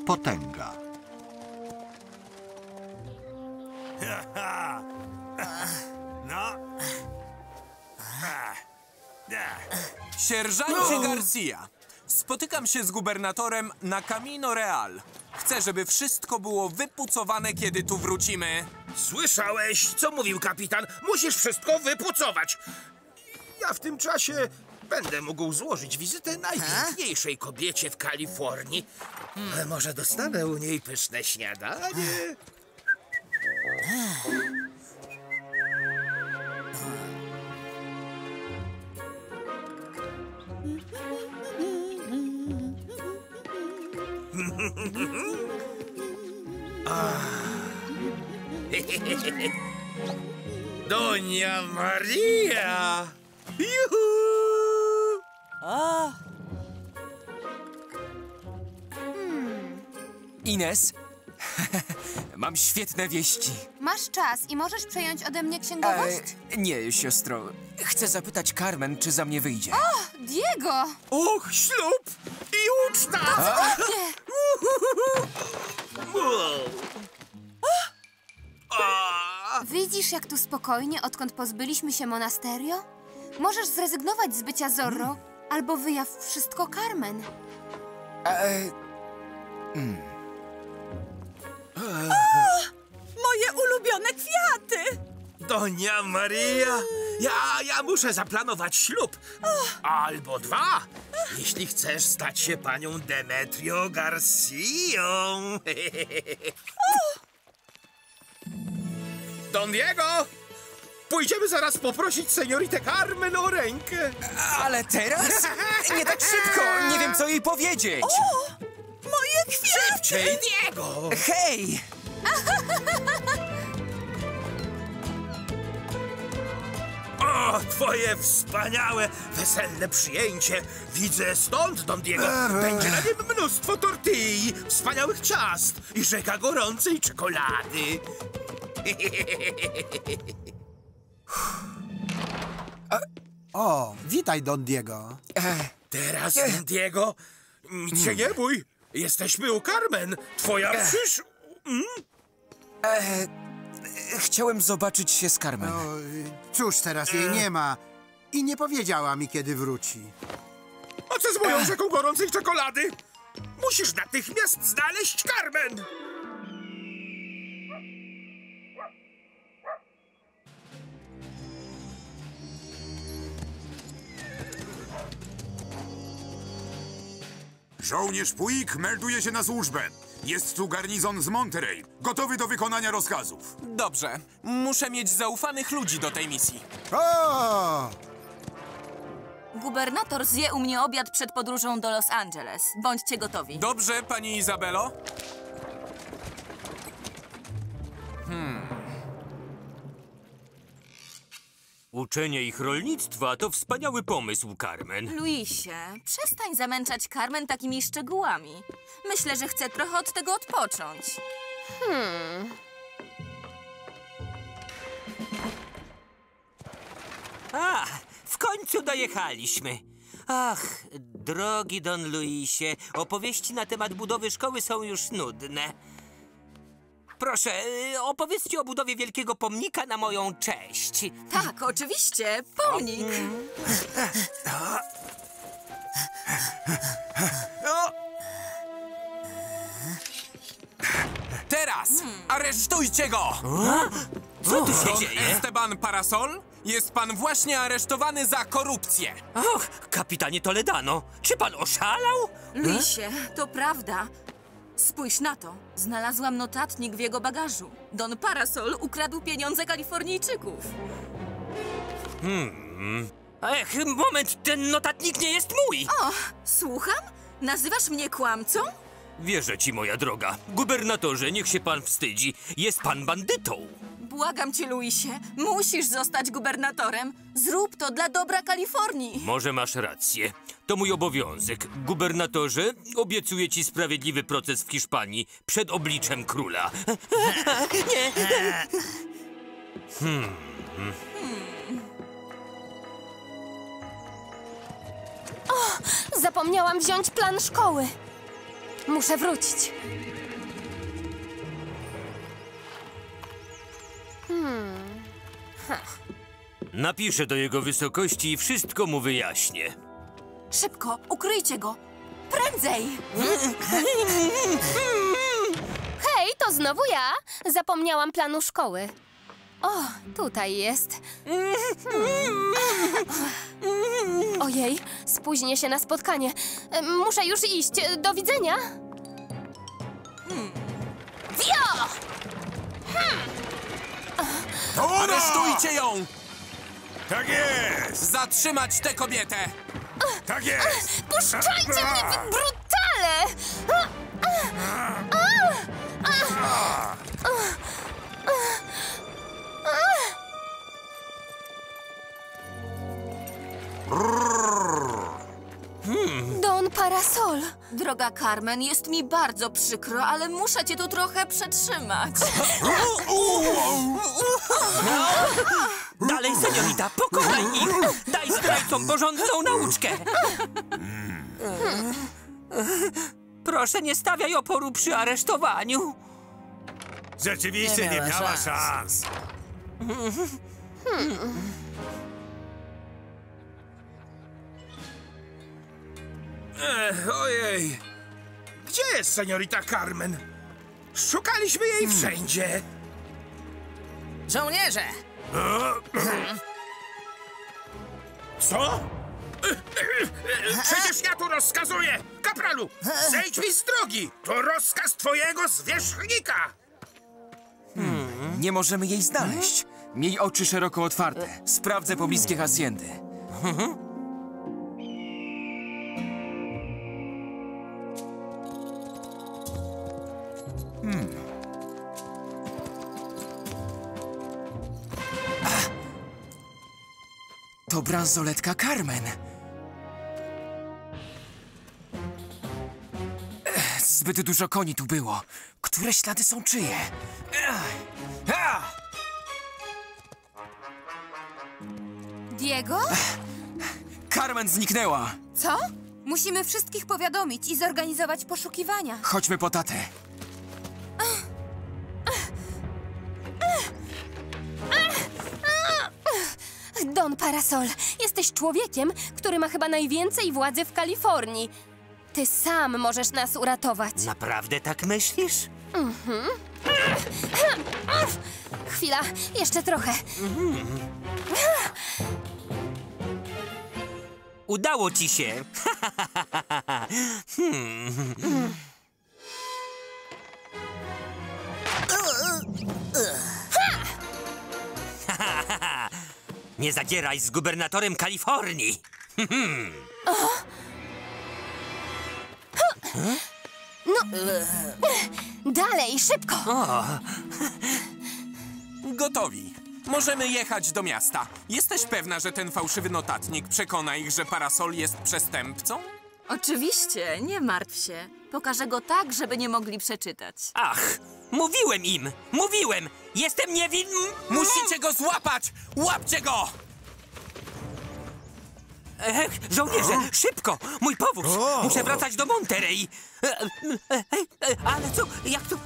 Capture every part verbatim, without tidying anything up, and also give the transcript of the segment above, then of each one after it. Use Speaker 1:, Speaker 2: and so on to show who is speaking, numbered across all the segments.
Speaker 1: potęga.
Speaker 2: No.
Speaker 3: Sierżancie Garcia, spotykam się z gubernatorem na Camino Real. Chcę, żeby wszystko było wypucowane, kiedy tu wrócimy.
Speaker 2: Słyszałeś, co mówił kapitan? Musisz wszystko wypucować. Ja w tym czasie będę mógł złożyć wizytę najpiękniejszej kobiecie w Kalifornii. Hmm. Może dostanę u niej pyszne śniadanie? Doña Maria! Juhu!
Speaker 4: A.
Speaker 5: Hmm.
Speaker 4: Ines, mam świetne wieści.
Speaker 5: Masz czas i możesz przejąć ode mnie księgowość?
Speaker 4: E, nie, siostro. Chcę zapytać Carmen, czy za mnie wyjdzie.
Speaker 5: O, Diego!
Speaker 2: Och, ślub i uczta!
Speaker 5: Cudownie! Widzisz, jak tu spokojnie, odkąd pozbyliśmy się monasterio? Możesz zrezygnować z bycia Zorro, albo wyjaw wszystko Carmen.
Speaker 4: E, mm.
Speaker 6: Moje ulubione kwiaty!
Speaker 2: Doña Maria, ja, ja muszę zaplanować ślub. Albo dwa, jeśli chcesz stać się panią Demetrio Garcią. Don Diego, pójdziemy zaraz poprosić senioritę Carmen o rękę.
Speaker 4: Ale teraz? Nie tak szybko, nie wiem, co jej powiedzieć.
Speaker 6: O, moje kwiaty!
Speaker 2: Szybciej, Diego!
Speaker 4: Hej!
Speaker 2: O, twoje wspaniałe, weselne przyjęcie. Widzę stąd, Don Diego. Będzie na nim mnóstwo tortilli, wspaniałych ciast i rzeka gorącej czekolady.
Speaker 7: O, witaj, Don Diego.
Speaker 2: Teraz, Don Diego, nic się nie bój. Jesteśmy u Carmen. Twoja przysz... Mm?
Speaker 4: E, chciałem zobaczyć się z Carmen.
Speaker 7: No, cóż, teraz jej nie ma. I nie powiedziała mi, kiedy wróci.
Speaker 2: A co z moją rzeką gorącej czekolady? Musisz natychmiast znaleźć Carmen.
Speaker 8: Żołnierz Puig melduje się na służbę. Jest tu garnizon z Monterey, gotowy do wykonania rozkazów.
Speaker 3: Dobrze, muszę mieć zaufanych ludzi do tej misji.
Speaker 7: O!
Speaker 6: Gubernator zje u mnie obiad przed podróżą do Los Angeles. Bądźcie gotowi.
Speaker 3: Dobrze, pani Izabelo?
Speaker 9: Hmm. Uczenie ich rolnictwa to wspaniały pomysł, Carmen.
Speaker 6: Luisie, przestań zamęczać Carmen takimi szczegółami. Myślę, że chcę trochę od tego odpocząć.
Speaker 5: Hmm.
Speaker 9: A, w końcu dojechaliśmy. Ach, drogi Don Luisie, opowieści na temat budowy szkoły są już nudne. Proszę, opowiedzcie o budowie wielkiego pomnika na moją cześć.
Speaker 6: Tak, oczywiście, pomnik.
Speaker 3: Teraz! Aresztujcie go!
Speaker 9: Co tu się
Speaker 3: Don
Speaker 9: dzieje?
Speaker 3: Esteban Parasol, jest pan właśnie aresztowany za korupcję.
Speaker 9: Och, kapitanie Toledano, czy pan oszalał?
Speaker 6: Luisie, to prawda. Spójrz na to. Znalazłam notatnik w jego bagażu. Don Parasol ukradł pieniądze Kalifornijczyków.
Speaker 9: Hmm. Ech, moment, ten notatnik nie jest mój!
Speaker 6: O, słucham? Nazywasz mnie kłamcą?
Speaker 9: Wierzę ci, moja droga. Gubernatorze, niech się pan wstydzi. Jest pan bandytą.
Speaker 6: Błagam cię, Luisie. Musisz zostać gubernatorem. Zrób to dla dobra Kalifornii.
Speaker 9: Może masz rację. To mój obowiązek. Gubernatorze, obiecuję ci sprawiedliwy proces w Hiszpanii przed obliczem króla. Nie! Hmm.
Speaker 5: O, zapomniałam wziąć plan szkoły.
Speaker 1: Muszę wrócić.
Speaker 9: Napiszę do jego wysokości i wszystko mu wyjaśnię.
Speaker 6: Szybko, ukryjcie go! Prędzej!
Speaker 1: Hej, to znowu ja. Zapomniałam planu szkoły. O, tutaj jest. Ojej, spóźnię się na spotkanie. Muszę już iść. Do widzenia. Wio!
Speaker 3: Aresztujcie ją!
Speaker 8: Tak jest!
Speaker 3: Zatrzymać tę kobietę!
Speaker 8: Tak jest!
Speaker 1: Puszczajcie mnie, wy brutale! Don Parasol.
Speaker 6: Droga Carmen, jest mi bardzo przykro, ale muszę cię tu trochę przetrzymać.
Speaker 9: Dalej, seniorita, pokonaj ich! Daj zdrajcom porządną nauczkę! Proszę, nie stawiaj oporu przy aresztowaniu.
Speaker 8: Rzeczywiście nie miała szans.
Speaker 2: Ech, ojej. Gdzie jest seniorita Carmen? Szukaliśmy jej wszędzie.
Speaker 4: Żołnierze!
Speaker 2: Co? Przecież ja tu rozkazuję! Kapralu, zejdź mi z drogi! To rozkaz twojego zwierzchnika!
Speaker 4: Nie możemy jej znaleźć. Miej oczy szeroko otwarte. Sprawdzę pobliskie haciendy. To bransoletka Carmen. Ech, Zbyt dużo koni tu było. Które ślady są czyje? Ech, ha!
Speaker 5: Diego?
Speaker 4: Carmen zniknęła.
Speaker 5: Co? Musimy wszystkich powiadomić i zorganizować poszukiwania.
Speaker 4: Chodźmy po tatę.
Speaker 1: Don Parasol, jesteś człowiekiem, który ma chyba najwięcej władzy w Kalifornii. Ty sam możesz nas uratować.
Speaker 9: Naprawdę tak myślisz?
Speaker 1: Chwila, jeszcze trochę.
Speaker 9: Udało ci się. Nie zadzieraj z gubernatorem Kalifornii.
Speaker 1: Dalej, szybko!
Speaker 3: Gotowi. Możemy jechać do miasta. Jesteś pewna, że ten fałszywy notatnik przekona ich, że Parasol jest przestępcą?
Speaker 6: Oczywiście, nie martw się. Pokażę go tak, żeby nie mogli przeczytać.
Speaker 9: Ach, mówiłem im! Mówiłem! Jestem niewinny!
Speaker 3: Musicie go złapać! Łapcie go!
Speaker 9: Ech, żołnierze, szybko! Mój powóz! Muszę wracać do Monterey! E, e, e, e, ale co? Jak to?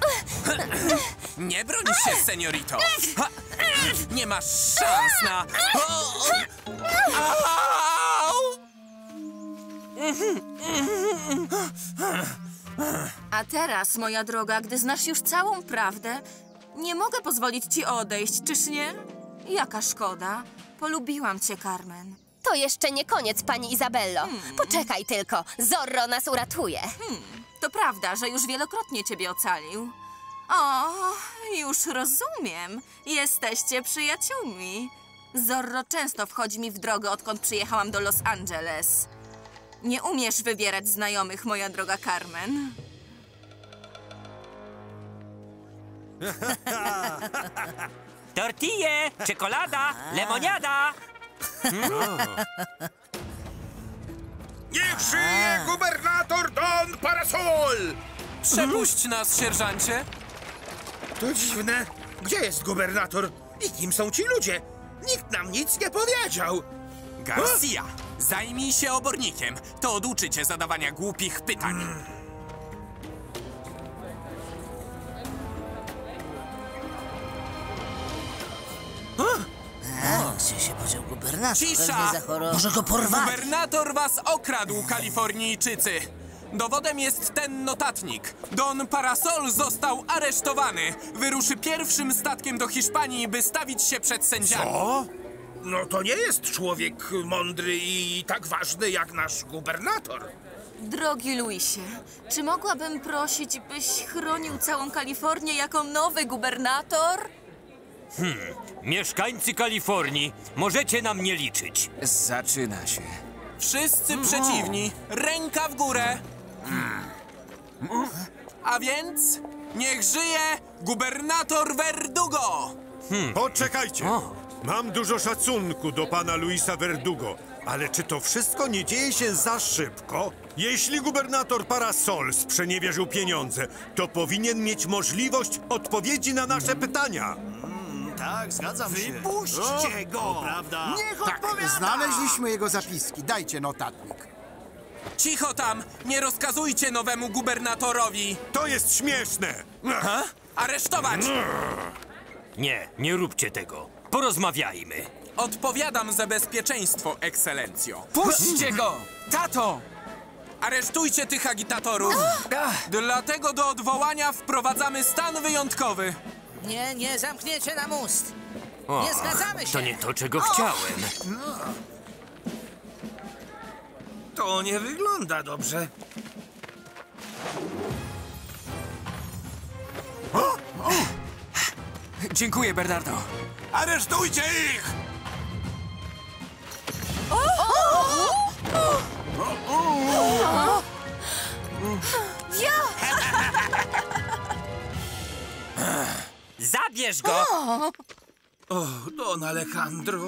Speaker 3: Nie broń się, seniorito! Ha! Nie masz szans na... O! Au!
Speaker 6: A teraz, moja droga, gdy znasz już całą prawdę, nie mogę pozwolić ci odejść, czyż nie? Jaka szkoda. Polubiłam cię, Carmen.
Speaker 1: To jeszcze nie koniec, pani Izabello. Poczekaj tylko, Zorro nas uratuje.
Speaker 6: To prawda, że już wielokrotnie ciebie ocalił. O, już rozumiem. Jesteście przyjaciółmi. Zorro często wchodzi mi w drogę, odkąd przyjechałam do Los Angeles. Nie umiesz wybierać znajomych, moja droga Carmen.
Speaker 9: Tortille, czekolada, lemoniada!
Speaker 2: Niech żyje gubernator Don Parasol!
Speaker 3: Przepuść nas, sierżancie!
Speaker 2: To dziwne. Gdzie jest gubernator? I kim są ci ludzie? Nikt nam nic nie powiedział.
Speaker 3: Garcia, zajmij się obornikiem. To oduczy cię zadawania głupich pytań.
Speaker 10: się podział gubernator?
Speaker 3: Cisza!
Speaker 10: Nie zachorował. Może go porwali?
Speaker 3: Gubernator was okradł, Kalifornijczycy! Dowodem jest ten notatnik. Don Parasol został aresztowany. Wyruszy pierwszym statkiem do Hiszpanii, by stawić się przed sędziami.
Speaker 2: O? No to nie jest człowiek mądry i tak ważny jak nasz gubernator.
Speaker 6: Drogi Luisie, czy mogłabym prosić, byś chronił całą Kalifornię jako nowy gubernator?
Speaker 9: Mieszkańcy Kalifornii, możecie na mnie liczyć.
Speaker 4: Zaczyna się.
Speaker 3: Wszyscy przeciwni, ręka w górę. A więc niech żyje gubernator Verdugo!
Speaker 11: Poczekajcie! Mam dużo szacunku do pana Luisa Verdugo, ale czy to wszystko nie dzieje się za szybko? Jeśli gubernator Parasol sprzeniewierzył pieniądze, to powinien mieć możliwość odpowiedzi na nasze pytania.
Speaker 12: Tak, zgadzam się.
Speaker 7: Wypuśćcie
Speaker 12: go! Prawda?
Speaker 7: Niech tak, znaleźliśmy jego zapiski. Dajcie notatnik.
Speaker 3: Cicho tam! Nie rozkazujcie nowemu gubernatorowi!
Speaker 11: To jest śmieszne!
Speaker 3: Ha? Aresztować!
Speaker 9: Nie, nie róbcie tego. Porozmawiajmy.
Speaker 3: Odpowiadam za bezpieczeństwo, ekscelencjo.
Speaker 4: Puśćcie go! Tato!
Speaker 3: Aresztujcie tych agitatorów. Dlatego do odwołania wprowadzamy stan wyjątkowy.
Speaker 10: Nie, nie zamkniecie nam ust.
Speaker 9: O,
Speaker 10: Nie zgadzamy się.
Speaker 9: To nie to, czego chciałem.
Speaker 2: To nie wygląda dobrze.
Speaker 4: Dziękuję, Bernardo.
Speaker 8: Aresztujcie ich!
Speaker 9: Zabierz go!
Speaker 2: O, Don Alejandro.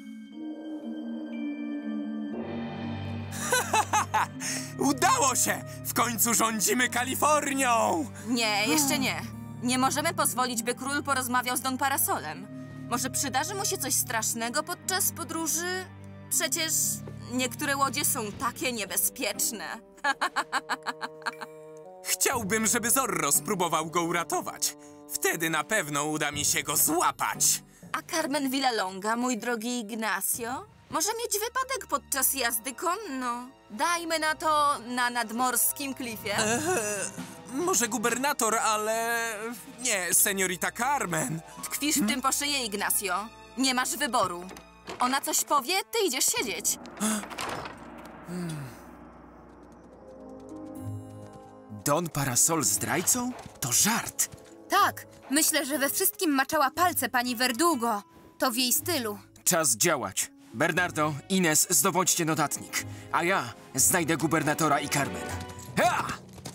Speaker 3: Udało się! W końcu rządzimy Kalifornią!
Speaker 6: Nie, jeszcze nie. Nie możemy pozwolić, by król porozmawiał z Don Parasolem. Może przydarzy mu się coś strasznego podczas podróży? Przecież niektóre łodzie są takie niebezpieczne.
Speaker 3: Chciałbym, żeby Zorro spróbował go uratować. Wtedy na pewno uda mi się go złapać.
Speaker 6: A Carmen Villalonga, mój drogi Ignacio? Może mieć wypadek podczas jazdy konno. Dajmy na to na nadmorskim klifie.
Speaker 3: Eee, może gubernator, ale... nie, seniorita Carmen.
Speaker 6: Tkwisz w tym po szyję, Ignacio. Nie masz wyboru. Ona coś powie, ty idziesz siedzieć.
Speaker 4: Don Parasol zdrajcą? To żart.
Speaker 5: Tak, myślę, że we wszystkim maczała palce pani Verdugo. To w jej stylu.
Speaker 4: Czas działać. Bernardo, Ines, zdobądźcie notatnik, a ja znajdę gubernatora i Carmen. Ha!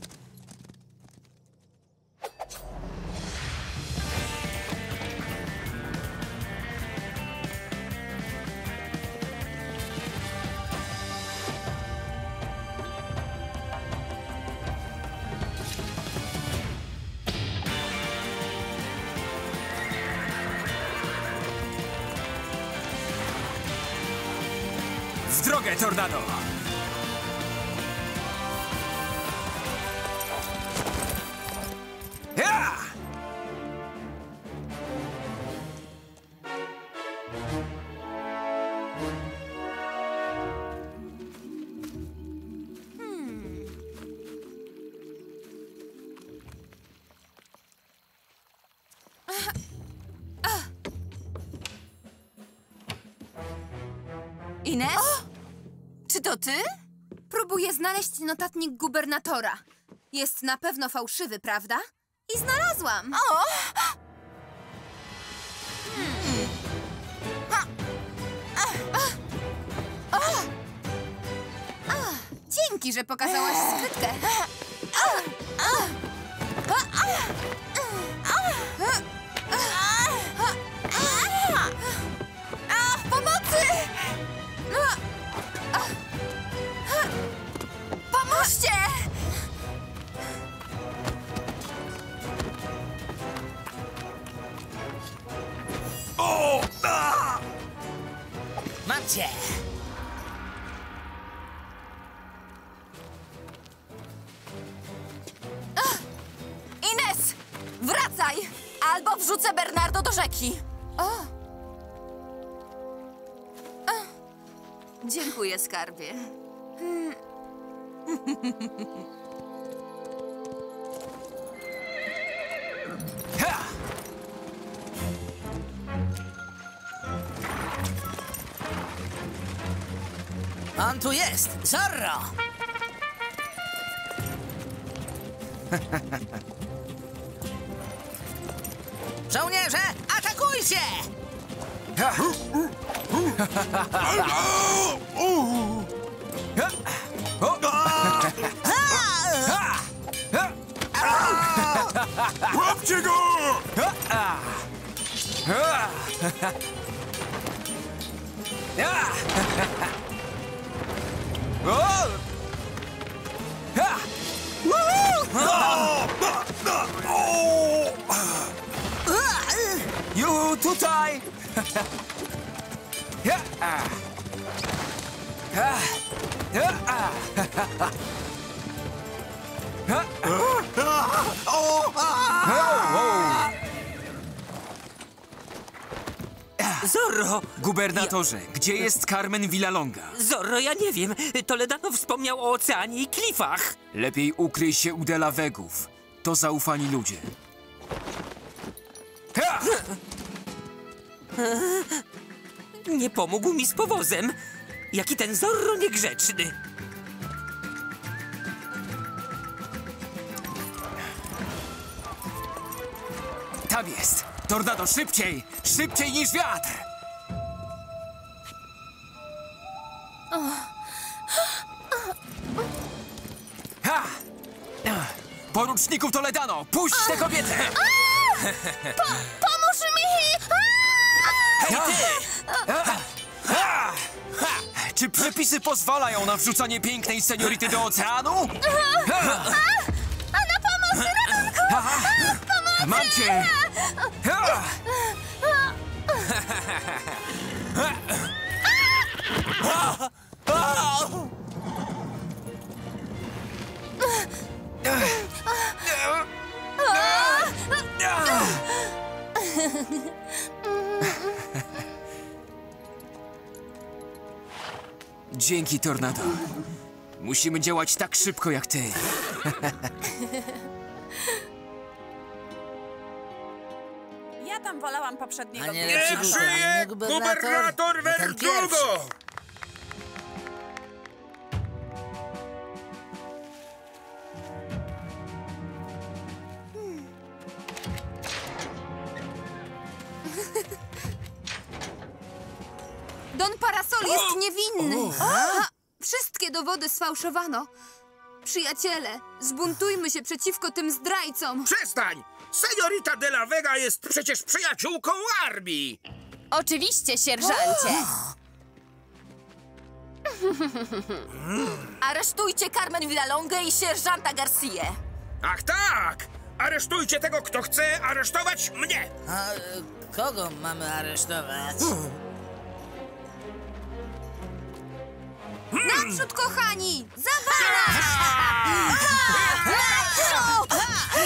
Speaker 4: W drogę, tornado! Ja!
Speaker 6: Ines? Czy to ty?
Speaker 5: Próbuję znaleźć notatnik gubernatora. Jest na pewno fałszywy, prawda? I znalazłam!
Speaker 6: O!
Speaker 5: Dzięki, że pokazałaś skrytkę.
Speaker 6: Pomocy! Pomóżcie!
Speaker 8: O! A!
Speaker 10: Mam cię.
Speaker 6: Ines! Wracaj! Albo wrzucę Bernardo do rzeki.
Speaker 5: O!
Speaker 6: Dziękuję, skarbie.
Speaker 10: On tu jest! Zorro! Żołnierze, atakujcie!
Speaker 8: Łapcie go!
Speaker 4: Ju, tutaj!
Speaker 9: Zorro!
Speaker 4: Gubernatorze, gdzie jest Carmen Villalonga?
Speaker 9: Zorro, ja nie wiem. Toledano wspomniał o oceanie i klifach.
Speaker 4: Lepiej ukryj się u Delawegów. To zaufani ludzie. Ha!
Speaker 9: Nie pomógł mi z powozem. Jaki ten Zorro niegrzeczny.
Speaker 4: Tam jest! Tornado, szybciej! Szybciej niż wiatr! Ha! Poruczników Toledano, puść tę kobietę!
Speaker 1: Po, pomóż mi!
Speaker 4: Hej, ty! Czy przepisy pozwalają na wrzucanie pięknej seniority do oceanu?
Speaker 1: A na pomoc, ratunku! Pomocy!
Speaker 4: Mam cię! Dzięki, Tornado. Musimy działać tak szybko jak ty.
Speaker 13: Ja tam wolałam poprzedniego.
Speaker 10: A nie lepszy
Speaker 2: Niech
Speaker 10: był
Speaker 2: żyje
Speaker 10: ten gubernator,
Speaker 2: gubernator
Speaker 10: to ten
Speaker 2: Verdugo!
Speaker 10: pierwszy.
Speaker 5: Don Parasol jest niewinny. Ha, wszystkie dowody sfałszowano. Przyjaciele, zbuntujmy się przeciwko tym zdrajcom.
Speaker 2: Przestań! Seniorita de la Vega jest przecież przyjaciółką armii!
Speaker 1: Oczywiście, sierżancie.
Speaker 6: Aresztujcie Carmen Villalongę i sierżanta Garcję.
Speaker 2: Ach tak! Aresztujcie tego, kto chce aresztować mnie!
Speaker 10: A e, kogo mamy aresztować?
Speaker 5: Naprzód, kochani! Za was! Naprzód!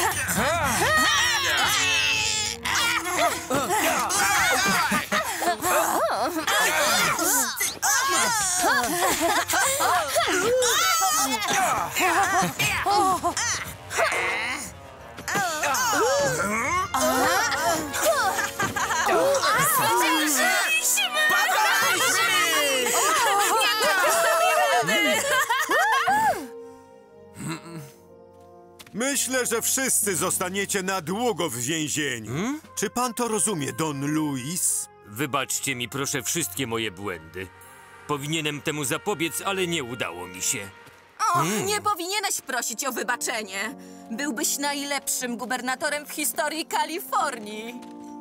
Speaker 11: Myślę, że wszyscy zostaniecie na długo w więzieniu. Hmm? Czy pan to rozumie, Don Luis?
Speaker 9: Wybaczcie mi proszę wszystkie moje błędy. Powinienem temu zapobiec, ale nie udało mi się.
Speaker 6: Och, hmm. nie powinieneś prosić o wybaczenie. Byłbyś najlepszym gubernatorem w historii Kalifornii.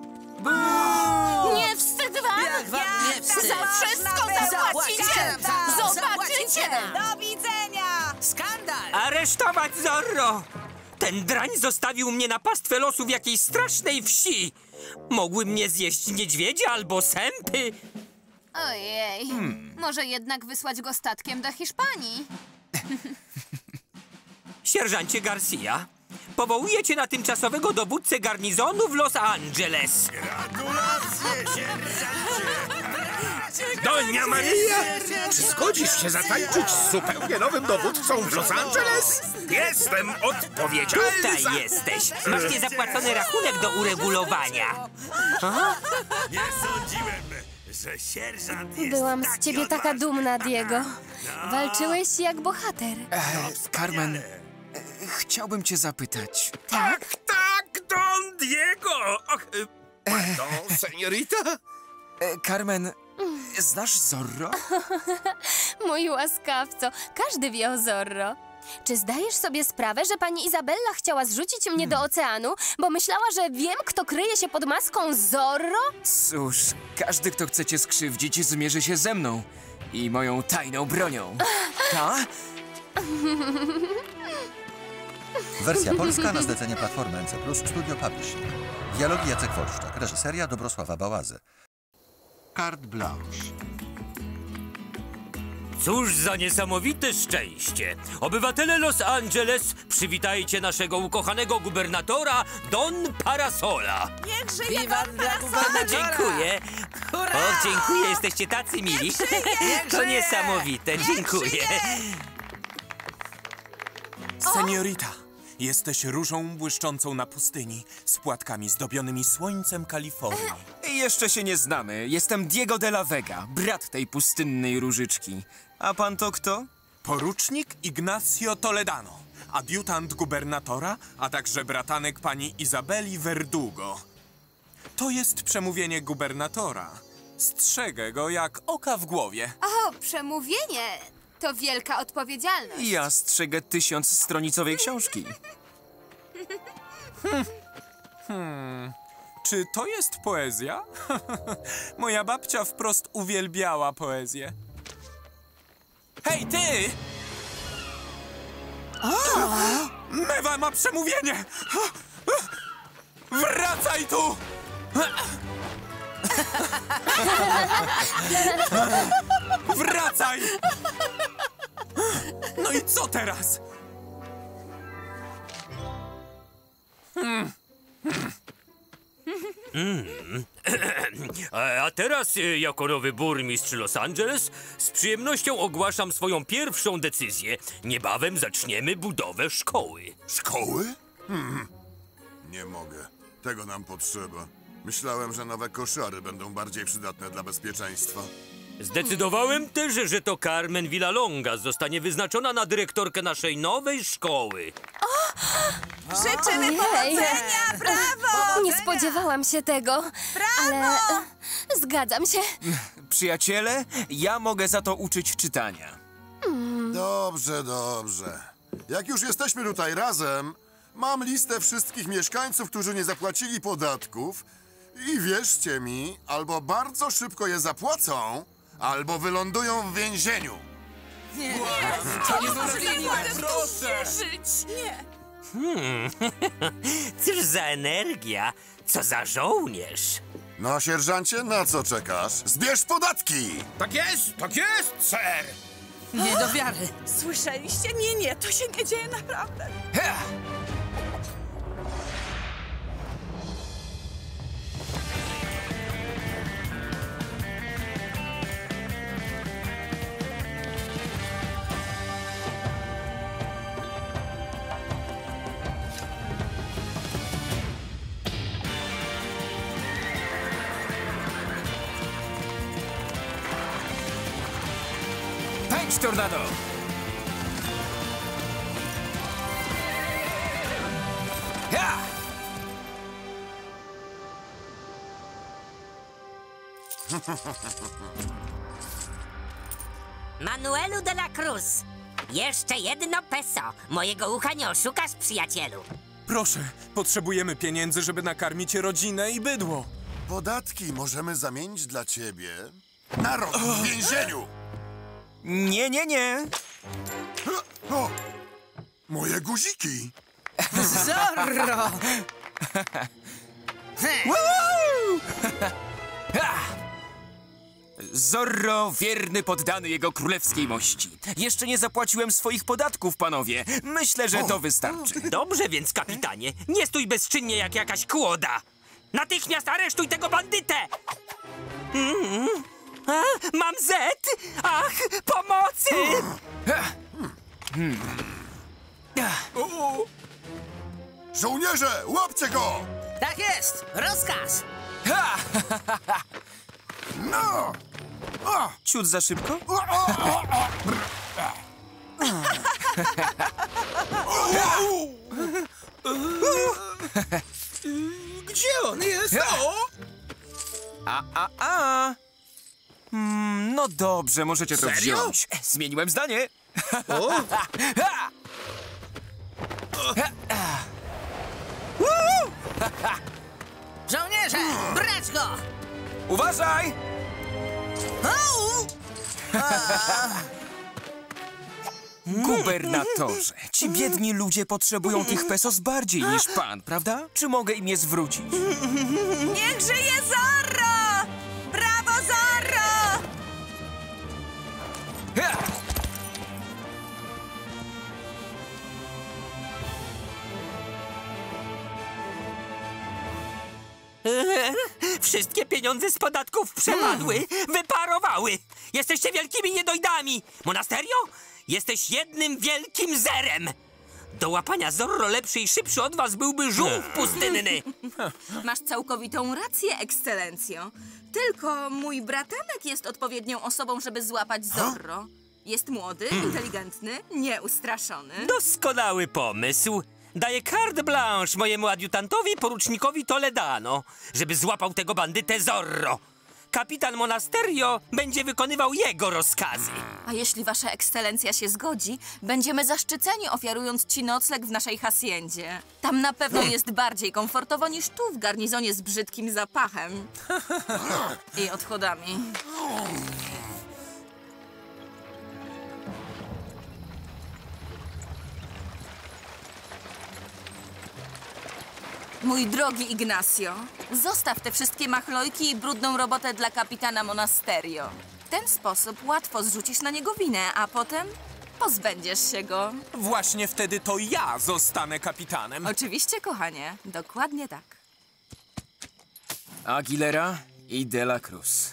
Speaker 1: Nie wstyd wam?
Speaker 10: Jak wam nie wstyd?
Speaker 1: Za wszystko zapłacicie! Zobaczycie!
Speaker 13: Do widzenia!
Speaker 10: Skandal!
Speaker 9: Aresztować Zorro! Ten drań zostawił mnie na pastwę losu w jakiejś strasznej wsi. Mogły mnie zjeść niedźwiedzie albo sępy.
Speaker 5: Ojej, hmm. może jednak wysłać go statkiem do Hiszpanii.
Speaker 9: Sierżancie Garcia, powołuję cię na tymczasowego dowódcę garnizonu w Los Angeles.
Speaker 11: Gratulacje, sierżancie!
Speaker 2: Donia Maria, czy zgodzisz się zatańczyć z zupełnie nowym dowódcą w Los Angeles? Jestem odpowiedzialny
Speaker 9: Tutaj
Speaker 2: za...
Speaker 9: jesteś. Masz niezapłacony rachunek do uregulowania. Aha.
Speaker 11: Nie sądziłem, że sierżant jest
Speaker 1: Byłam z
Speaker 11: taki
Speaker 1: ciebie taka
Speaker 11: odważny.
Speaker 1: dumna, Diego. Walczyłeś jak bohater.
Speaker 4: E, Carmen, e, chciałbym cię zapytać.
Speaker 2: Tak, tak, Don Diego! Och, y, pardon, seniorita?
Speaker 4: E, Carmen, znasz Zorro?
Speaker 1: Mój łaskawco, każdy wie o Zorro. Czy zdajesz sobie sprawę, że pani Izabella chciała zrzucić mnie do oceanu, bo myślała, że wiem, kto kryje się pod maską Zorro?
Speaker 4: Cóż, każdy, kto chce cię skrzywdzić, zmierzy się ze mną i moją tajną bronią. Ta?
Speaker 14: Wersja polska na zlecenie Platformy N C plus, Studio Publishing. Dialogi Jacek Wolszczak, reżyseria Dobrosława Bałazy. Carte blanche.
Speaker 9: Cóż za niesamowite szczęście! Obywatele Los Angeles, przywitajcie naszego ukochanego gubernatora Don Parasola.
Speaker 13: Niech żyje
Speaker 10: Wiwat
Speaker 13: Don
Speaker 10: dla
Speaker 13: Parasola!
Speaker 10: gubernatora!
Speaker 9: Dziękuję.
Speaker 10: Hurra!
Speaker 9: O, dziękuję, jesteście tacy mili. To
Speaker 10: żyje!
Speaker 9: niesamowite, dziękuję.
Speaker 3: Seniorita, jesteś różą błyszczącą na pustyni z płatkami zdobionymi słońcem Kalifornii.
Speaker 4: Jeszcze się nie znamy. Jestem Diego de la Vega, brat tej pustynnej różyczki. A pan to kto?
Speaker 3: Porucznik Ignacio Toledano, adiutant gubernatora, a także bratanek pani Izabeli Verdugo. To jest przemówienie gubernatora. Strzegę go jak oka w głowie.
Speaker 5: O, przemówienie! To wielka odpowiedzialność.
Speaker 4: Ja strzegę tysiącstronicowej książki.
Speaker 3: Hmm. Hmm. Czy to jest poezja? Moja babcia wprost uwielbiała poezję. Hej, ty! Mewa ma przemówienie! Wracaj tu! Wracaj! No i co teraz? Hmm.
Speaker 9: Mm. A teraz, jako nowy burmistrz Los Angeles, z przyjemnością ogłaszam swoją pierwszą decyzję. Niebawem zaczniemy budowę szkoły.
Speaker 8: Szkoły? Hmm. Nie mogę. Tego nam potrzeba. Myślałem, że nowe koszary będą bardziej przydatne dla bezpieczeństwa.
Speaker 9: Zdecydowałem też, że to Carmen Villalonga zostanie wyznaczona na dyrektorkę naszej nowej szkoły.
Speaker 13: Życzymy
Speaker 1: Ojej.
Speaker 13: powodzenia! Brawo!
Speaker 1: Nie spodziewałam się tego, ale e, zgadzam się.
Speaker 4: Przyjaciele, ja mogę za to uczyć czytania.
Speaker 8: Dobrze, dobrze. Jak już jesteśmy tutaj razem, mam listę wszystkich mieszkańców, którzy nie zapłacili podatków i wierzcie mi, albo bardzo szybko je zapłacą, albo wylądują w więzieniu.
Speaker 10: Nie,
Speaker 13: To niemożliwe, proszę! Żyć! Nie!
Speaker 9: Hmm. Cóż za energia, co za żołnierz.
Speaker 8: No, sierżancie, na co czekasz? Zbierz podatki!
Speaker 2: Tak jest, tak jest, ser!
Speaker 10: nie do wiary.
Speaker 13: Słyszeliście? Nie, nie, to się nie dzieje naprawdę.
Speaker 4: Tańcz, tornado! Ja!
Speaker 15: Manuelu de la Cruz, jeszcze jedno peso. Mojego ucha nie oszukasz, przyjacielu.
Speaker 3: Proszę, potrzebujemy pieniędzy, żeby nakarmić rodzinę i bydło.
Speaker 8: Podatki możemy zamienić dla ciebie na rok w więzieniu!
Speaker 4: Nie, nie, nie!
Speaker 8: O! Moje guziki!
Speaker 10: Zorro!
Speaker 4: Zorro, wierny poddany jego królewskiej mości. Jeszcze nie zapłaciłem swoich podatków, panowie. Myślę, że to wystarczy.
Speaker 9: Dobrze więc, kapitanie, nie stój bezczynnie jak jakaś kłoda. Natychmiast aresztuj tego bandytę! Mm. A, mam Z! Ach, pomocy!
Speaker 8: Żołnierze, łapcie go!
Speaker 10: Tak jest! Rozkaz!
Speaker 8: No!
Speaker 4: Ciut za szybko?
Speaker 2: Gdzie on jest? O!
Speaker 4: A, a, a! Mm, no dobrze, możecie to
Speaker 2: Serio?
Speaker 4: wziąć. Zmieniłem zdanie.
Speaker 2: O!
Speaker 10: Żołnierze, brać go!
Speaker 4: Uważaj!
Speaker 10: Au!
Speaker 4: Gubernatorze, ci biedni ludzie potrzebują tych pesos bardziej niż pan, prawda? Czy mogę im je zwrócić?
Speaker 13: Niech żyje Zorro! Brawo, Zorro!
Speaker 9: Wszystkie pieniądze z podatków przepadły, wyparowały. Jesteście wielkimi niedojdami. Monasterio? Jesteś jednym wielkim zerem. Do łapania Zorro lepszy i szybszy od was byłby żółw pustynny.
Speaker 6: Masz całkowitą rację, ekscelencjo. Tylko mój bratanek jest odpowiednią osobą, żeby złapać Zorro. Jest młody, inteligentny, nieustraszony.
Speaker 9: Doskonały pomysł. Daję carte blanche mojemu adiutantowi, porucznikowi Toledano, żeby złapał tego bandytę Zorro. Kapitan Monasterio będzie wykonywał jego rozkazy.
Speaker 6: A jeśli wasza ekscelencja się zgodzi, będziemy zaszczyceni, ofiarując ci nocleg w naszej haciendzie. Tam na pewno jest bardziej komfortowo niż tu w garnizonie z brzydkim zapachem i odchodami. Mój drogi Ignacio, zostaw te wszystkie machlojki i brudną robotę dla kapitana Monasterio. W ten sposób łatwo zrzucisz na niego winę, a potem pozbędziesz się go.
Speaker 3: Właśnie wtedy to ja zostanę kapitanem.
Speaker 6: Oczywiście, kochanie, dokładnie tak.
Speaker 4: Aguilera i De La Cruz.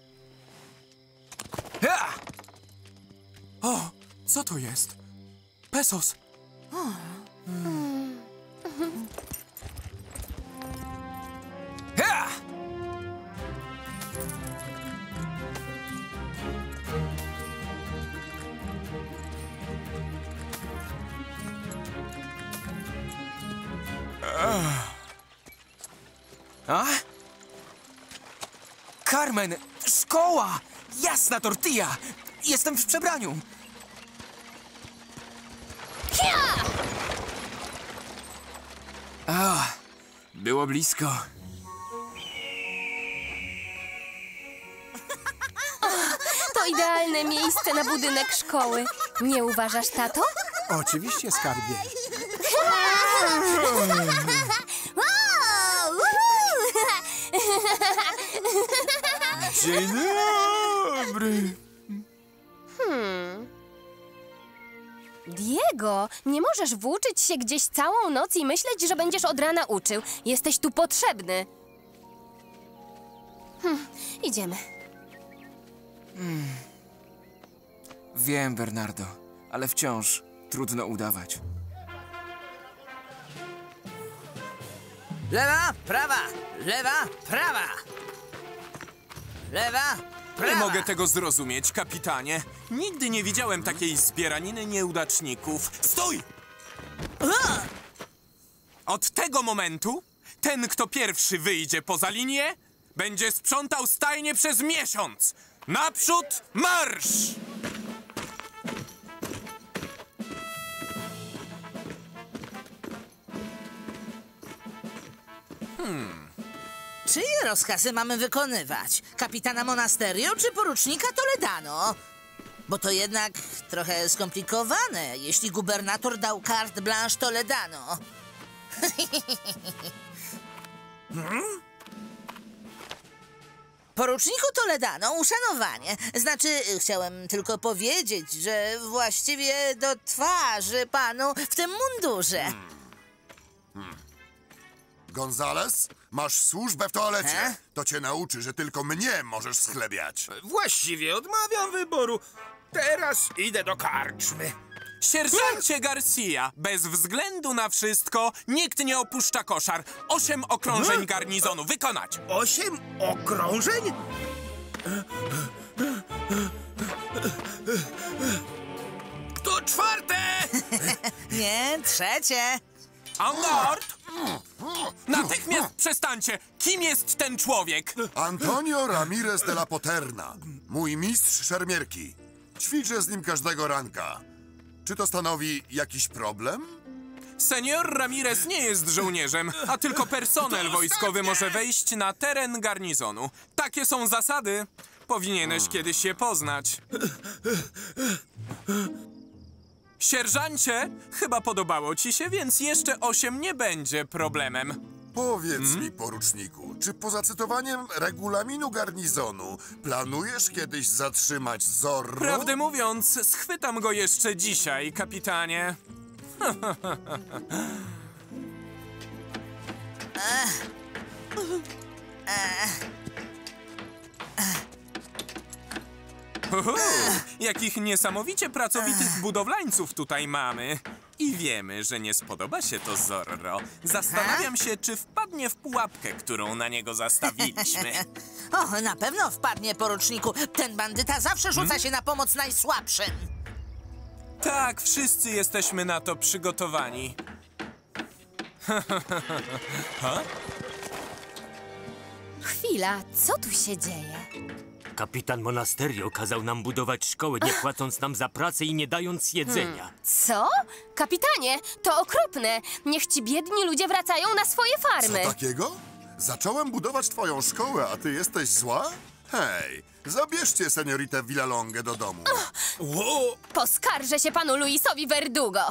Speaker 4: Ha!
Speaker 3: O, co to jest? Pesos.
Speaker 4: Ha! A? Carmen! Szkoła! Jasna tortilla! Jestem w przebraniu! A, było blisko.
Speaker 1: To idealne miejsce na budynek szkoły. Nie uważasz, tato?
Speaker 7: Oczywiście, skarbie.
Speaker 4: Dzień dobry.
Speaker 1: Hmm. Diego, nie możesz włóczyć się gdzieś całą noc i myśleć, że będziesz od rana uczył. Jesteś tu potrzebny. Hmm. Idziemy.
Speaker 4: Hmm. Wiem, Bernardo, ale wciąż trudno udawać.
Speaker 10: Lewa, prawa, lewa, prawa. Lewa, prawa.
Speaker 3: Nie mogę tego zrozumieć, kapitanie. Nigdy nie widziałem takiej zbieraniny nieudaczników. Stój! Od tego momentu ten, kto pierwszy wyjdzie poza linię, będzie sprzątał stajnię przez miesiąc. Naprzód, marsz!
Speaker 10: Hmm. Czyje rozkazy mamy wykonywać? Kapitana Monasterio czy porucznika Toledano? Bo to jednak trochę skomplikowane, jeśli gubernator dał carte blanche Toledano. hmm? Poruczniku Toledano, uszanowanie. Znaczy, chciałem tylko powiedzieć, że właściwie do twarzy panu w tym mundurze.
Speaker 8: Gonzales, masz służbę w toalecie. To cię nauczy, że tylko mnie możesz schlebiać.
Speaker 2: Właściwie odmawiam wyboru. Teraz idę do karczmy.
Speaker 3: Sierżancie Garcia, bez względu na wszystko, nikt nie opuszcza koszar. Osiem okrążeń garnizonu wykonać.
Speaker 2: Osiem okrążeń? To czwarte!
Speaker 10: Nie, trzecie.
Speaker 3: En garde! Natychmiast przestańcie! Kim jest ten człowiek?
Speaker 8: Antonio Ramirez de la Poterna, mój mistrz szermierki. Ćwiczę z nim każdego ranka. Czy to stanowi jakiś problem?
Speaker 3: Senior Ramirez nie jest żołnierzem, a tylko personel wojskowy może wejść na teren garnizonu. Takie są zasady. Powinieneś kiedyś je poznać. Sierżancie, chyba podobało ci się, więc jeszcze osiem nie będzie problemem.
Speaker 8: Powiedz hmm? mi, poruczniku, czy poza cytowaniem regulaminu garnizonu planujesz kiedyś zatrzymać Zorro?
Speaker 3: Prawdę mówiąc, schwytam go jeszcze dzisiaj, kapitanie. Uhu, jakich niesamowicie pracowitych budowlańców tutaj mamy. I wiemy, że nie spodoba się to Zorro. Zastanawiam się, czy wpadnie w pułapkę, którą na niego zastawiliśmy.
Speaker 10: O, na pewno wpadnie, poruczniku. Ten bandyta zawsze rzuca hmm? się na pomoc najsłabszym.
Speaker 3: Tak, wszyscy jesteśmy na to przygotowani. Ha?
Speaker 1: Chwila, co tu się dzieje?
Speaker 9: Kapitan Monasterio kazał nam budować szkołę, nie płacąc nam za pracę i nie dając jedzenia.
Speaker 1: Hmm. Co? Kapitanie, to okropne. Niech ci biedni ludzie wracają na swoje farmy.
Speaker 8: Co takiego? Zacząłem budować twoją szkołę, a ty jesteś zła? Hej, zabierzcie senioritę Villalongę do domu.
Speaker 1: Oh. Poskarżę się panu Luisowi Verdugo.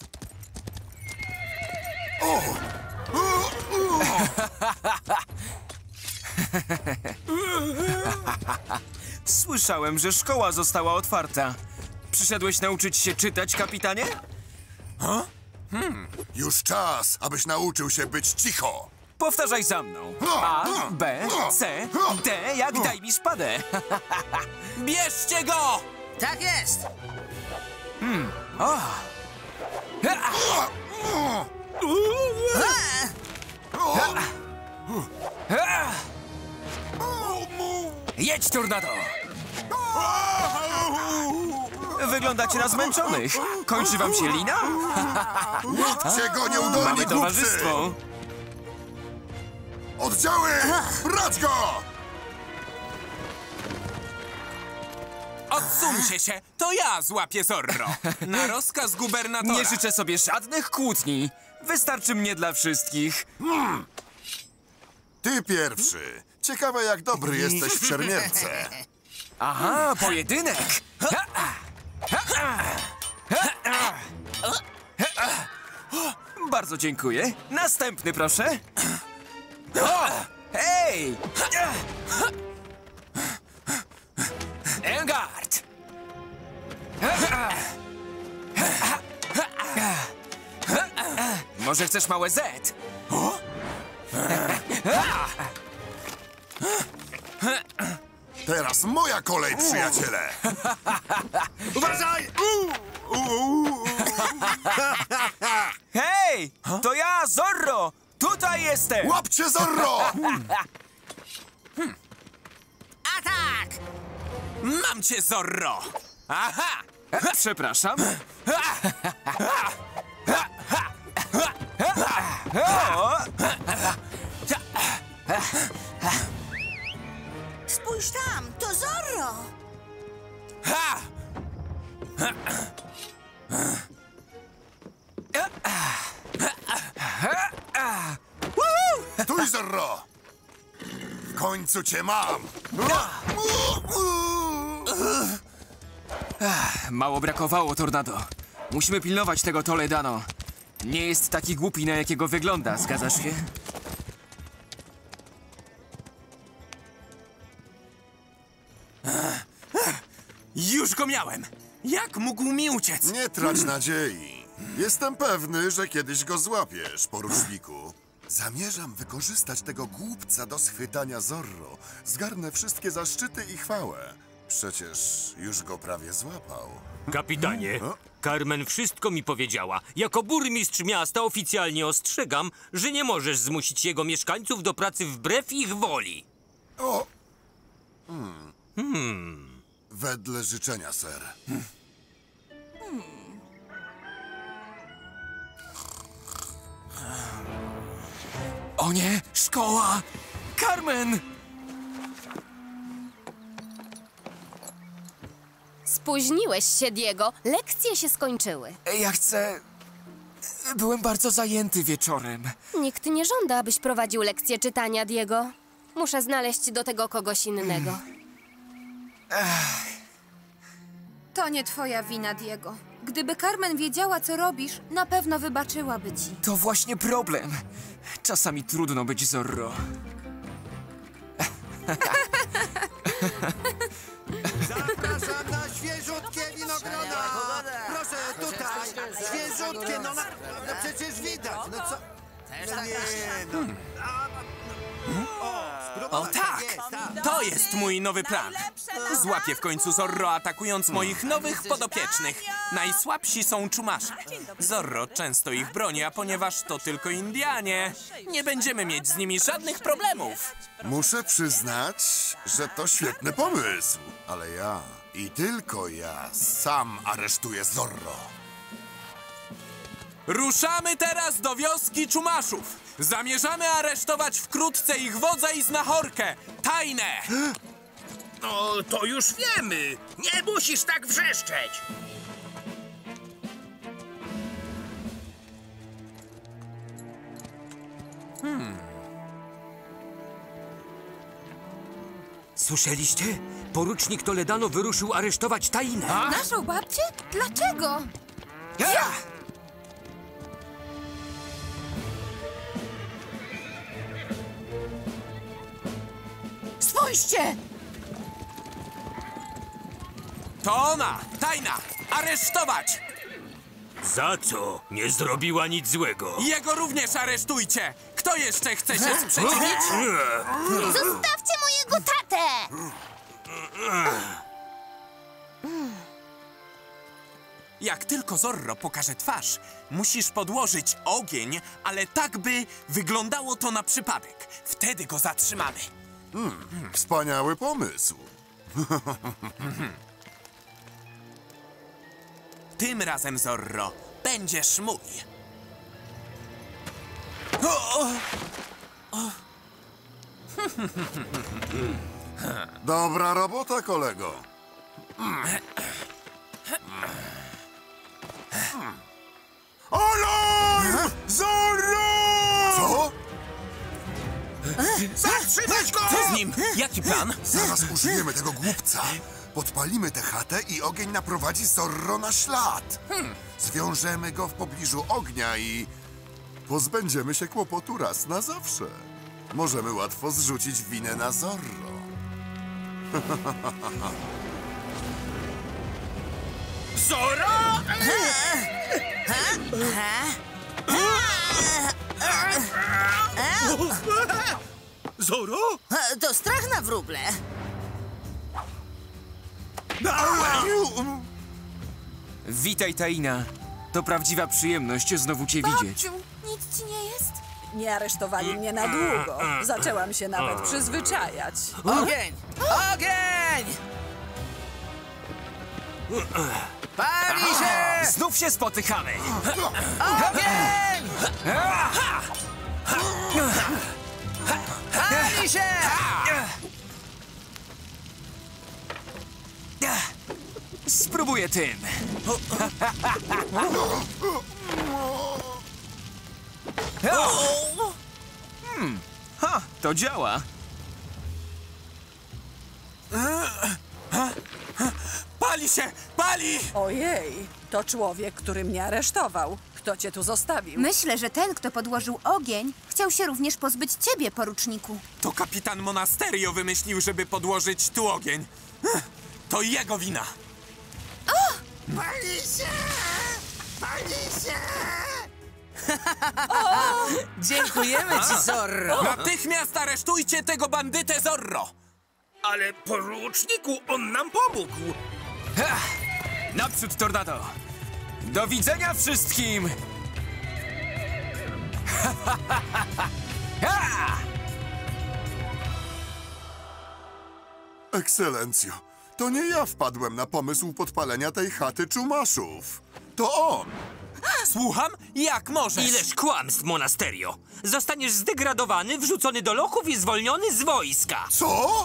Speaker 8: O!
Speaker 4: Słyszałem, że szkoła została otwarta. Przyszedłeś nauczyć się czytać, kapitanie?
Speaker 8: Ha? Hmm. Już czas, abyś nauczył się być cicho.
Speaker 4: Powtarzaj za mną. A, B, C, D, jak daj mi szpadę.
Speaker 3: Bierzcie go!
Speaker 10: Tak jest.
Speaker 4: Hmm. O. Jedź, Tornado! Wyglądacie na zmęczonych. Kończy wam się lina?
Speaker 8: Łapcie go, nieudolni
Speaker 4: Mamy towarzystwo.
Speaker 8: Oddziały! Brać go!
Speaker 3: Odsuńcie się! To ja złapię Zorro! Na rozkaz gubernatora.
Speaker 4: Nie życzę sobie żadnych kłótni. Wystarczy mnie dla wszystkich.
Speaker 8: Hmm. Ty pierwszy. Ciekawe, jak dobry jesteś w szermierce.
Speaker 4: Aha, pojedynek! Bardzo dziękuję. Następny, proszę. O! Hej! En garde! Może chcesz małe Z?
Speaker 8: Teraz moja kolej, przyjaciele!
Speaker 11: Uważaj!
Speaker 4: Hej! To ja, Zorro! Tutaj jestem!
Speaker 8: Łapcie Zorro!
Speaker 10: Atak!
Speaker 3: Mam cię, Zorro! Aha!
Speaker 4: Przepraszam.
Speaker 10: Spójrz tam, to Zorro!
Speaker 3: Ha!
Speaker 8: Stój, Zorro! W końcu cię mam!
Speaker 4: Mało brakowało, Tornado. Musimy pilnować tego Toledano. Nie jest taki głupi, na jakiego wygląda, zgadzasz się?
Speaker 3: Już go miałem! Jak mógł mi uciec?
Speaker 8: Nie trać nadziei. Jestem pewny, że kiedyś go złapiesz, poruczniku. Zamierzam wykorzystać tego głupca do schwytania Zorro. Zgarnę wszystkie zaszczyty i chwałę. Przecież już go prawie złapał.
Speaker 9: Kapitanie, Carmen wszystko mi powiedziała. Jako burmistrz miasta oficjalnie ostrzegam, że nie możesz zmusić jego mieszkańców do pracy wbrew ich woli.
Speaker 8: O! Hmm.
Speaker 9: Hmm.
Speaker 8: Wedle życzenia, ser. Hmm.
Speaker 4: O nie, szkoła! Carmen!
Speaker 1: Spóźniłeś się, Diego. Lekcje się skończyły.
Speaker 4: Ja chcę... Byłem bardzo zajęty wieczorem.
Speaker 1: Nikt nie żąda, abyś prowadził lekcję czytania, Diego. Muszę znaleźć do tego kogoś innego.
Speaker 5: To nie twoja wina, Diego. Gdyby Carmen wiedziała, co robisz, na pewno wybaczyłaby ci.
Speaker 4: To właśnie problem. Czasami trudno być Zorro.
Speaker 7: Zapraszam na świeżutkie winogrona! Proszę, tutaj! Świeżutkie, no, na, no przecież widać, no co... No nie, no...
Speaker 3: O tak! To jest mój nowy plan. Złapię w końcu Zorro, atakując moich nowych podopiecznych. Najsłabsi są czumasze. Zorro często ich broni, a ponieważ to tylko Indianie, nie będziemy mieć z nimi żadnych problemów.
Speaker 8: Muszę przyznać, że to świetny pomysł. Ale ja i tylko ja sam aresztuję Zorro.
Speaker 3: Ruszamy teraz do wioski czumaszów. Zamierzamy aresztować wkrótce ich wodza i znachorkę. Tajne!
Speaker 2: No, to już wiemy. Nie musisz tak wrzeszczeć.
Speaker 9: Hmm. Słyszeliście? Porucznik Toledano wyruszył aresztować Tainę.
Speaker 5: Naszą babcię? Dlaczego?
Speaker 9: Ja!
Speaker 13: Spójrzcie!
Speaker 3: To ona! Tajna! Aresztować!
Speaker 9: Za co? Nie zrobiła nic złego.
Speaker 3: Jego również aresztujcie! Kto jeszcze chce się sprzeciwić?
Speaker 1: Zostawcie mojego tatę!
Speaker 3: Jak tylko Zorro pokaże twarz, musisz podłożyć ogień, ale tak, by wyglądało to na przypadek. Wtedy go zatrzymamy.
Speaker 8: Hmm, wspaniały pomysł.
Speaker 3: Tym razem, Zorro, będziesz mój. O, o, o.
Speaker 8: Dobra robota, kolego. Alarm! Zorro! Co?
Speaker 2: Zatrzymać go!
Speaker 3: Co z nim? Jaki plan?
Speaker 8: Zaraz użyjemy tego głupca. Podpalimy tę chatę i ogień naprowadzi Zorro na ślad.
Speaker 3: Hmm.
Speaker 8: Zwiążemy go w pobliżu ognia i pozbędziemy się kłopotu raz na zawsze. Możemy łatwo zrzucić winę na Zorro.
Speaker 2: Zorro!
Speaker 7: Zorro?
Speaker 10: To strach na wróble.
Speaker 4: Witaj, Taina. To prawdziwa przyjemność znowu cię widzieć.
Speaker 5: Nic ci nie jest?
Speaker 13: Nie aresztowali mnie na długo. Zaczęłam się nawet przyzwyczajać.
Speaker 10: Ogień! Ogień! Pali się!
Speaker 4: Znów się spotykamy!
Speaker 10: Ogień! Pali się!
Speaker 4: Spróbuję tym. Hmm, ha, to działa.
Speaker 3: Pali się! Pali!
Speaker 13: Ojej, to człowiek, który mnie aresztował. Kto cię tu zostawił?
Speaker 5: Myślę, że ten, kto podłożył ogień, chciał się również pozbyć ciebie, poruczniku.
Speaker 3: To kapitan Monasterio wymyślił, żeby podłożyć tu ogień. To jego wina.
Speaker 7: Pali się! Pali się!
Speaker 10: Dziękujemy ci, Zorro.
Speaker 3: Natychmiast aresztujcie tego bandytę Zorro!
Speaker 2: Ale poruczniku, on nam pomógł!
Speaker 4: Ha! Naprzód, Tornado! Do widzenia wszystkim! Ha, ha, ha, ha, ha!
Speaker 8: Ekscelencjo, to nie ja wpadłem na pomysł podpalenia tej chaty czumaszów. To on!
Speaker 3: Słucham? Jak możesz?
Speaker 9: Ileż kłamstw, Monasterio! Zostaniesz zdegradowany, wrzucony do lochów i zwolniony z wojska!
Speaker 8: Co?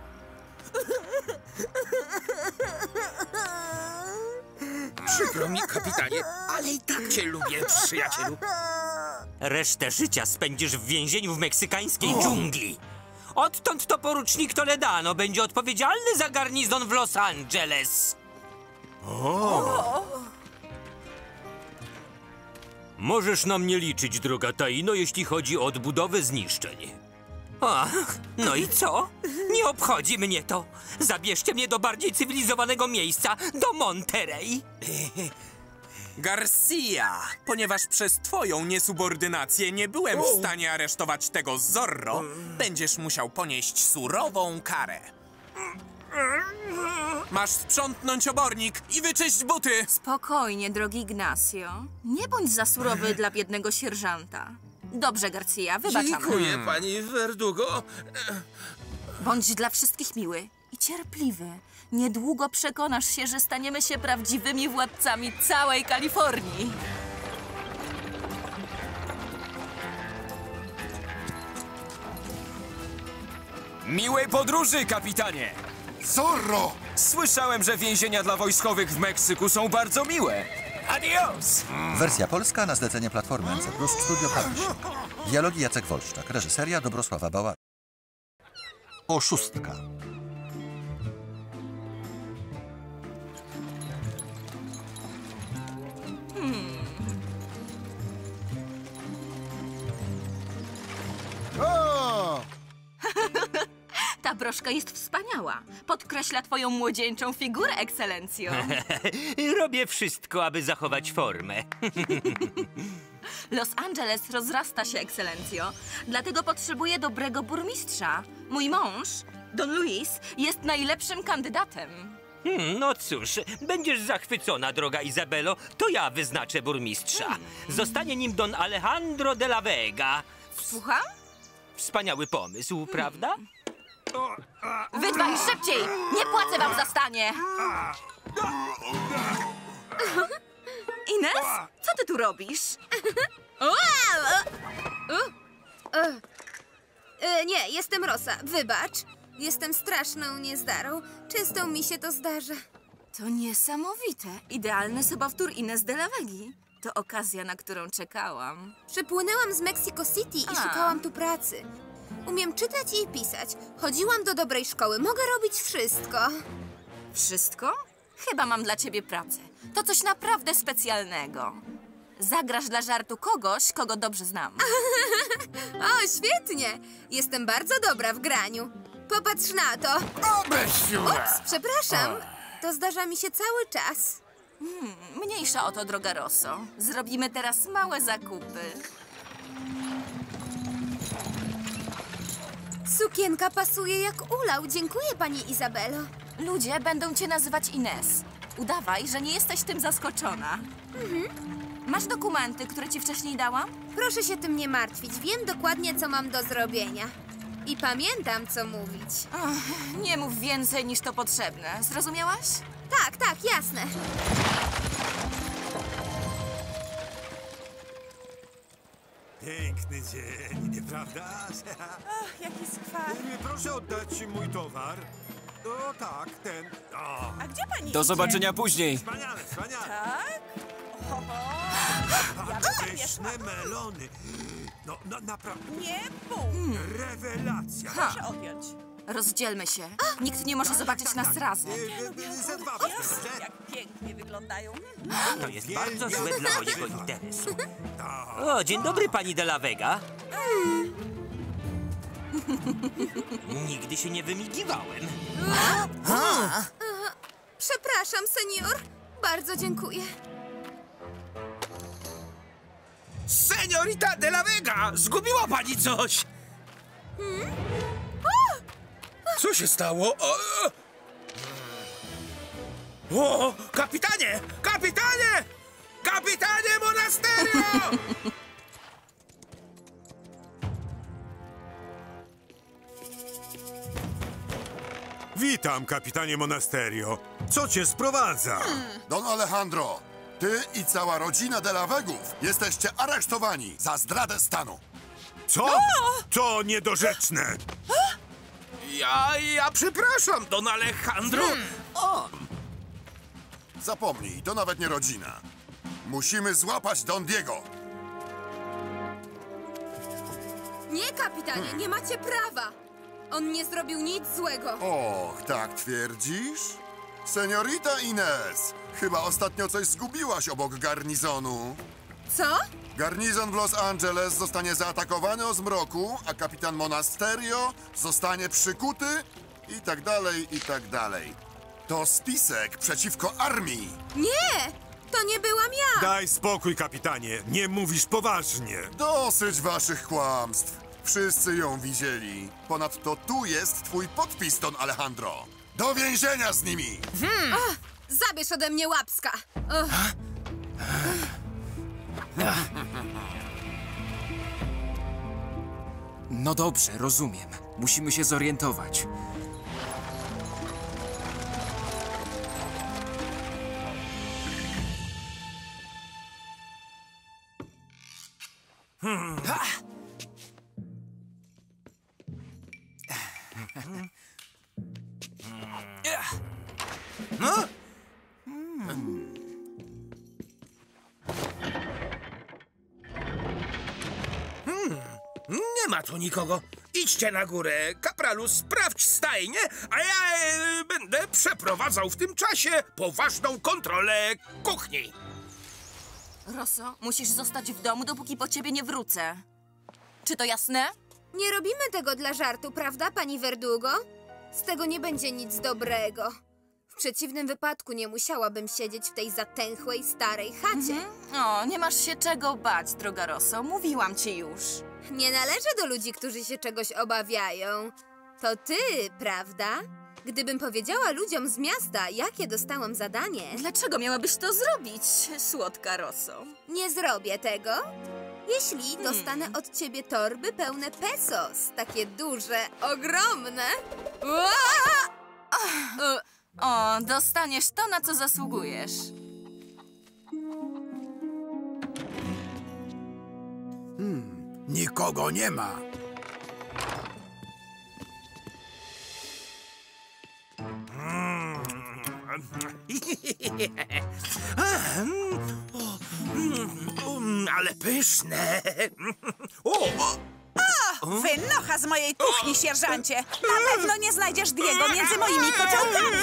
Speaker 2: Przykro mi, kapitanie, ale i tak cię lubię, przyjacielu.
Speaker 9: Resztę życia spędzisz w więzieniu w meksykańskiej dżungli. Odtąd to porucznik Toledano będzie odpowiedzialny za garnizon w Los Angeles. O. Możesz na mnie liczyć, droga Taino, jeśli chodzi o odbudowę zniszczeń. Ach, no i co? Nie obchodzi mnie to. Zabierzcie mnie do bardziej cywilizowanego miejsca, do Monterey.
Speaker 3: Garcia, ponieważ przez twoją niesubordynację nie byłem w stanie aresztować tego Zorro, będziesz musiał ponieść surową karę. Masz sprzątnąć obornik i wyczyść buty.
Speaker 6: Spokojnie, drogi Ignacio. Nie bądź za surowy dla biednego sierżanta. Dobrze, Garcia, wybaczamy.
Speaker 2: Dziękuję, pani Verdugo.
Speaker 6: Bądź dla wszystkich miły i cierpliwy. Niedługo przekonasz się, że staniemy się prawdziwymi władcami całej Kalifornii.
Speaker 4: Miłej podróży, kapitanie!
Speaker 8: Zorro!
Speaker 4: Słyszałem, że więzienia dla wojskowych w Meksyku są bardzo miłe. Adios!
Speaker 14: Wersja polska na zlecenie Platformy N C plus, Studio Publishing. Dialogi Jacek Wolszczak, reżyseria Dobrosława Bałazy. Oszustka.
Speaker 6: Hmm.
Speaker 8: O!
Speaker 6: Ta broszka jest wspaniała. Podkreśla twoją młodzieńczą figurę, ekscelencjo.
Speaker 9: Robię wszystko, aby zachować formę.
Speaker 6: Los Angeles rozrasta się, ekscelencjo. Dlatego potrzebuję dobrego burmistrza. Mój mąż, Don Luis, jest najlepszym kandydatem.
Speaker 9: Hmm, no cóż, będziesz zachwycona, droga Izabelo. To ja wyznaczę burmistrza. Hmm. Zostanie nim Don Alejandro de la Vega.
Speaker 6: Słucham?
Speaker 9: Wspaniały pomysł, hmm. prawda?
Speaker 6: Wy dwaj szybciej! Nie płacę wam za stanie! Ines? Co ty tu robisz?
Speaker 5: E, nie, jestem Rosa. Wybacz. Jestem straszną niezdarą. Często mi się to zdarza.
Speaker 6: To niesamowite. Idealny sobowtór Ines de la Vegi. To okazja, na którą czekałam.
Speaker 5: Przypłynęłam z Mexico City i
Speaker 6: A.
Speaker 5: szukałam tu pracy. Umiem czytać i pisać. Chodziłam do dobrej szkoły. Mogę robić wszystko.
Speaker 6: Wszystko? Chyba mam dla ciebie pracę. To coś naprawdę specjalnego. Zagrasz dla żartu kogoś, kogo dobrze znam.
Speaker 5: O, świetnie! Jestem bardzo dobra w graniu. Popatrz na to. Ups, przepraszam. To zdarza mi się cały czas.
Speaker 6: Hmm, mniejsza o to, droga Rosso. Zrobimy teraz małe zakupy.
Speaker 5: Sukienka pasuje jak ulał. Dziękuję, pani Izabelo.
Speaker 6: Ludzie będą cię nazywać Ines. Udawaj, że nie jesteś tym zaskoczona.
Speaker 5: Mhm.
Speaker 6: Masz dokumenty, które ci wcześniej dałam?
Speaker 5: Proszę się tym nie martwić. Wiem dokładnie, co mam do zrobienia. I pamiętam, co mówić.
Speaker 6: Ach, nie mów więcej, niż to potrzebne. Zrozumiałaś?
Speaker 5: Tak, tak, jasne.
Speaker 11: Piękny dzień, nieprawdaż?
Speaker 13: Ach, jaki skwar.
Speaker 11: Proszę oddać mój towar. O tak, ten. O.
Speaker 13: A gdzie pani
Speaker 4: Do
Speaker 13: idzie?
Speaker 4: zobaczenia później.
Speaker 11: Wspaniale, wspaniale.
Speaker 13: Tak? Oho. Ja bym tam nie szła.
Speaker 11: Pyszne melony. No, no naprawdę.
Speaker 13: Nie bój.
Speaker 11: Rewelacja.
Speaker 6: Ha.
Speaker 13: Proszę odjąć.
Speaker 6: Rozdzielmy się. Nikt nie może zobaczyć nas razem.
Speaker 11: Ze dwa,
Speaker 13: Jezu, jak pięknie wyglądają.
Speaker 9: To jest bardzo złe dla mojego interesu. O, dzień dobry, pani de la Vega. Nigdy się nie wymigiwałem.
Speaker 5: A. Przepraszam, senior. Bardzo dziękuję.
Speaker 2: Seniorita de la Vega! Zgubiła pani coś! Co się stało? O, o, kapitanie! Kapitanie! Kapitanie Monasterio!
Speaker 11: Witam, kapitanie Monasterio. Co cię sprowadza?
Speaker 8: Don Alejandro, ty i cała rodzina de la Vegów jesteście aresztowani za zdradę stanu.
Speaker 11: Co? To niedorzeczne.
Speaker 2: Ja, ja przepraszam, Don Alejandro.
Speaker 8: O! Zapomnij, to nawet nie rodzina. Musimy złapać Don Diego.
Speaker 5: Nie, kapitanie, nie macie prawa. On nie zrobił nic złego.
Speaker 8: Och, tak twierdzisz? Seniorita Ines, chyba ostatnio coś zgubiłaś obok garnizonu.
Speaker 5: Co?
Speaker 8: Garnizon w Los Angeles zostanie zaatakowany o zmroku, a kapitan Monasterio zostanie przykuty i tak dalej, i tak dalej. To spisek przeciwko armii.
Speaker 5: Nie! To nie byłam ja!
Speaker 11: Daj spokój, kapitanie. Nie mówisz poważnie.
Speaker 8: Dosyć waszych kłamstw. Wszyscy ją widzieli. Ponadto tu jest twój podpis, Don Alejandro. Do więzienia z nimi!
Speaker 5: Hmm. Oh, zabierz ode mnie łapska! Oh.
Speaker 4: No dobrze, rozumiem. Musimy się zorientować.
Speaker 2: Hmm. No? Hmm. Hmm. Nie ma tu nikogo. Idźcie na górę. Kapralu, sprawdź stajnię, a ja e, będę przeprowadzał w tym czasie poważną kontrolę kuchni.
Speaker 6: Rosso, musisz zostać w domu, dopóki po ciebie nie wrócę. Czy to jasne?
Speaker 5: Nie robimy tego dla żartu, prawda, pani Verdugo? Z tego nie będzie nic dobrego. W przeciwnym wypadku nie musiałabym siedzieć w tej zatęchłej, starej chacie.
Speaker 6: Mhm. O, nie masz się czego bać, droga Rosso. Mówiłam ci już.
Speaker 5: Nie należę do ludzi, którzy się czegoś obawiają. To ty, prawda? Gdybym powiedziała ludziom z miasta, jakie dostałam zadanie...
Speaker 6: Dlaczego miałabyś to zrobić, słodka Rosso?
Speaker 5: Nie zrobię tego, jeśli hmm. dostanę od ciebie torby pełne pesos. Takie duże, ogromne.
Speaker 6: O, dostaniesz to, na co zasługujesz.
Speaker 12: Hmm, nikogo nie ma.
Speaker 2: Ale pyszne. O, o.
Speaker 13: O, wynocha z mojej kuchni, sierżancie. Na pewno nie znajdziesz Diego między moimi kociołkami.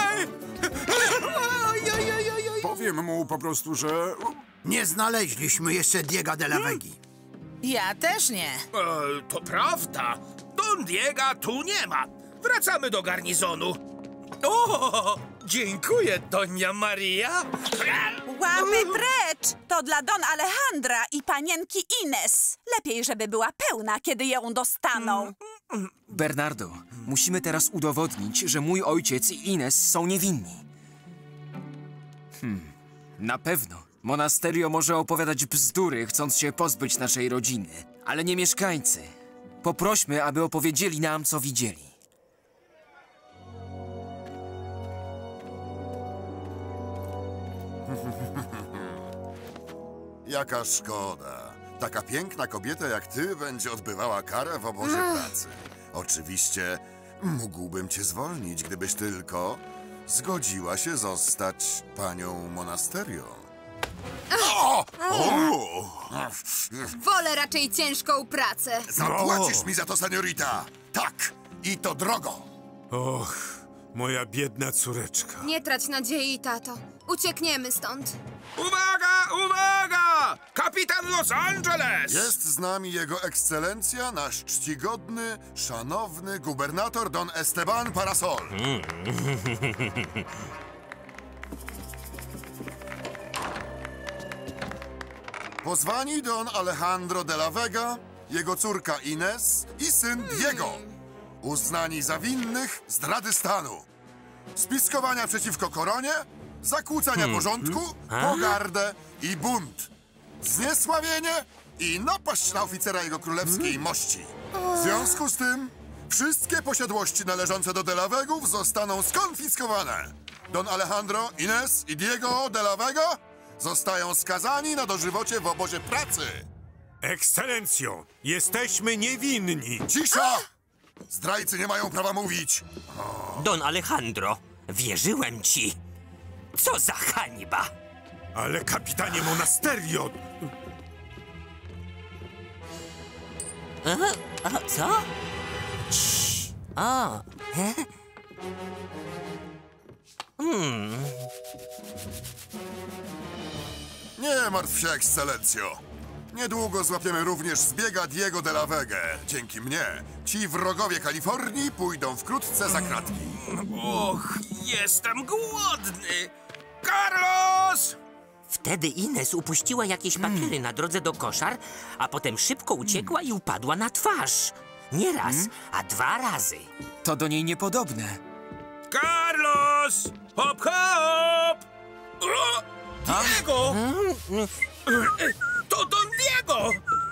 Speaker 16: Powiem mu po prostu, że...
Speaker 12: Nie znaleźliśmy jeszcze Diega de la Vegi.
Speaker 10: Ja też nie.
Speaker 2: E, to prawda. Don Diega tu nie ma. Wracamy do garnizonu. O, dziękuję, Donia Maria.
Speaker 13: Łapy precz! To dla Don Alejandra i panienki Ines. Lepiej, żeby była pełna, kiedy ją dostaną.
Speaker 4: Bernardo, musimy teraz udowodnić, że mój ojciec i Ines są niewinni. Hmm, na pewno. Monasterio może opowiadać bzdury, chcąc się pozbyć naszej rodziny. Ale nie mieszkańcy. Poprośmy, aby opowiedzieli nam, co widzieli.
Speaker 8: Jaka szkoda. Taka piękna kobieta jak ty będzie odbywała karę w obozie pracy. Oczywiście mógłbym cię zwolnić, gdybyś tylko zgodziła się zostać panią Monasterio.
Speaker 5: O! O! Wolę raczej ciężką pracę.
Speaker 8: Zapłacisz mi za to, seniorita. Tak, i to drogo.
Speaker 11: Och, moja biedna córeczka.
Speaker 5: Nie trać nadziei, tato. Uciekniemy stąd.
Speaker 2: Uwaga, uwaga! Kapitan Los Angeles!
Speaker 8: Jest z nami jego ekscelencja, nasz czcigodny, szanowny gubernator Don Esteban Parasol. Pozwani Don Alejandro de la Vega, jego córka Ines i syn Diego. Uznani za winnych zdrady stanu, spiskowania przeciwko koronie, zakłócania
Speaker 9: Hmm.
Speaker 8: porządku,
Speaker 9: A?
Speaker 8: pogardę i bunt, zniesławienie i napaść na oficera jego królewskiej mości. W związku z tym wszystkie posiadłości należące do de la Vegów zostaną skonfiskowane. Don Alejandro, Ines i Diego de la Vega zostają skazani na dożywocie w obozie pracy.
Speaker 11: Ekscelencjo, jesteśmy niewinni.
Speaker 8: Cisza! Zdrajcy nie mają prawa mówić.
Speaker 9: Don Alejandro, wierzyłem ci. Co za hańba!
Speaker 11: Ale kapitanie Monasterio...
Speaker 9: A, a co? Cii. O. he? Hmm.
Speaker 8: Nie martw się, ekscelencjo. Niedługo złapiemy również zbiega Diego de la Vega. Dzięki mnie ci wrogowie Kalifornii pójdą wkrótce za kratki.
Speaker 2: Och, jestem głodny! Carlos!
Speaker 9: Wtedy Ines upuściła jakieś papiery na drodze do koszar, a potem szybko uciekła i upadła na twarz. Nie raz, a dwa razy.
Speaker 4: To do niej niepodobne.
Speaker 2: Carlos! Hop, hop! O! Diego! To Don Diego!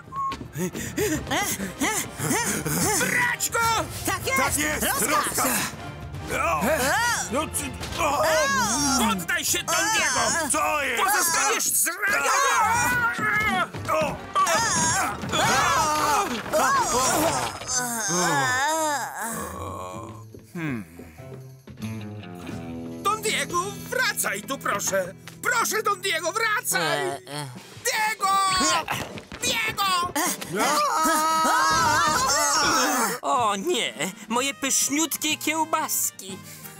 Speaker 2: Brać go!
Speaker 10: Tak jest!
Speaker 11: Tak jest! Rozkaz! O! No, czy... o!
Speaker 2: Poddaj się, Don Diego!
Speaker 11: Co jest?
Speaker 2: Bo zostaniesz zraniony! O! Don Diego, wracaj tu, proszę! Proszę, Don Diego, wracaj! Diego! Diego!
Speaker 9: O nie, moje pyszniutkie kiełbaski.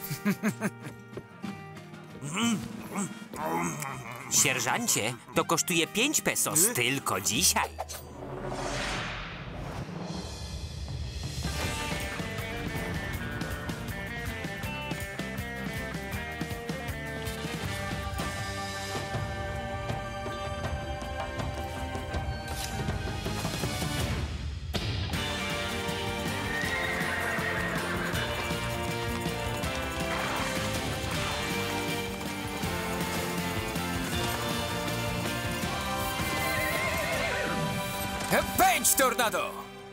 Speaker 9: Sierżancie, to kosztuje pięć pesos tylko dzisiaj.
Speaker 4: Pędź, tornado!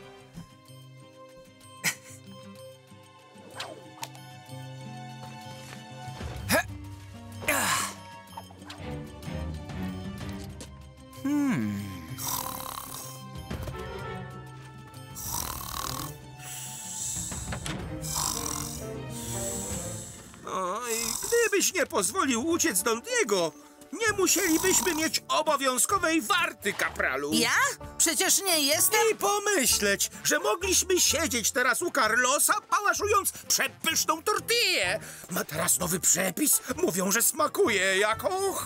Speaker 4: Hmm.
Speaker 2: Oj, gdybyś nie pozwolił uciec Don Diego, nie musielibyśmy mieć obowiązkowej warty, kapralu.
Speaker 10: Ja? Przecież nie jestem...
Speaker 2: I pomyśleć, że mogliśmy siedzieć teraz u Carlosa, pałaszując przepyszną tortillę. Ma teraz nowy przepis. Mówią, że smakuje jak och...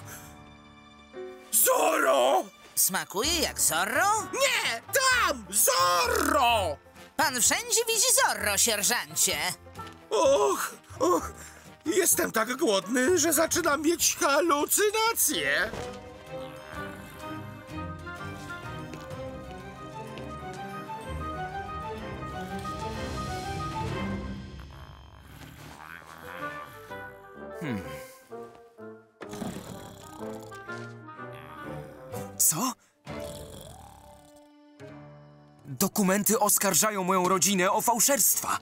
Speaker 2: Zorro!
Speaker 10: Smakuje jak Zorro?
Speaker 2: Nie! Tam! Zorro!
Speaker 10: Pan wszędzie widzi Zorro, sierżancie.
Speaker 2: Och, och, jestem tak głodny, że zaczynam mieć halucynacje.
Speaker 4: Hmm. Co? Dokumenty oskarżają moją rodzinę o fałszerstwa.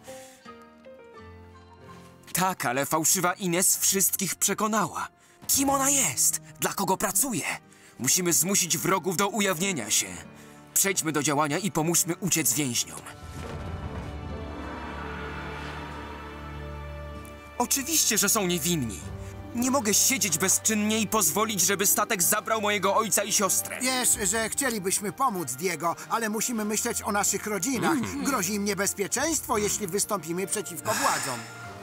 Speaker 4: Tak, ale fałszywa Ines wszystkich przekonała. Kim ona jest? Dla kogo pracuje? Musimy zmusić wrogów do ujawnienia się. Przejdźmy do działania i pomóżmy uciec więźniom. Oczywiście, że są niewinni. Nie mogę siedzieć bezczynnie i pozwolić, żeby statek zabrał mojego ojca i siostrę.
Speaker 12: Wiesz, że chcielibyśmy pomóc Diego, ale musimy myśleć o naszych rodzinach.
Speaker 4: Mm.
Speaker 12: Grozi im niebezpieczeństwo, jeśli wystąpimy przeciwko władzom.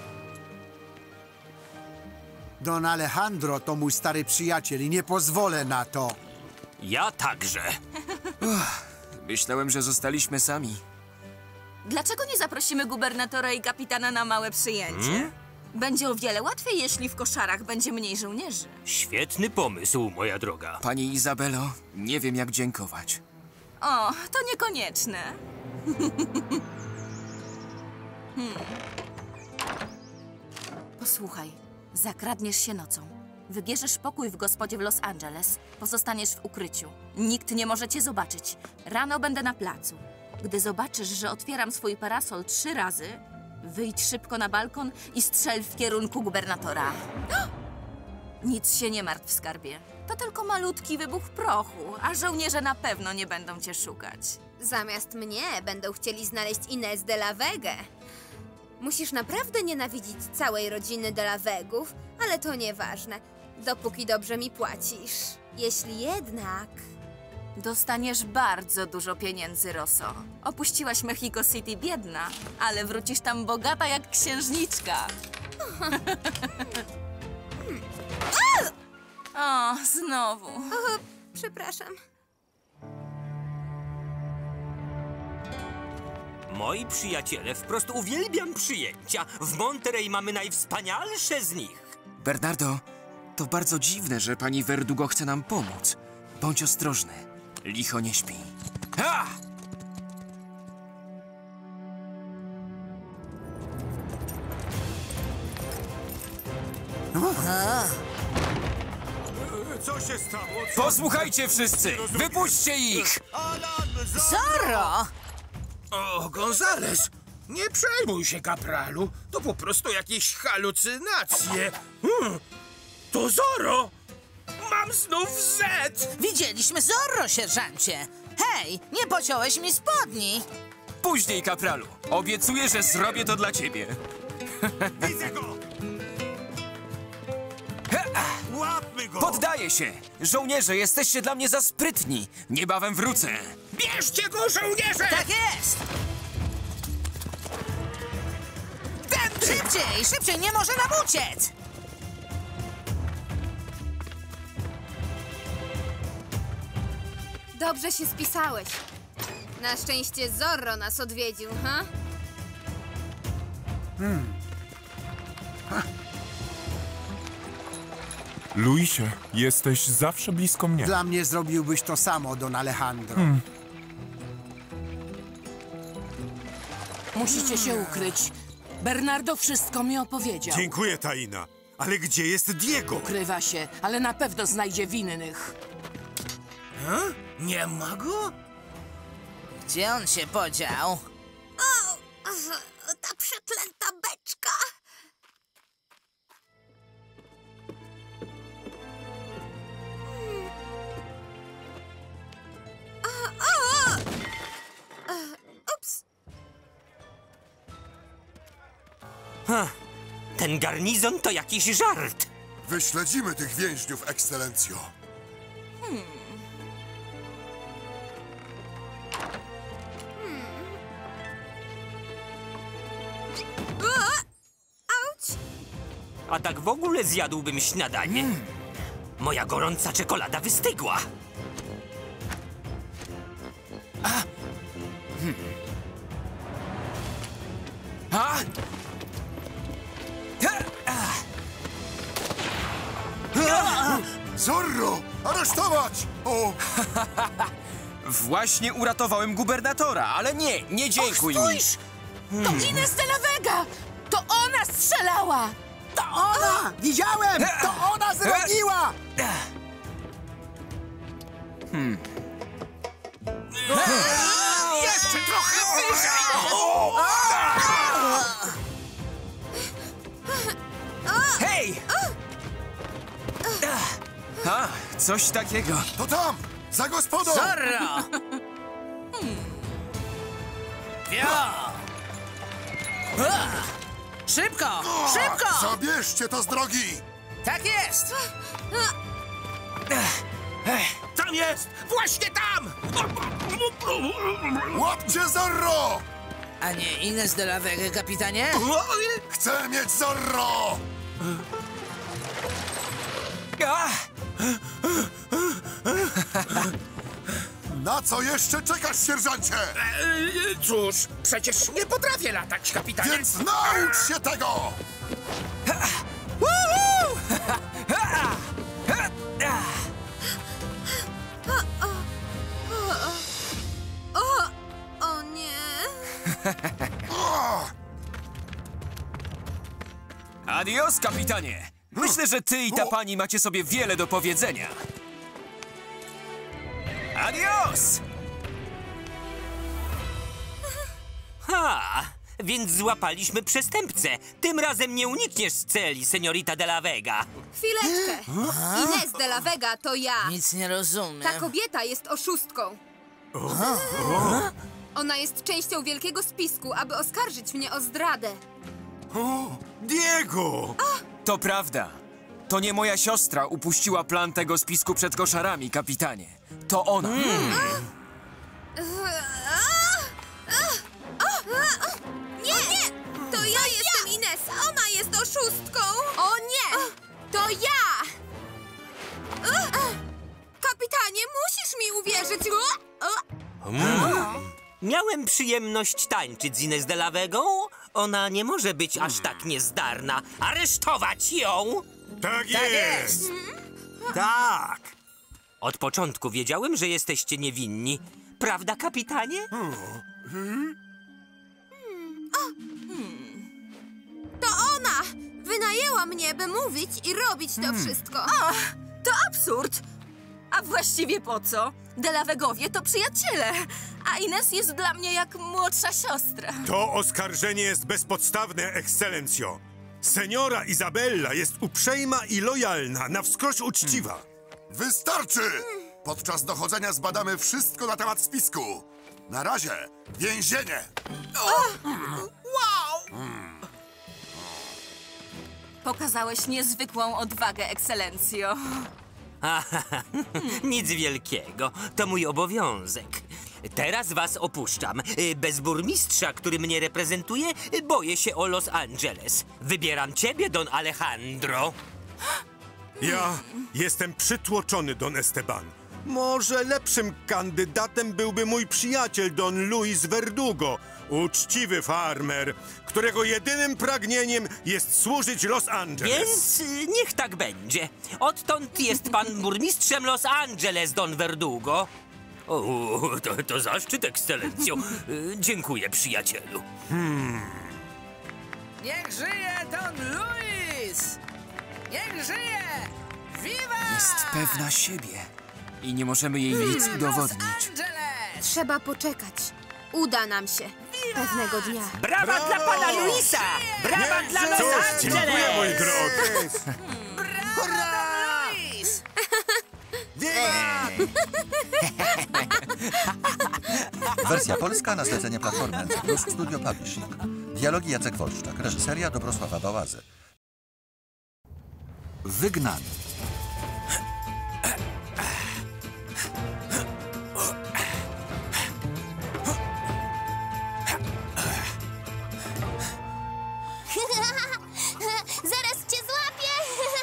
Speaker 12: Don Alejandro to mój stary przyjaciel i nie pozwolę na to.
Speaker 9: Ja także.
Speaker 4: Uff, myślałem, że zostaliśmy sami.
Speaker 6: Dlaczego nie zaprosimy gubernatora i kapitana na małe przyjęcie?
Speaker 9: Hmm?
Speaker 6: Będzie o wiele łatwiej, jeśli w koszarach będzie mniej żołnierzy.
Speaker 9: Świetny pomysł, moja droga.
Speaker 4: Pani Izabelo, nie wiem jak dziękować.
Speaker 6: O, to niekonieczne. hmm. Posłuchaj, zakradniesz się nocą. Wybierzesz pokój w gospodzie w Los Angeles. Pozostaniesz w ukryciu. Nikt nie może cię zobaczyć. Rano będę na placu. Gdy zobaczysz, że otwieram swój parasol trzy razy, wyjdź szybko na balkon i strzel w kierunku gubernatora. Nic się nie martw, skarbie. To tylko malutki wybuch prochu, a żołnierze na pewno nie będą cię szukać.
Speaker 5: Zamiast mnie będą chcieli znaleźć Inez de la Vegę. Musisz naprawdę nienawidzić całej rodziny de la Vegów, ale to nieważne, dopóki dobrze mi płacisz. Jeśli jednak...
Speaker 6: Dostaniesz bardzo dużo pieniędzy, Rosso. Opuściłaś Mexico City biedna, ale wrócisz tam bogata jak księżniczka. O, znowu.
Speaker 5: O, przepraszam.
Speaker 9: Moi przyjaciele, wprost uwielbiam przyjęcia. W Monterey mamy najwspanialsze z nich.
Speaker 4: Bernardo, to bardzo dziwne, że pani Verdugo chce nam pomóc. Bądź ostrożny. Licho nie śpi. Ha!
Speaker 11: Co się stało?
Speaker 4: Posłuchajcie wszyscy! Wypuśćcie ich!
Speaker 10: Zorro!
Speaker 2: O, Gonzales! Nie przejmuj się, kapralu. To po prostu jakieś halucynacje. Hmm, to Zorro! Mam znów Z!
Speaker 10: Widzieliśmy Zorro, sierżancie! Hej, nie pociąłeś mi spodni!
Speaker 4: Później, kapralu. Obiecuję, że zrobię to dla ciebie.
Speaker 11: Widzę go! Łapmy go!
Speaker 4: Poddaję się! Żołnierze, jesteście dla mnie za sprytni. Niebawem wrócę.
Speaker 2: Bierzcie go, żołnierze!
Speaker 10: Tak jest! Ten szybciej, szybciej, nie może nam uciec!
Speaker 5: Dobrze się spisałeś. Na szczęście Zorro nas odwiedził, ha?
Speaker 16: Hmm. Luisie, jesteś zawsze blisko mnie.
Speaker 12: Dla mnie zrobiłbyś to samo, Don Alejandro.
Speaker 16: Hmm.
Speaker 17: Musicie się ukryć. Bernardo wszystko mi opowiedział.
Speaker 11: Dziękuję, Taina. Ale gdzie jest Diego?
Speaker 17: Ukrywa się, ale na pewno znajdzie winnych.
Speaker 2: Ha? Nie ma go?
Speaker 10: Gdzie on się podział?
Speaker 5: O, ta przeklęta beczka! O, o! Ups!
Speaker 9: Ha, ten garnizon to jakiś żart.
Speaker 8: Wyśledzimy tych więźniów, ekscelencjo.
Speaker 6: Hmm.
Speaker 5: Auć!
Speaker 9: A tak w ogóle zjadłbym śniadanie. Moja gorąca czekolada wystygła.
Speaker 4: A! Hmm. A!
Speaker 8: Zorro! Aresztować! O!
Speaker 4: Właśnie uratowałem gubernatora, ale nie, nie dziękuj
Speaker 17: Och,
Speaker 4: mi.
Speaker 17: spójrz! To Inez de la Vega! To ona strzelała!
Speaker 12: To ona! Widziałem! To ona zrobiła!
Speaker 4: Hmm.
Speaker 2: Jeszcze trochę wyżej!
Speaker 4: Hej! A, coś takiego.
Speaker 8: To tam! Za gospodą!
Speaker 10: Zorro! Wio! A! Szybko! Szybko!
Speaker 8: Zabierzcie to z drogi!
Speaker 10: Tak jest!
Speaker 2: Tam jest! Właśnie tam!
Speaker 8: Łapcie Zorro!
Speaker 10: A nie Inez de la Vega, kapitanie?
Speaker 8: Chcę mieć Zorro!
Speaker 4: A!
Speaker 8: Na co jeszcze czekasz, sierżancie?
Speaker 2: Eee, cóż, przecież nie potrafię latać, kapitanie.
Speaker 8: Więc naucz się tego!
Speaker 4: Adios, kapitanie! Myślę, że ty i ta pani macie sobie wiele do powiedzenia. Adios!
Speaker 9: Ha! Więc złapaliśmy przestępcę. Tym razem nie unikniesz z celi, seniorita de la Vega.
Speaker 5: Chwileczkę. Inez de la Vega to ja.
Speaker 10: Nic nie rozumiem.
Speaker 5: Ta kobieta jest oszustką. Ona jest częścią wielkiego spisku, aby oskarżyć mnie o zdradę.
Speaker 11: O, Diego!
Speaker 4: To prawda. To nie moja siostra upuściła plan tego spisku przed koszarami, kapitanie. To ona.
Speaker 5: Hmm. Nie, nie! To ja jestem Ines! Ona jest oszustką! O nie! To ja! Kapitanie, musisz mi uwierzyć!
Speaker 9: Mm. Miałem przyjemność tańczyć z Inez de la Vegą. Ona nie może być aż tak niezdarna. Aresztować ją!
Speaker 11: Tak jest! Tak!
Speaker 9: Od początku wiedziałem, że jesteście niewinni. Prawda, kapitanie?
Speaker 5: To ona! Wynajęła mnie, by mówić i robić to wszystko.
Speaker 6: O, to absurd! A właściwie po co? De la Vegowie to przyjaciele, a Ines jest dla mnie jak młodsza siostra.
Speaker 11: To oskarżenie jest bezpodstawne, ekscelencjo. Seniora Izabella jest uprzejma i lojalna, na wskroś uczciwa.
Speaker 8: Wystarczy! Podczas dochodzenia zbadamy wszystko na temat spisku. Na razie więzienie.
Speaker 6: Wow! Pokazałeś niezwykłą odwagę, ekscelencjo.
Speaker 9: Nic wielkiego. To mój obowiązek. Teraz was opuszczam. Bez burmistrza, który mnie reprezentuje, boję się o Los Angeles. Wybieram ciebie, Don Alejandro.
Speaker 11: Ja jestem przytłoczony, Don Esteban. Może lepszym kandydatem byłby mój przyjaciel Don Luis Verdugo, uczciwy farmer, którego jedynym pragnieniem jest służyć Los Angeles.
Speaker 9: Więc y, niech tak będzie. Odtąd jest pan burmistrzem Los Angeles, Don Verdugo. O, to, to zaszczyt, ekscelencjo. Y, dziękuję, przyjacielu.
Speaker 11: Hmm.
Speaker 10: Niech żyje Don Luis! Niech żyje! Viva!
Speaker 4: Jest pewna siebie i nie możemy jej nic udowodnić.
Speaker 5: Trzeba poczekać. Uda nam się. Pewnego dnia.
Speaker 9: Brawa, Brawo! Dla pana Luisa! Brawa
Speaker 11: Nie,
Speaker 9: dla Los
Speaker 11: cóż,
Speaker 9: Angeles!
Speaker 11: dziękuję, mój drogi.
Speaker 10: Hurra! Luis!
Speaker 14: Wersja polska na zlecenie Platformy N C plus Studio Publishing. Dialogi Jacek Wolszczak, reżyseria Dobrosława Bałazy.
Speaker 18: Wygnany.
Speaker 1: Zaraz cię złapię!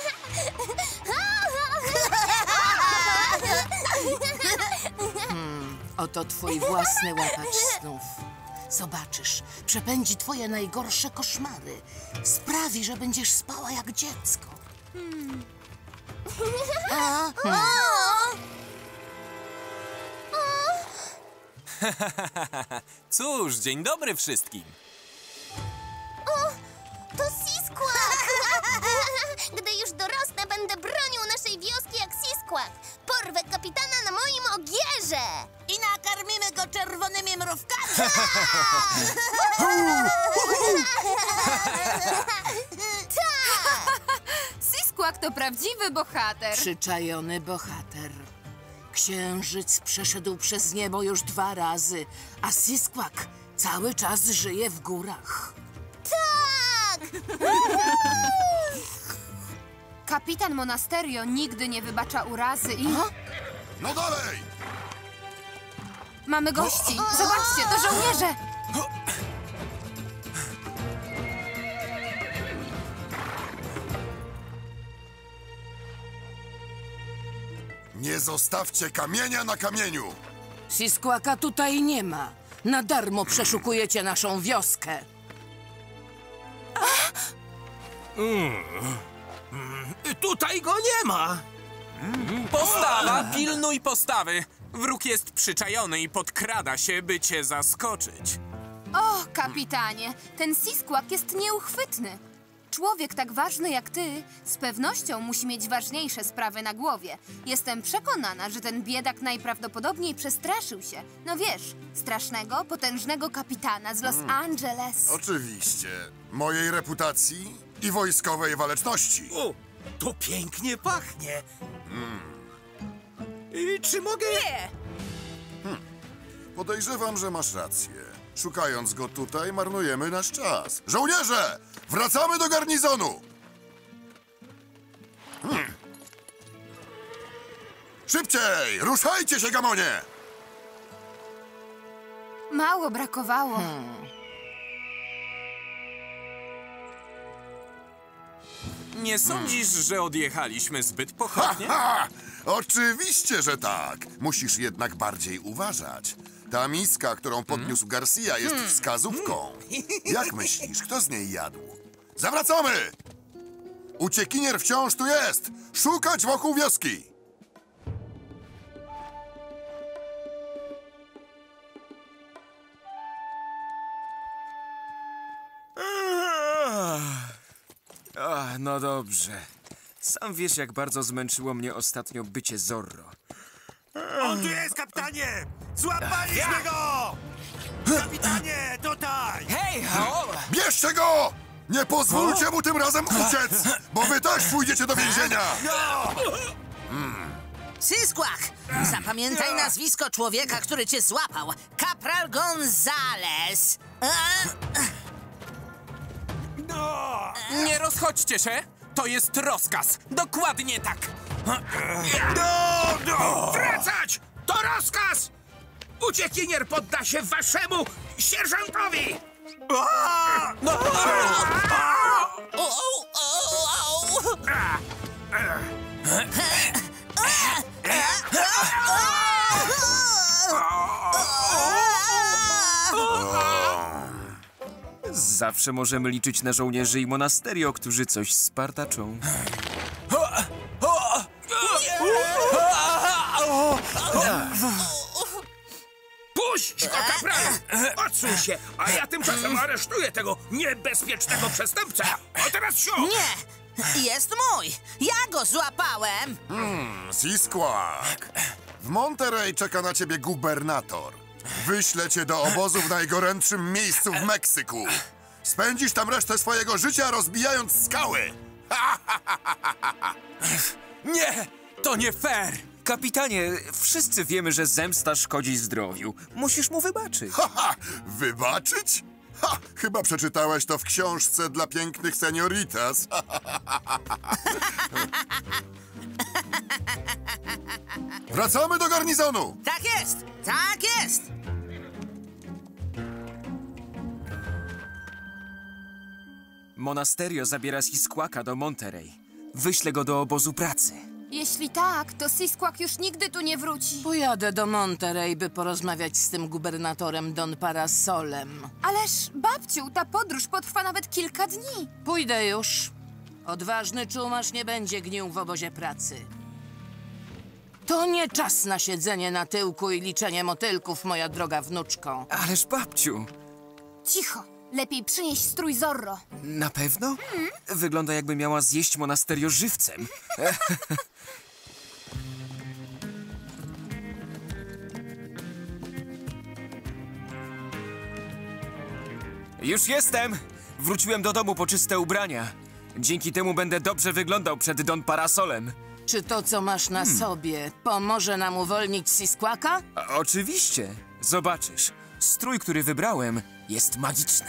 Speaker 17: Hmm, oto twój własny łapacz snów. Zobaczysz, przepędzi twoje najgorsze koszmary. Sprawi, że będziesz spała jak dziecko.
Speaker 1: Hmm.
Speaker 17: A?
Speaker 1: Hmm.
Speaker 3: Cóż, dzień dobry wszystkim.
Speaker 1: O, to Sisquak! Gdy już dorosnę, będę bronił naszej wioski jak Sisquak. Porwę kapitana na moim ogierze.
Speaker 17: I nakarmimy go czerwonymi mrówkami.
Speaker 1: Tak!
Speaker 5: Sisquak to prawdziwy bohater.
Speaker 17: Przyczajony bohater. Księżyc przeszedł przez niebo już dwa razy, a Sisquak cały czas żyje w górach.
Speaker 1: Tak!
Speaker 5: Kapitan Monasterio nigdy nie wybacza urazy i...
Speaker 8: No dalej!
Speaker 5: Mamy gości. Zobaczcie, to żołnierze.
Speaker 8: Nie zostawcie kamienia na kamieniu!
Speaker 17: Sisquaka tutaj nie ma. Na darmo przeszukujecie naszą wioskę.
Speaker 2: Mm. Mm. Tutaj go nie ma!
Speaker 3: Postawa, pilnuj postawy. Wróg jest przyczajony i podkrada się, by cię zaskoczyć.
Speaker 1: O, kapitanie, ten Sisquak jest nieuchwytny. Człowiek tak ważny jak ty z pewnością musi mieć ważniejsze sprawy na głowie. Jestem przekonana, że ten biedak najprawdopodobniej przestraszył się. No wiesz, strasznego, potężnego kapitana z Los
Speaker 8: Mm.
Speaker 1: Angeles.
Speaker 8: Oczywiście. Mojej reputacji i wojskowej waleczności.
Speaker 2: O, to pięknie pachnie.
Speaker 8: Mm.
Speaker 2: I czy mogę...
Speaker 13: Nie!
Speaker 8: Hmm. Podejrzewam, że masz rację. Szukając go tutaj, marnujemy nasz czas. Żołnierze! Wracamy do garnizonu! Hmm. Szybciej! Ruszajcie się, gamonie!
Speaker 1: Mało brakowało.
Speaker 8: Hmm.
Speaker 3: Nie sądzisz, że odjechaliśmy zbyt pochopnie?
Speaker 8: Ha! Oczywiście, że tak. Musisz jednak bardziej uważać. Ta miska, którą podniósł Garcia, jest wskazówką. Jak myślisz, kto z niej jadł? Zawracamy! Uciekinier wciąż tu jest! Szukać wokół wioski!
Speaker 4: Ach, no dobrze. Sam wiesz, jak bardzo zmęczyło mnie ostatnio bycie Zorro.
Speaker 7: On tu jest, kapitanie! Złapaliśmy go! Kapitanie, tutaj!
Speaker 4: Hej, ho!
Speaker 8: Bierzcie go! Nie pozwólcie mu tym razem uciec, bo wy też pójdziecie do więzienia!
Speaker 10: Hmm. Sisquak! Zapamiętaj nazwisko człowieka, który cię złapał. Kapral Gonzales.
Speaker 3: Nie rozchodźcie się! To jest rozkaz! Dokładnie tak!
Speaker 2: Do, do, wracać! To rozkaz! Uciekinier podda się waszemu sierżantowi!
Speaker 10: No.
Speaker 4: Zawsze możemy liczyć na żołnierzy i monasterio, którzy coś spartaczą.
Speaker 2: Puść go, kapralu! Odsuń się, a ja tymczasem aresztuję tego niebezpiecznego przestępcę! A teraz sio!
Speaker 10: Nie! Jest mój! Ja go złapałem!
Speaker 8: Hmm, Sisquak. W Monterey czeka na ciebie gubernator. Wyślę cię do obozu w najgorętszym miejscu w Meksyku. Spędzisz tam resztę swojego życia rozbijając skały.
Speaker 3: Nie! To nie fair!
Speaker 4: Kapitanie, wszyscy wiemy, że zemsta szkodzi zdrowiu. Musisz mu wybaczyć.
Speaker 8: Haha, wybaczyć? Ha, chyba przeczytałeś to w książce dla pięknych senioritas. Wracamy do garnizonu!
Speaker 10: Tak jest! Tak jest!
Speaker 4: Monasterio zabiera Sisquaka do Monterey. Wyślę go do obozu pracy.
Speaker 1: Jeśli tak, to Sisquak już nigdy tu nie wróci.
Speaker 17: Pojadę do Monterey, by porozmawiać z tym gubernatorem Don Parasolem.
Speaker 1: Ależ, babciu, ta podróż potrwa nawet kilka dni.
Speaker 17: Pójdę już. Odważny czumarz nie będzie gnił w obozie pracy. To nie czas na siedzenie na tyłku i liczenie motylków, moja droga wnuczko.
Speaker 4: Ależ, babciu...
Speaker 1: Cicho. Lepiej przynieś strój Zorro.
Speaker 4: Na pewno? Hmm? Wygląda, jakby miała zjeść monasterio żywcem. Już jestem! Wróciłem do domu po czyste ubrania. Dzięki temu będę dobrze wyglądał przed Don Parasolem.
Speaker 17: Czy to, co masz na
Speaker 4: Hmm.
Speaker 17: sobie, pomoże nam uwolnić Sisquaka?
Speaker 4: A, oczywiście. Zobaczysz. Strój, który wybrałem, jest magiczny.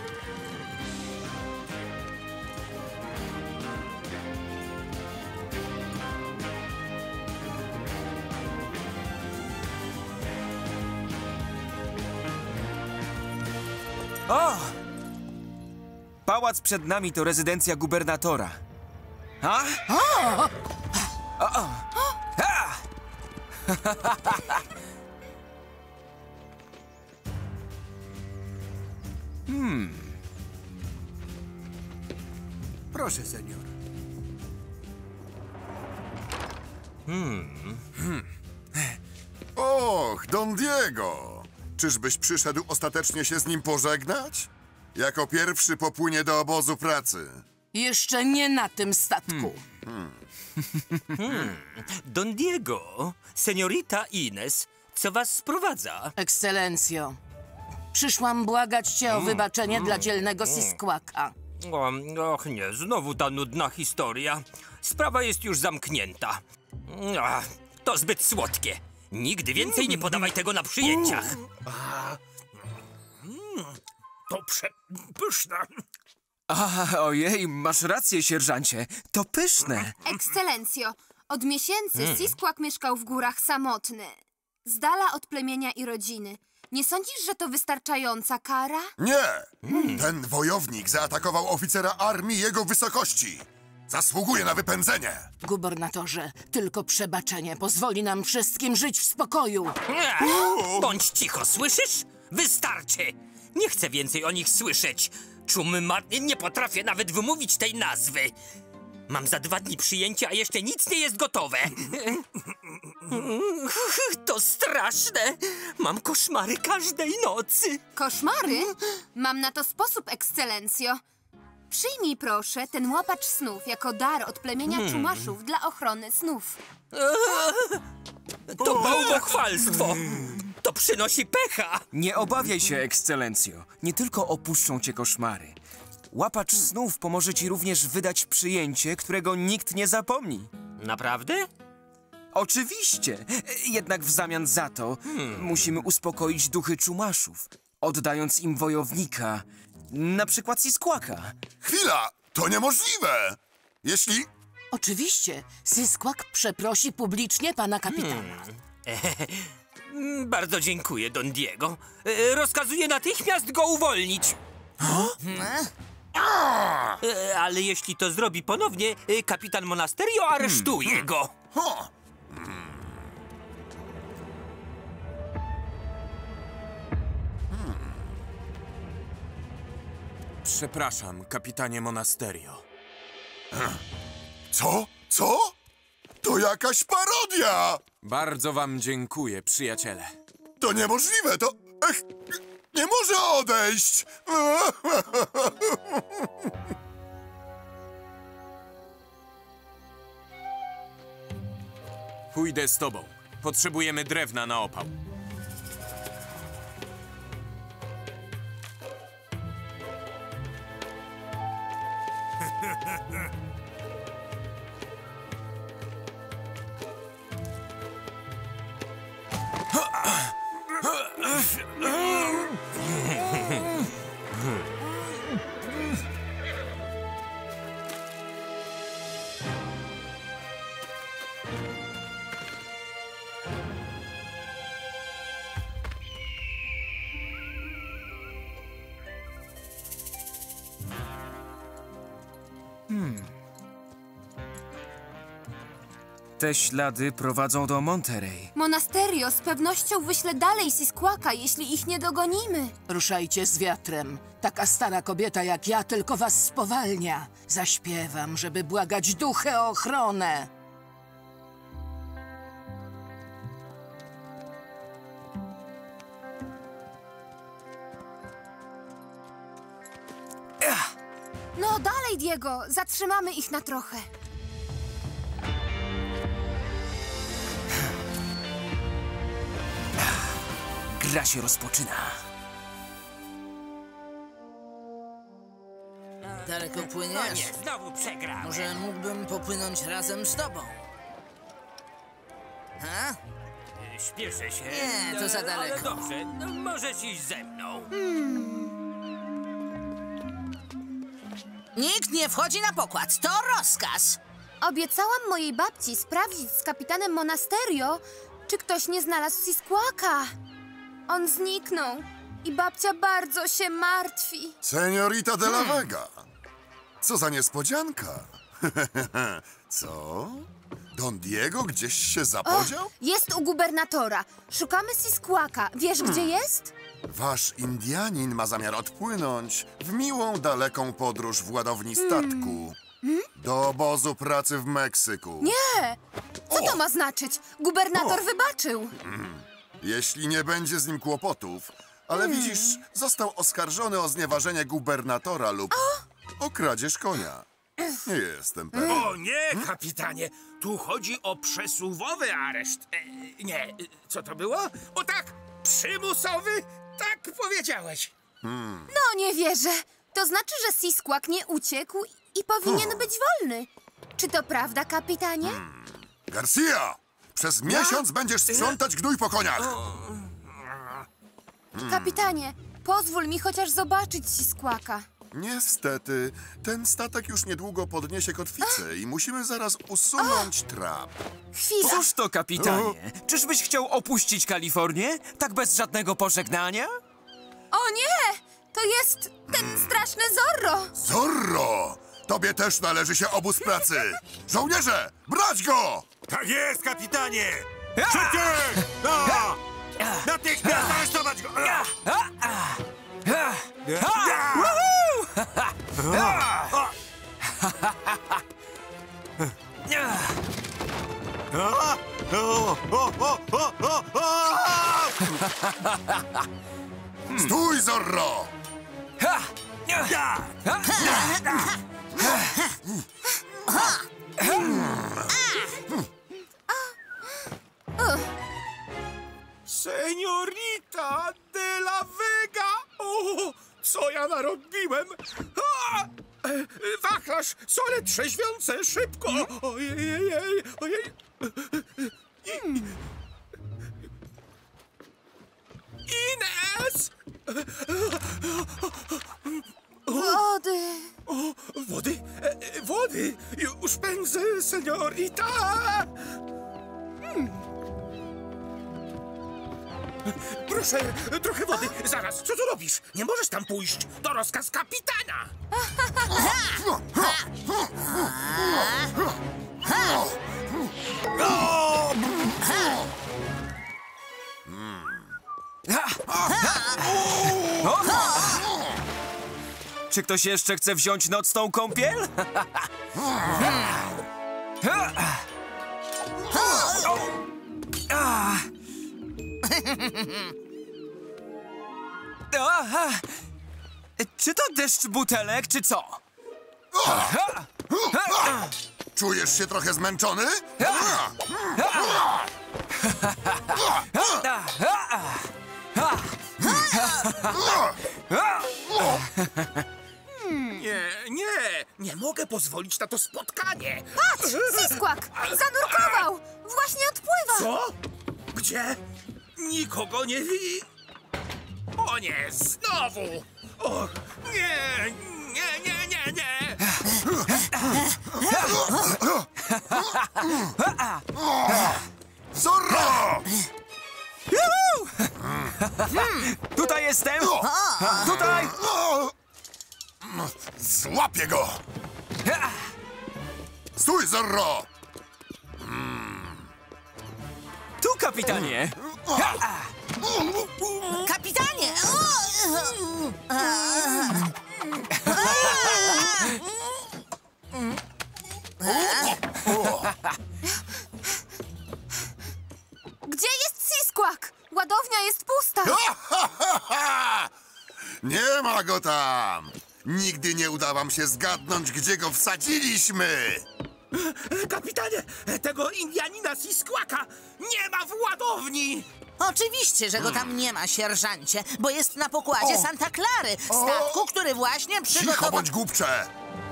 Speaker 4: O! Pałac przed nami to rezydencja gubernatora. A?
Speaker 17: O!
Speaker 4: O! O! Ha! Hmm.
Speaker 12: Proszę, senior.
Speaker 8: Hmm. Hmm. Och, Don Diego! Czyżbyś przyszedł ostatecznie się z nim pożegnać? Jako pierwszy popłynie do obozu pracy.
Speaker 17: Jeszcze nie na tym statku.
Speaker 9: Hmm. Hmm. Don Diego, seniorita Ines, co was sprowadza?
Speaker 17: Ekscelencjo, przyszłam błagać cię o wybaczenie dla dzielnego Siskłaka.
Speaker 9: O, och nie, znowu ta nudna historia. Sprawa jest już zamknięta. Ach, to zbyt słodkie. Nigdy więcej nie podawaj tego na przyjęciach.
Speaker 2: A, mm, to przepyszne.
Speaker 4: A, ojej, masz rację, sierżancie. To pyszne.
Speaker 5: Ekscelencjo, od miesięcy
Speaker 4: Mm.
Speaker 5: Siskłak mieszkał w górach samotny, z dala od plemienia i rodziny. Nie sądzisz, że to wystarczająca kara?
Speaker 8: Nie! Ten wojownik zaatakował oficera armii jego wysokości. Zasługuje na wypędzenie.
Speaker 17: Gubernatorze, tylko przebaczenie pozwoli nam wszystkim żyć w spokoju.
Speaker 9: Nie, bądź cicho, słyszysz? Wystarczy! Nie chcę więcej o nich słyszeć. Czumy marny, nie potrafię nawet wymówić tej nazwy. Mam za dwa dni przyjęcie, a jeszcze nic nie jest gotowe. To straszne. Mam koszmary każdej nocy.
Speaker 5: Koszmary? Mam na to sposób, ekscelencjo. Przyjmij proszę ten łapacz snów jako dar od plemienia
Speaker 4: Hmm.
Speaker 5: Czumaszów dla ochrony snów.
Speaker 9: To bałwochwalstwo. To przynosi pecha.
Speaker 4: Nie obawiaj się, ekscelencjo. Nie tylko opuszczą cię koszmary. Łapacz snów pomoże ci również wydać przyjęcie, którego nikt nie zapomni.
Speaker 9: Naprawdę?
Speaker 4: Oczywiście. Jednak w zamian za to hmm. musimy uspokoić duchy Czumaszów, oddając im wojownika, na przykład Siskłaka.
Speaker 8: Chwila! To niemożliwe! Jeśli...
Speaker 17: Oczywiście. Siskłak przeprosi publicznie pana kapitana.
Speaker 9: Hmm. Bardzo dziękuję, Don Diego. E, rozkazuję natychmiast go uwolnić.
Speaker 10: Hmm?
Speaker 9: E, ale jeśli to zrobi ponownie, e, kapitan Monasterio aresztuje hmm. go.
Speaker 8: Huh.
Speaker 3: Przepraszam, kapitanie Monasterio.
Speaker 8: Co? Co? To jakaś parodia!
Speaker 3: Bardzo wam dziękuję, przyjaciele.
Speaker 8: To niemożliwe, to... Ech, nie może odejść!
Speaker 3: Pójdę z tobą. Potrzebujemy drewna na opał.
Speaker 4: Hmm. Te ślady prowadzą do Monterey.
Speaker 5: Monasterio z pewnością wyśle dalej Siskłaka, jeśli ich nie dogonimy.
Speaker 17: Ruszajcie z wiatrem. Taka stara kobieta jak ja tylko was spowalnia. Zaśpiewam, żeby błagać duchy o ochronę.
Speaker 5: No dalej, Diego. Zatrzymamy ich na trochę.
Speaker 4: Gra się rozpoczyna.
Speaker 10: Daleko płyniesz?
Speaker 9: No nie, znowu przegrałem.
Speaker 10: Może mógłbym popłynąć razem z tobą? Ha?
Speaker 9: Śpieszę się.
Speaker 10: Nie, to za daleko.
Speaker 9: Ale dobrze, no, możesz iść ze mną.
Speaker 10: Hmm. Nikt nie wchodzi na pokład. To rozkaz.
Speaker 5: Obiecałam mojej babci sprawdzić z kapitanem Monasterio, czy ktoś nie znalazł Siskłaka. On zniknął i babcia bardzo się martwi.
Speaker 8: Seniorita de la Vega. Co za niespodzianka. Co? Don Diego gdzieś się zapodział?
Speaker 5: O, jest u gubernatora. Szukamy Siskłaka. Wiesz,
Speaker 8: Hmm.
Speaker 5: gdzie jest?
Speaker 8: Wasz Indianin ma zamiar odpłynąć w miłą, daleką podróż w ładowni statku.
Speaker 5: Hmm?
Speaker 8: Do obozu pracy w Meksyku.
Speaker 5: Nie! Co to ma znaczyć? Gubernator
Speaker 8: O.
Speaker 5: wybaczył.
Speaker 8: Jeśli nie będzie z nim kłopotów. Ale widzisz, został oskarżony o znieważenie gubernatora lub o kradzież konia. Nie jestem pewien.
Speaker 2: O nie, kapitanie! Tu chodzi o przesuwowy areszt. E, nie, co to było? O tak, przymusowy? Tak powiedziałeś.
Speaker 8: Hmm.
Speaker 5: No, nie wierzę. To znaczy, że Seasquawk nie uciekł i powinien być wolny. Czy to prawda, kapitanie?
Speaker 8: Garcia! Przez miesiąc będziesz sprzątać gnój po koniach. Hmm.
Speaker 5: Kapitanie, pozwól mi chociaż zobaczyć Seasquawka.
Speaker 8: Niestety, ten statek już niedługo podniesie kotwicę i musimy zaraz usunąć trap.
Speaker 5: Chwila.
Speaker 4: Cóż to, kapitanie? Czyżbyś chciał opuścić Kalifornię? Tak bez żadnego pożegnania?
Speaker 5: O nie! To jest ten straszny Zorro!
Speaker 8: Zorro! Tobie też należy się obóz pracy. Żołnierze, brać go!
Speaker 11: Tak jest, kapitanie! Szybciej! No! Natychmiast aresztować go!
Speaker 8: Stój, Zorro!
Speaker 2: Seniorita de la Vega! O, co ja narobiłem? A! E, Wachlarz, sole trzeźwiące, szybko! Ojej, ojej! I... Ines!
Speaker 5: Wody!
Speaker 2: O, wody? E, wody! Już pędzę, seniorita! Hmm. Proszę, trochę wody. Zaraz, co tu robisz? Nie możesz tam pójść. To rozkaz kapitana.
Speaker 4: Czy ktoś jeszcze chce wziąć nocną kąpiel? Czy to deszcz butelek, czy co?
Speaker 8: Czujesz się trochę zmęczony?
Speaker 2: Nie, nie, nie mogę pozwolić na to spotkanie.
Speaker 5: Patrz, Seasquawk! Zanurkował! Właśnie odpływa!
Speaker 2: Co? Gdzie? Nikogo nie wi... O nie, znowu! O, nie, nie, nie, nie, nie!
Speaker 8: Zorro!
Speaker 4: Tutaj jestem! Tutaj!
Speaker 8: Złapię go! Stój, Zorro!
Speaker 4: Tu, kapitanie!
Speaker 10: Kapitanie!
Speaker 5: Gdzie jest Seasquawk? Ładownia jest pusta!
Speaker 8: Nie ma go tam! Nigdy nie uda wam się zgadnąć, gdzie go wsadziliśmy!
Speaker 2: Kapitanie, tego Indianina Seasquawka nie ma w ładowni!
Speaker 10: Oczywiście, że go tam nie ma, sierżancie, bo jest na pokładzie
Speaker 8: O!
Speaker 10: Santa Clary, statku, który właśnie
Speaker 8: Cicho
Speaker 10: przygotował...
Speaker 8: bądź, głupcze!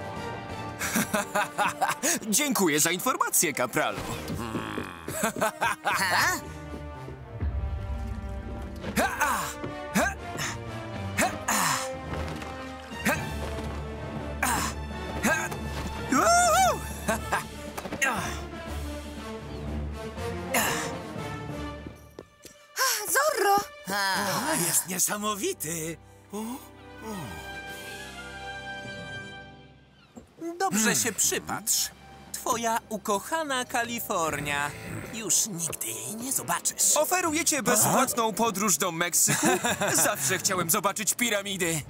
Speaker 4: Dziękuję za informację, kapralu.
Speaker 10: Ha?
Speaker 5: Zorro!
Speaker 2: A, jest niesamowity.
Speaker 3: Dobrze się przypatrz. Twoja ukochana Kalifornia. Już nigdy jej nie zobaczysz.
Speaker 4: Oferujecie bezpłatną podróż do Meksyku? Zawsze chciałem zobaczyć piramidy.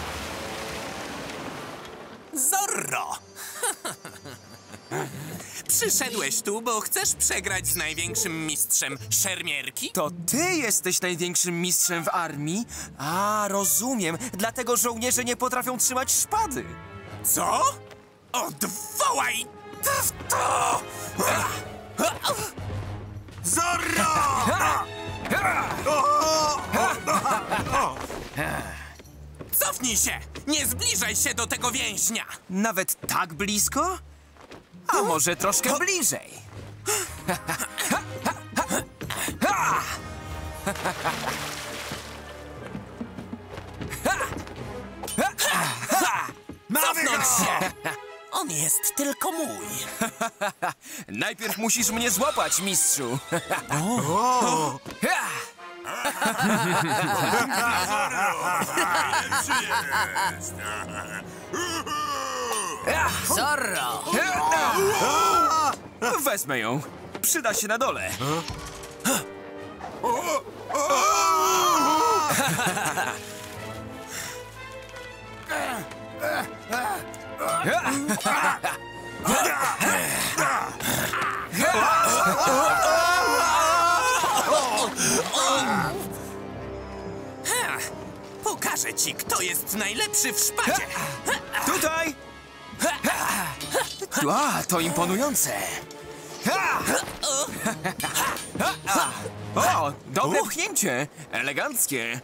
Speaker 3: Zorro! Przyszedłeś tu, bo chcesz przegrać z największym mistrzem szermierki?
Speaker 4: To ty jesteś największym mistrzem w armii? A, rozumiem. Dlatego żołnierze nie potrafią trzymać szpady.
Speaker 3: Co? Odwołaj to!
Speaker 11: Zorro!
Speaker 3: Cofnij się! Nie zbliżaj się do tego więźnia!
Speaker 4: Nawet tak blisko? A może troszkę bliżej?
Speaker 3: Cofnąć się! On jest tylko mój.
Speaker 4: Najpierw musisz mnie złapać, mistrzu.
Speaker 11: O!
Speaker 10: Zorro!
Speaker 4: Wezmę ją. Przyda się na dole.
Speaker 3: Pokażę ci, kto jest najlepszy w szpadzie.
Speaker 4: Tutaj! A, to imponujące. O, dobre pchnięcie. Eleganckie.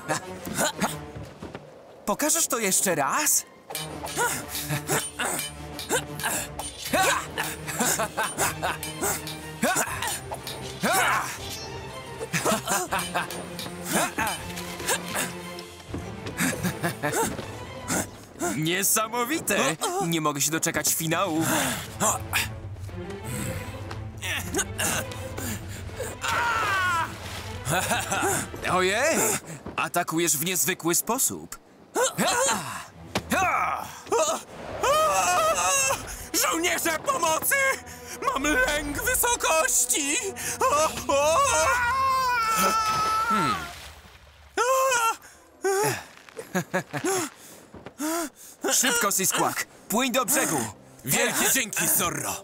Speaker 4: Pokażesz to jeszcze raz? Niesamowite! Nie mogę się doczekać finału. Ojej! Atakujesz w niezwykły sposób.
Speaker 3: Żołnierze pomocy! Mam lęk wysokości!
Speaker 4: Hmm. Szybko, Sisquak! Płyń do brzegu!
Speaker 3: Wielkie dzięki, Zorro!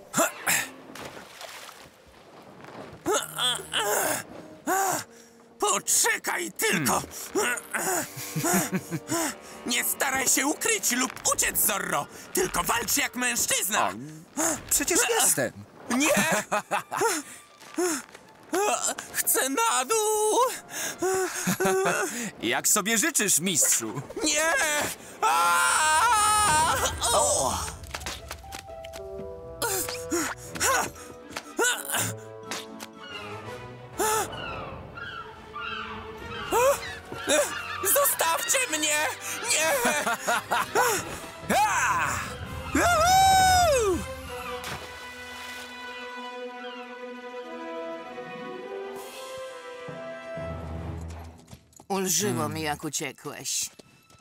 Speaker 3: Poczekaj tylko! Nie staraj się ukryć lub uciec, Zorro! Tylko walcz jak mężczyzna!
Speaker 4: Przecież jestem!
Speaker 3: Nie! Chcę na dół!
Speaker 4: Jak sobie życzysz, mistrzu?
Speaker 3: Nie!
Speaker 4: O!
Speaker 3: Zostawcie mnie! Nie!
Speaker 17: Ulżyło mi, jak uciekłeś.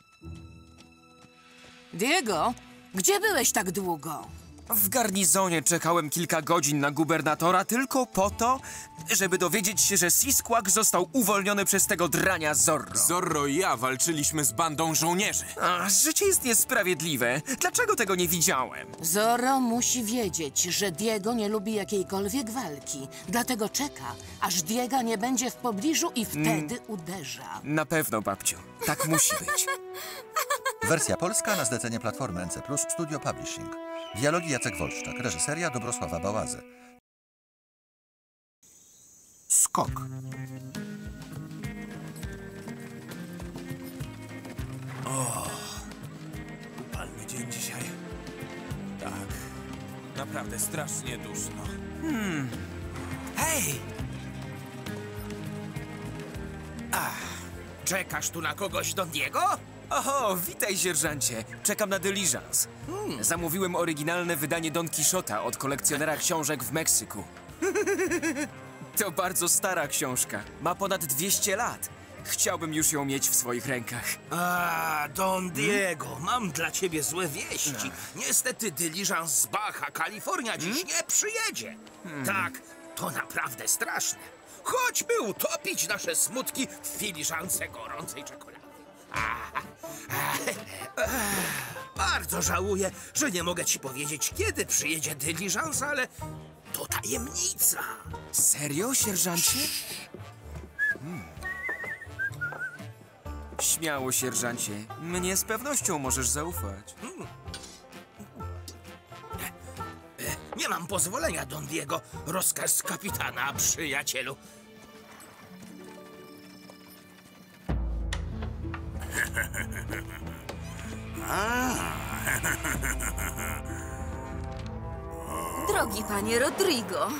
Speaker 17: Diego, gdzie byłeś tak długo?
Speaker 4: W garnizonie czekałem kilka godzin na gubernatora tylko po to, żeby dowiedzieć się, że Sisquak został uwolniony przez tego drania Zorro.
Speaker 3: Zorro i ja walczyliśmy z bandą żołnierzy.
Speaker 4: A, życie jest niesprawiedliwe. Dlaczego tego nie widziałem?
Speaker 17: Zorro musi wiedzieć, że Diego nie lubi jakiejkolwiek walki. Dlatego czeka, aż Diego nie będzie w pobliżu i wtedy mm. uderza.
Speaker 4: Na pewno, babciu. Tak musi być.
Speaker 14: Wersja polska na zlecenie Platformy N C plus, Studio Publishing. Dialogi Jacek Wolszczak, reżyseria Dobrosława Bałazy.
Speaker 12: Skok.
Speaker 3: O, upalny dzień dzisiaj. Tak, naprawdę strasznie duszno.
Speaker 2: Hmm. Hej! Ach, czekasz tu na kogoś, Don Diego?
Speaker 4: Oho, witaj, sierżancie. Czekam na dyliżans. Hmm. Zamówiłem oryginalne wydanie Don Quixota od kolekcjonera książek w Meksyku. To bardzo stara książka. Ma ponad dwieście lat. Chciałbym już ją mieć w swoich rękach.
Speaker 2: A, Don Diego, hmm? mam dla ciebie złe wieści. No. Niestety dyliżans z Baja Kalifornia dziś hmm? nie przyjedzie. Hmm. Tak, to naprawdę straszne. Chodźmy utopić nasze smutki w filiżance gorącej czekolady. A, a, a, bardzo Bardzo żałuję, że nie mogę ci powiedzieć, kiedy przyjedzie dyliżans, ale to tajemnica.
Speaker 4: Serio, sierżancie? Hmm. Śmiało, sierżancie. Mnie z pewnością możesz zaufać.
Speaker 2: Hmm. Nie mam pozwolenia, Don Diego. Rozkaz kapitana, przyjacielu.
Speaker 6: Drogi panie Rodrigo.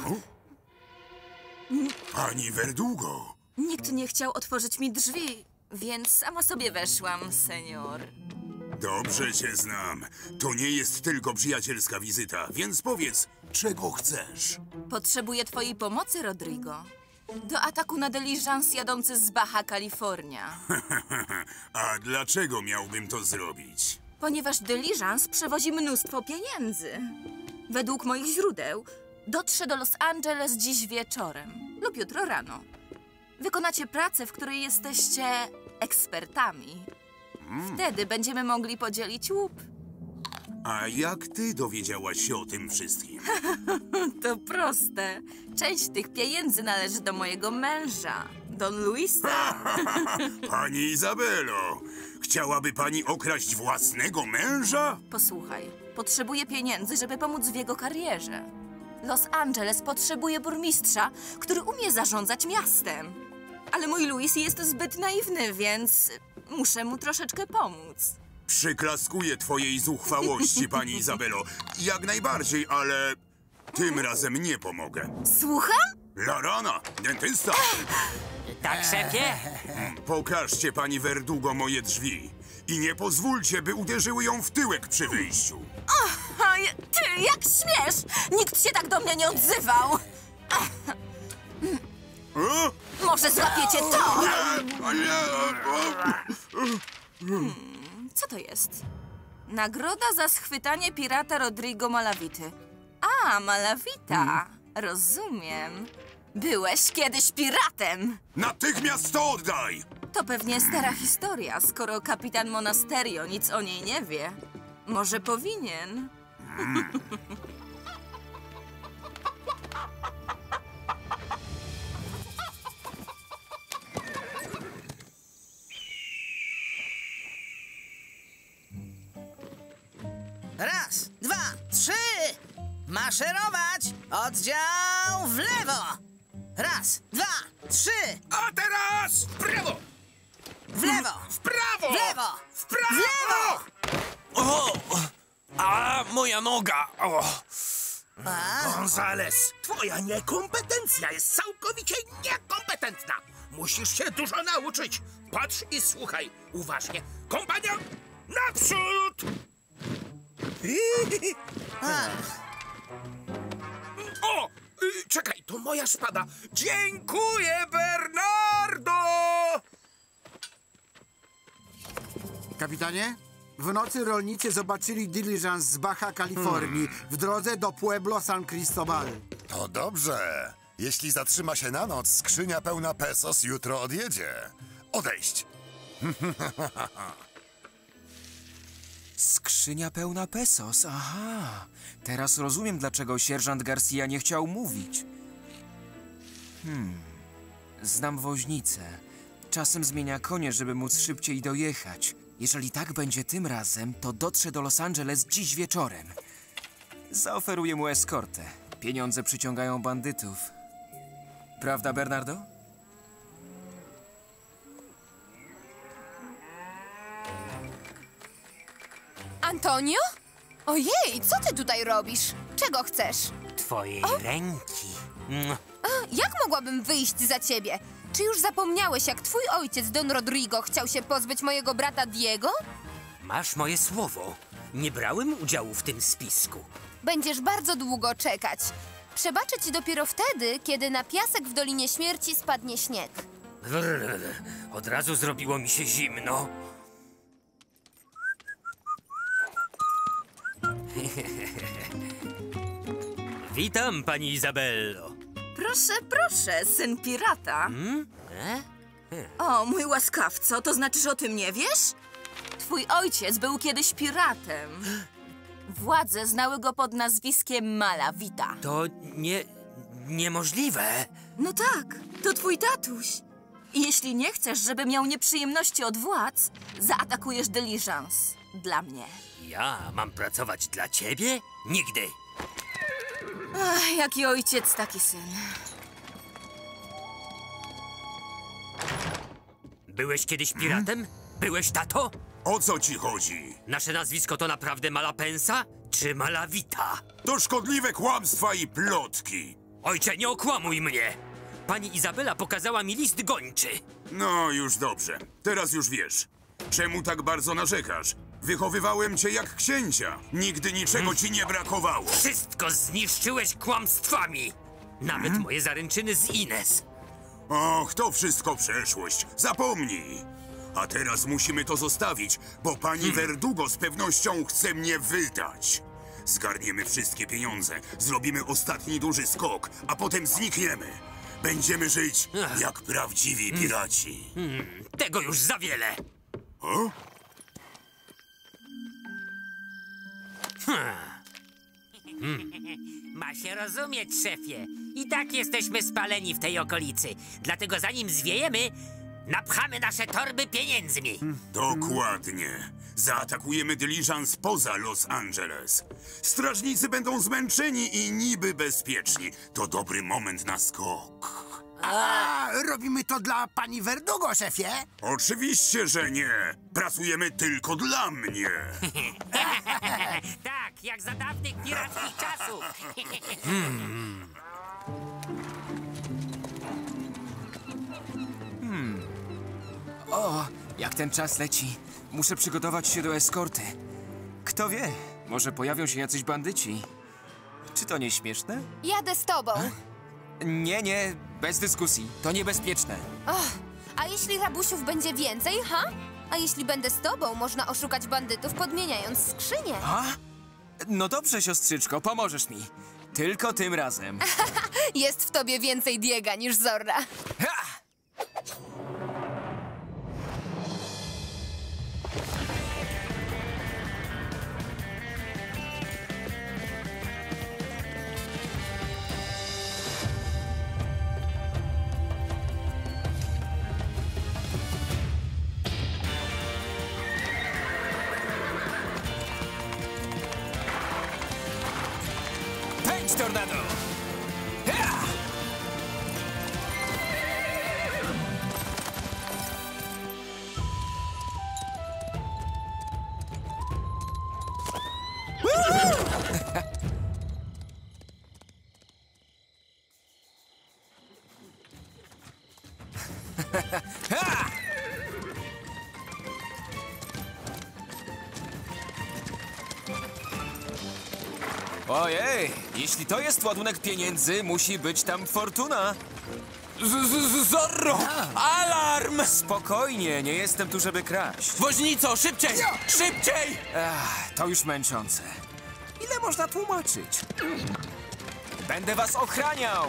Speaker 18: Pani Verdugo.
Speaker 6: Nikt nie chciał otworzyć mi drzwi, więc sama sobie weszłam, senior.
Speaker 18: Dobrze cię znam. To nie jest tylko przyjacielska wizyta, więc powiedz, czego chcesz?
Speaker 6: Potrzebuję twojej pomocy, Rodrigo. Do ataku na dyliżans jadący z Baja California.
Speaker 18: A dlaczego miałbym to zrobić?
Speaker 6: Ponieważ dyliżans przewozi mnóstwo pieniędzy. Według moich źródeł dotrze do Los Angeles dziś wieczorem lub jutro rano. Wykonacie pracę, w której jesteście ekspertami. Wtedy będziemy mogli podzielić łup.
Speaker 18: A jak ty dowiedziałaś się o tym wszystkim?
Speaker 6: To proste. Część tych pieniędzy należy do mojego męża, Don Luisa.
Speaker 18: Pani Izabelo, chciałaby pani okraść własnego męża?
Speaker 6: Posłuchaj, potrzebuję pieniędzy, żeby pomóc w jego karierze. Los Angeles potrzebuje burmistrza, który umie zarządzać miastem. Ale mój Luis jest zbyt naiwny, więc muszę mu troszeczkę pomóc.
Speaker 18: Przyklaskuję twojej zuchwałości, pani Izabelo. Jak najbardziej, ale tym razem nie pomogę.
Speaker 6: Słucham?
Speaker 18: Larana, dentysta!
Speaker 9: Tak, szefie?
Speaker 18: Pokażcie pani Verdugo moje drzwi i nie pozwólcie, by uderzyły ją w tyłek przy wyjściu.
Speaker 6: O, ty, jak śmiesz! Nikt się tak do mnie nie odzywał!
Speaker 18: O?
Speaker 6: Może złapiecie to? Hmm, co to jest? Nagroda za schwytanie pirata Rodrigo Malavity. A, Malavita. Rozumiem. Byłeś kiedyś piratem.
Speaker 18: Natychmiast to oddaj!
Speaker 6: To pewnie stara historia, skoro kapitan Monasterio nic o niej nie wie. Może powinien.
Speaker 10: Raz, dwa, trzy! Maszerować! Oddział w lewo! Raz, dwa, trzy!
Speaker 2: A teraz w prawo!
Speaker 10: W lewo!
Speaker 2: W prawo!
Speaker 10: W lewo!
Speaker 2: W prawo!
Speaker 10: W lewo!
Speaker 3: O! A, moja noga! O.
Speaker 2: Gonzales, twoja niekompetencja jest całkowicie niekompetentna. Musisz się dużo nauczyć. Patrz i słuchaj uważnie. Kompanion, naprzód! O! y, Czekaj, to moja szpada. Dziękuję, Bernardo!
Speaker 12: Kapitanie, w nocy rolnicy zobaczyli dyliżans z Baja Californii w drodze do Pueblo San Cristobal.
Speaker 8: To dobrze. Jeśli zatrzyma się na noc, skrzynia pełna pesos jutro odjedzie. Odejść.
Speaker 4: Skrzynia pełna pesos, aha. Teraz rozumiem, dlaczego sierżant Garcia nie chciał mówić. Hmm. Znam woźnicę. Czasem zmienia konie, żeby móc szybciej dojechać. Jeżeli tak będzie tym razem, to dotrze do Los Angeles dziś wieczorem. Zaoferuję mu eskortę. Pieniądze przyciągają bandytów. Prawda, Bernardo?
Speaker 1: Antonio? Ojej, co ty tutaj robisz? Czego chcesz?
Speaker 9: Twojej ręki. Mm.
Speaker 1: A, jak mogłabym wyjść za ciebie? Czy już zapomniałeś, jak twój ojciec, Don Rodrigo, chciał się pozbyć mojego brata Diego?
Speaker 9: Masz moje słowo. Nie brałem udziału w tym spisku.
Speaker 1: Będziesz bardzo długo czekać. Przebaczę ci dopiero wtedy, kiedy na piasek w Dolinie Śmierci spadnie śnieg.
Speaker 9: Brrr, od razu zrobiło mi się zimno. Witam, pani Izabello.
Speaker 6: Proszę, proszę, syn pirata.
Speaker 9: Hmm? E?
Speaker 6: O, mój łaskawco, to znaczy, że o tym nie wiesz? Twój ojciec był kiedyś piratem. Władze znały go pod nazwiskiem Malawita.
Speaker 9: To nie... niemożliwe.
Speaker 6: No tak, to twój tatuś. I jeśli nie chcesz, żeby miał nieprzyjemności od władz, zaatakujesz Diligence. Dla mnie.
Speaker 9: Ja mam pracować dla ciebie? Nigdy.
Speaker 6: Ach, jaki ojciec, taki syn.
Speaker 9: Byłeś kiedyś piratem? Byłeś, tato?
Speaker 18: O co ci chodzi?
Speaker 9: Nasze nazwisko to naprawdę Malapensa czy Malawita?
Speaker 18: To szkodliwe kłamstwa i plotki.
Speaker 9: Ojcze, nie okłamuj mnie! Pani Izabela pokazała mi list gończy.
Speaker 18: No, już dobrze. Teraz już wiesz. Czemu tak bardzo narzekasz? Wychowywałem cię jak księcia. Nigdy niczego ci nie brakowało.
Speaker 9: Wszystko zniszczyłeś kłamstwami. Nawet moje zaręczyny z Ines.
Speaker 18: Och, to wszystko przeszłość. Zapomnij. A teraz musimy to zostawić, bo pani Verdugo z pewnością chce mnie wydać. Zgarniemy wszystkie pieniądze, zrobimy ostatni duży skok, a potem znikniemy. Będziemy żyć jak prawdziwi piraci.
Speaker 9: Hmm, tego już za wiele.
Speaker 18: O?
Speaker 9: Hmm.
Speaker 15: Ma się rozumieć, szefie. I tak jesteśmy spaleni w tej okolicy. Dlatego zanim zwiejemy, napchamy nasze torby pieniędzmi.
Speaker 18: Dokładnie. Zaatakujemy Diligence poza Los Angeles. Strażnicy będą zmęczeni i niby bezpieczni. To dobry moment na skok.
Speaker 12: A, robimy to dla pani Verdugo, szefie?
Speaker 18: Oczywiście, że nie. Pracujemy tylko dla mnie.
Speaker 15: Tak, jak za dawnych pirackich czasów.
Speaker 4: Hmm. Hmm. O, jak ten czas leci. Muszę przygotować się do eskorty. Kto wie, może pojawią się jacyś bandyci. Czy to nie śmieszne?
Speaker 1: Jadę z tobą.
Speaker 4: Nie, nie, bez dyskusji. To niebezpieczne.
Speaker 1: Och, a jeśli rabusiów będzie więcej, ha? A jeśli będę z tobą, można oszukać bandytów, podmieniając skrzynię.
Speaker 4: A? No dobrze, siostrzyczko, pomożesz mi. Tylko tym razem.
Speaker 1: Jest w tobie więcej Diega niż Zorra.
Speaker 4: Ha! Pędź, tornado! Ha! Ha! Ojej, jeśli to jest ładunek pieniędzy, musi być tam fortuna.
Speaker 3: Zorro! Alarm!
Speaker 4: Spokojnie, nie jestem tu, żeby kraść.
Speaker 3: Woźnico, szybciej! Szybciej!
Speaker 4: Ach, to już męczące. Ile można tłumaczyć? Będę was ochraniał!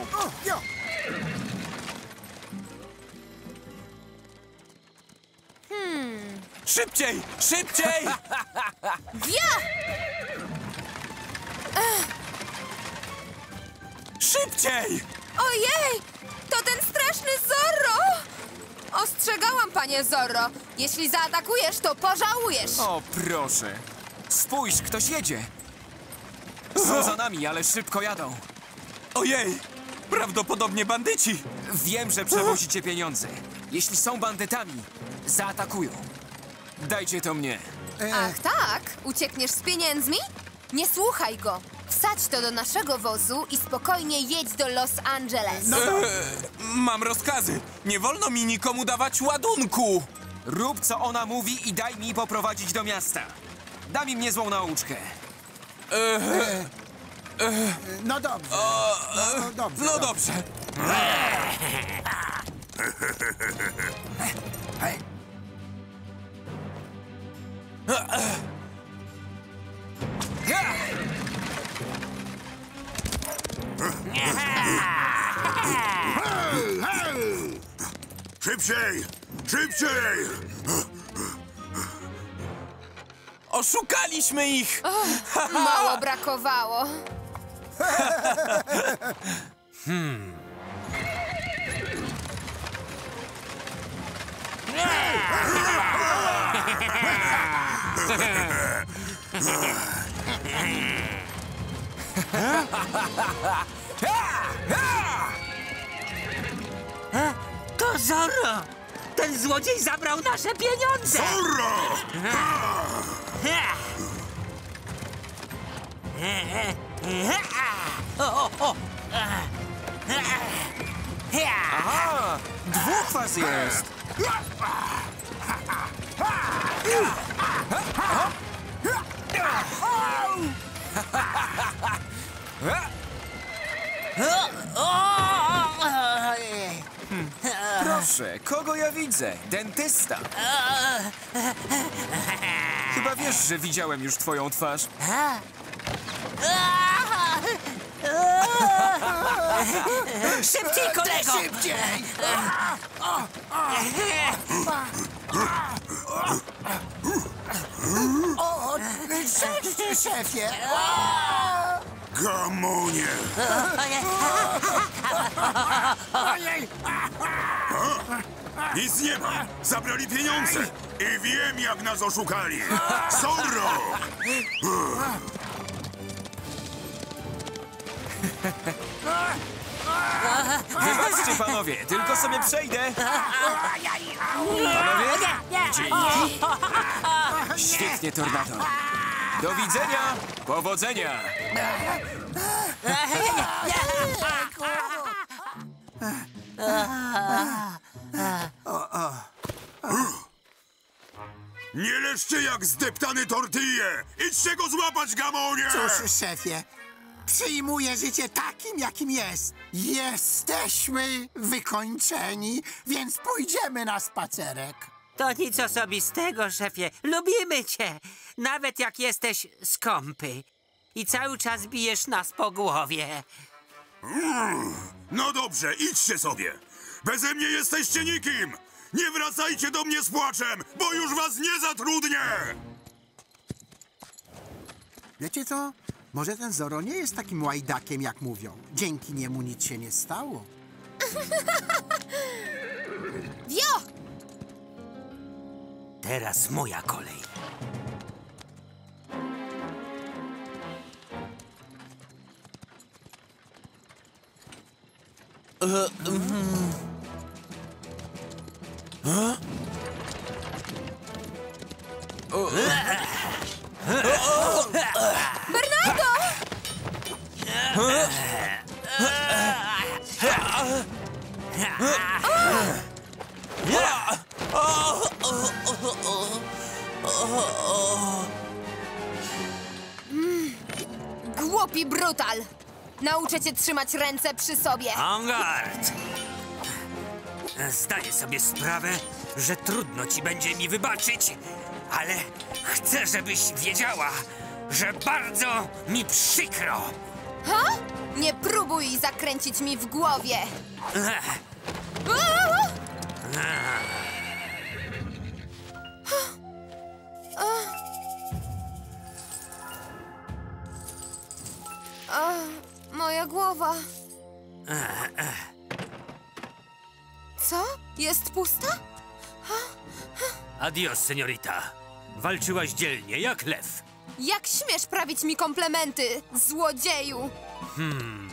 Speaker 1: Hmm.
Speaker 3: Szybciej! Szybciej!
Speaker 1: Ja!
Speaker 3: Szybciej!
Speaker 1: Ojej! To ten straszny Zorro! Ostrzegałam, panie Zorro. Jeśli zaatakujesz, to pożałujesz.
Speaker 4: O, proszę. Spójrz, ktoś jedzie. Są za nami, ale szybko jadą.
Speaker 3: Ojej! Prawdopodobnie bandyci.
Speaker 4: Wiem, że przewozicie pieniądze. Jeśli są bandytami, zaatakują. Dajcie to mnie.
Speaker 1: Ach tak? Uciekniesz z pieniędzmi? Nie słuchaj go. Wsadź to do naszego wozu i spokojnie jedź do Los Angeles.
Speaker 3: No eee, mam rozkazy. Nie wolno mi nikomu dawać ładunku.
Speaker 4: Rób, co ona mówi i daj mi poprowadzić do miasta. Da mi niezłą nauczkę.
Speaker 3: Eee, eee,
Speaker 12: no dobrze.
Speaker 3: O,
Speaker 12: no, no dobrze.
Speaker 3: No dobrze.
Speaker 18: Szybciej! Szybciej!
Speaker 3: Oszukaliśmy ich!
Speaker 5: Och, mało brakowało.
Speaker 3: Hmm.
Speaker 15: To Zorro! Ten złodziej zabrał nasze pieniądze!
Speaker 18: Zorro!
Speaker 15: O, o, o.
Speaker 4: Aha! Dwóch was jest! Hmm. Proszę, kogo ja widzę? Dentysta. Chyba wiesz, że widziałem już twoją twarz.
Speaker 15: Szybciej, kolego!
Speaker 12: Szybciej! O, cześć, szefie!
Speaker 18: Gamonie!
Speaker 12: Ojej!
Speaker 18: Nic nie ma! Zabrali pieniądze! I wiem, jak nas oszukali! Zorro!
Speaker 4: Wybaczcie, panowie, tylko sobie przejdę. Panowie? Dzięki. Świetnie, Tornado. Do widzenia! Powodzenia!
Speaker 18: Nie leżcie jak zdeptany tortille! Idźcie go złapać, Gamonie!
Speaker 12: Cóż, szefie, przyjmuję życie takim, jakim jest. Jesteśmy wykończeni, więc pójdziemy na spacerek.
Speaker 15: To nic osobistego, szefie. Lubimy cię. Nawet jak jesteś skąpy. I cały czas bijesz nas po głowie.
Speaker 18: Mm, no dobrze, idźcie sobie. Beze mnie jesteście nikim. Nie wracajcie do mnie z płaczem, bo już was nie zatrudnię.
Speaker 12: Wiecie co? Może ten Zorro nie jest takim łajdakiem, jak mówią. Dzięki niemu nic się nie stało.
Speaker 5: Wio!
Speaker 15: Teraz moja kolej.
Speaker 5: Bernardo! Mm, głupi brutal! Nauczę cię trzymać ręce przy sobie.
Speaker 15: En garde! Zdaję sobie sprawę, że trudno ci będzie mi wybaczyć, ale chcę, żebyś wiedziała, że bardzo mi przykro.
Speaker 5: Ha? Nie próbuj zakręcić mi w głowie.
Speaker 15: Ech.
Speaker 5: A, moja głowa. Co? Jest pusta?
Speaker 15: Adios, seniorita. Walczyłaś dzielnie, jak lew.
Speaker 5: Jak śmiesz prawić mi komplementy, złodzieju?
Speaker 15: Hmm.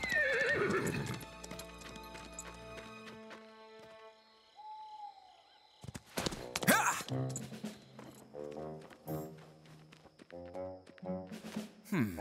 Speaker 4: Hmm.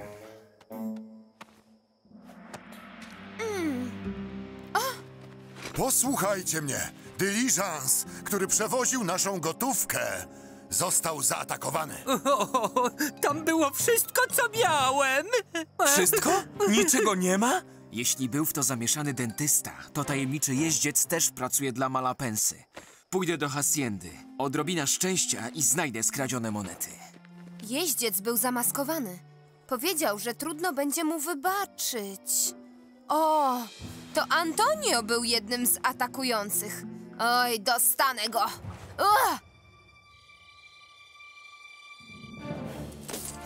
Speaker 8: Posłuchajcie mnie. Dyliżans, który przewoził naszą gotówkę, został zaatakowany.
Speaker 15: O, tam było wszystko, co miałem.
Speaker 4: Wszystko? Niczego nie ma? Jeśli był w to zamieszany dentysta, to tajemniczy jeździec też pracuje dla Malapensy. Pójdę do haciendy. Odrobina szczęścia i znajdę skradzione monety.
Speaker 5: Jeździec był zamaskowany. Powiedział, że trudno będzie mu wybaczyć. O, to Antonio był jednym z atakujących. Oj, dostanę go. Ugh!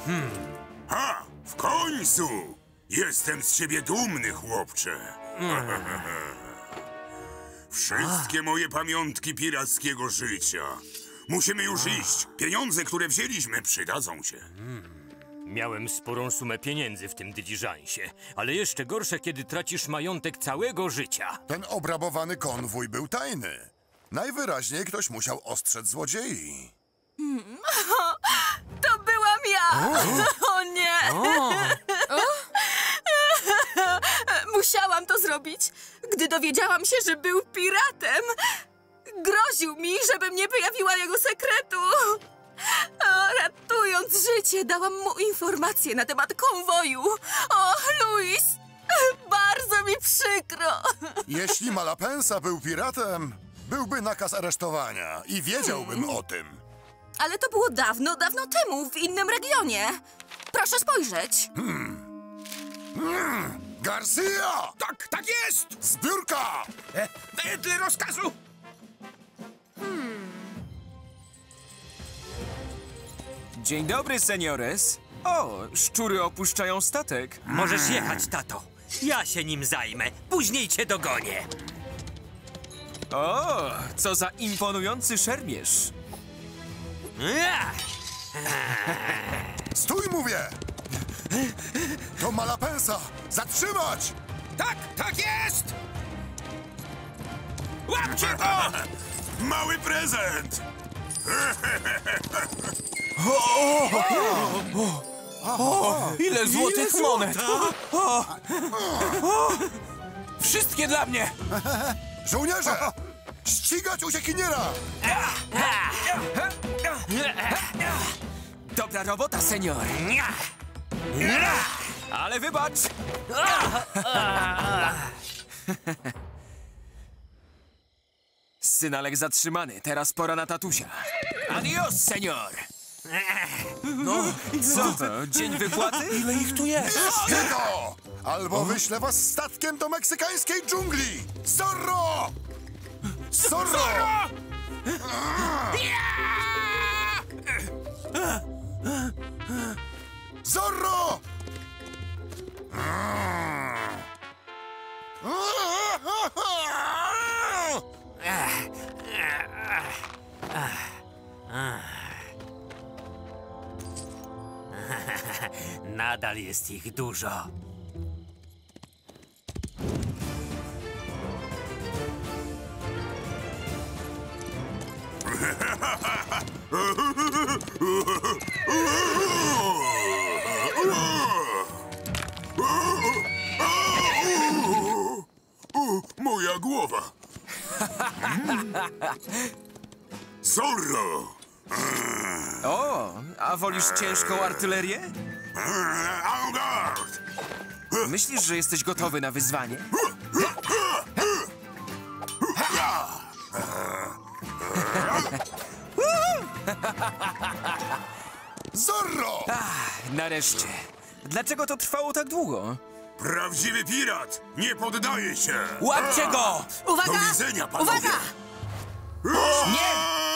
Speaker 18: Ha! W końcu! Jestem z ciebie dumny, chłopcze. Wszystkie moje pamiątki pirackiego życia. Musimy już iść. Pieniądze, które wzięliśmy, przydadzą się.
Speaker 19: Miałem sporą sumę pieniędzy w tym dyliżansie, ale jeszcze gorsze, kiedy tracisz majątek całego życia.
Speaker 8: Ten obrabowany konwój był tajny. Najwyraźniej ktoś musiał ostrzec złodziei.
Speaker 6: Hmm. To byłam ja! O, o nie! O. Musiałam to zrobić, gdy dowiedziałam się, że był piratem. Groził mi, żebym nie wyjawiła jego sekretu. O, ratując życie, dałam mu informacje na temat konwoju. O, Luis, bardzo mi przykro.
Speaker 8: Jeśli Malapensa był piratem, byłby nakaz aresztowania i wiedziałbym
Speaker 6: Hmm.
Speaker 8: o tym.
Speaker 6: Ale to było dawno, dawno temu, w innym regionie. Proszę spojrzeć.
Speaker 8: Hmm. Hmm. Garcia!
Speaker 2: Tak, tak jest!
Speaker 8: Zbiórka!
Speaker 2: E, wedle rozkazu!
Speaker 4: Dzień dobry, seniores. O, szczury opuszczają statek.
Speaker 15: Możesz jechać, tato. Ja się nim zajmę. Później cię dogonię.
Speaker 4: O, co za imponujący szermierz.
Speaker 8: Stój, mówię! To Malapensa! Zatrzymać!
Speaker 2: Tak, tak jest! Łapcie go!
Speaker 18: Mały prezent!
Speaker 3: O, ile złotych
Speaker 12: Ile
Speaker 3: monet!
Speaker 12: złota?
Speaker 3: O, o, wszystkie dla mnie!
Speaker 8: Żołnierze! Ścigać uciekiniera!
Speaker 4: Dobra robota, senior. Ale wybacz! Synalek zatrzymany, teraz pora na tatusia. Adios, senior! No, co to? Dzień wypłaty?
Speaker 3: Ile ich tu jest?
Speaker 8: Tego! Albo wyślę was statkiem do meksykańskiej dżungli! Zorro! Zorro! Zorro!
Speaker 15: Nadal jest ich dużo.
Speaker 18: O, moja głowa! Zorro!
Speaker 4: O, a wolisz ciężką artylerię?
Speaker 18: Avantgarde!
Speaker 4: Myślisz, że jesteś gotowy na wyzwanie?
Speaker 8: Zorro!
Speaker 4: Ach, nareszcie. Dlaczego to trwało tak długo?
Speaker 18: Prawdziwy pirat nie poddaje się!
Speaker 3: Łapcie go!
Speaker 6: Uwaga!
Speaker 18: Do widzenia, panowie!
Speaker 6: Uwaga!
Speaker 4: Nie!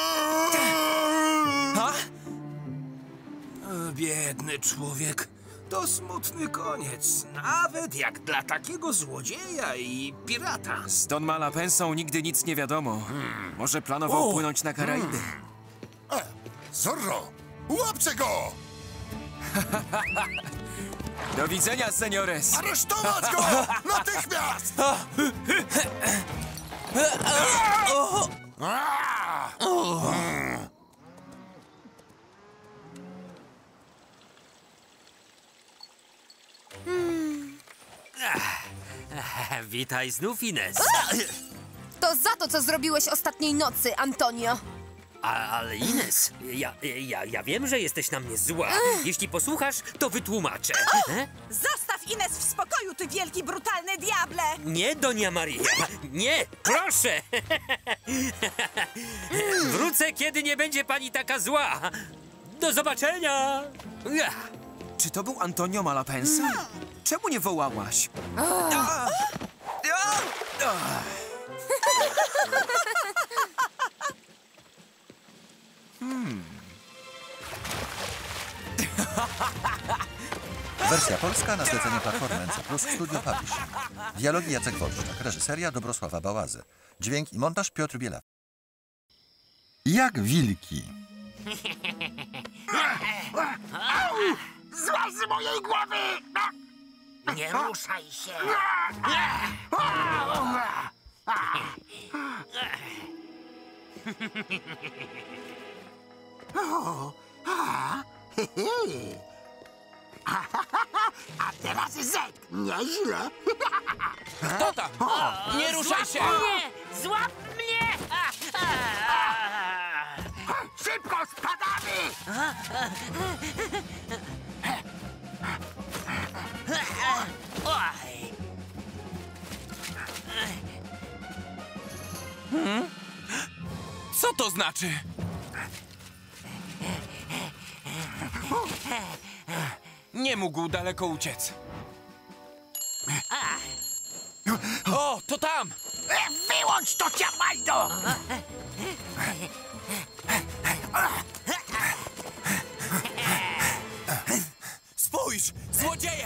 Speaker 4: Ha?
Speaker 2: O, biedny człowiek. To smutny koniec, nawet jak dla takiego złodzieja i pirata.
Speaker 4: Z Don Malapensą nigdy nic nie wiadomo. Hmm, może planował
Speaker 3: O!
Speaker 4: płynąć na Karaiby.
Speaker 8: E, Zorro! Łapcie go!
Speaker 4: Do widzenia, seniores!
Speaker 8: Aresztować go! Natychmiast!
Speaker 15: Witaj znów, Ines.
Speaker 1: To za to, co zrobiłeś ostatniej nocy, Antonio.
Speaker 15: A, ale Ines, ja, ja, ja wiem, że jesteś na mnie zła. Jeśli posłuchasz, to wytłumaczę. E?
Speaker 13: Zostaw Ines w spokoju, ty wielki, brutalny diable!
Speaker 15: Nie, Donia Maria, nie, proszę. Wrócę, kiedy nie będzie pani taka zła. Do zobaczenia.
Speaker 4: Czy to był Antonio Malapensa? Czemu nie wołałaś? Hmm.
Speaker 14: Wersja polska na zlecenie Platformy N C plus, Studio Publishing. Dialogi Jacek Wolszczak, reżyseria Dobrosława Bałazy. Dźwięk i montaż Piotr Biela. Jak wilki.
Speaker 15: Złaź z mojej głowy! Nie ruszaj się!
Speaker 20: O, a, he, he. A teraz Zek, nieźle.
Speaker 3: Kto tam? Nie ruszaj się!
Speaker 15: Złap mnie! Złap mnie!
Speaker 20: Szybko spadamy!
Speaker 15: Oj.
Speaker 3: Hmm? Co to znaczy? Nie mógł daleko uciec. O, to tam!
Speaker 20: Wyłącz to, ciamajdo!
Speaker 3: Spójrz! Złodzieje!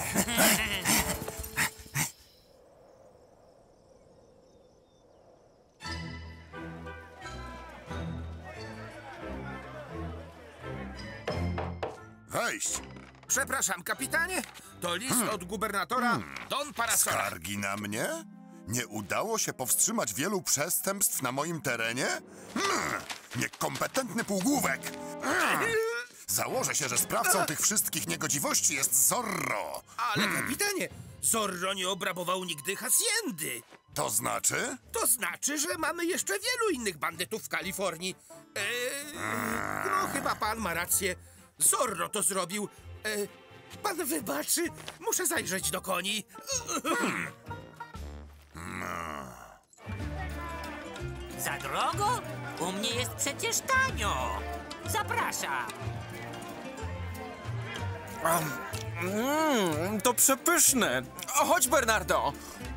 Speaker 8: Wejść.
Speaker 2: Przepraszam, kapitanie. To list od gubernatora Don Parasola.
Speaker 8: Skargi na mnie? Nie udało się powstrzymać wielu przestępstw na moim terenie? Hmm, niekompetentny półgłówek! Hmm. Założę się, że sprawcą tych wszystkich niegodziwości jest Zorro.
Speaker 2: Ale kapitanie, Zorro nie obrabował nigdy haciendy.
Speaker 8: To znaczy?
Speaker 2: To znaczy, że mamy jeszcze wielu innych bandytów w Kalifornii. Eee, no, chyba pan ma rację. Zorro to zrobił. Eee, pan wybaczy, muszę zajrzeć do koni.
Speaker 8: Hmm.
Speaker 15: Za drogo? U mnie jest przecież tanio. Zapraszam.
Speaker 4: Mm, to przepyszne. O, chodź, Bernardo.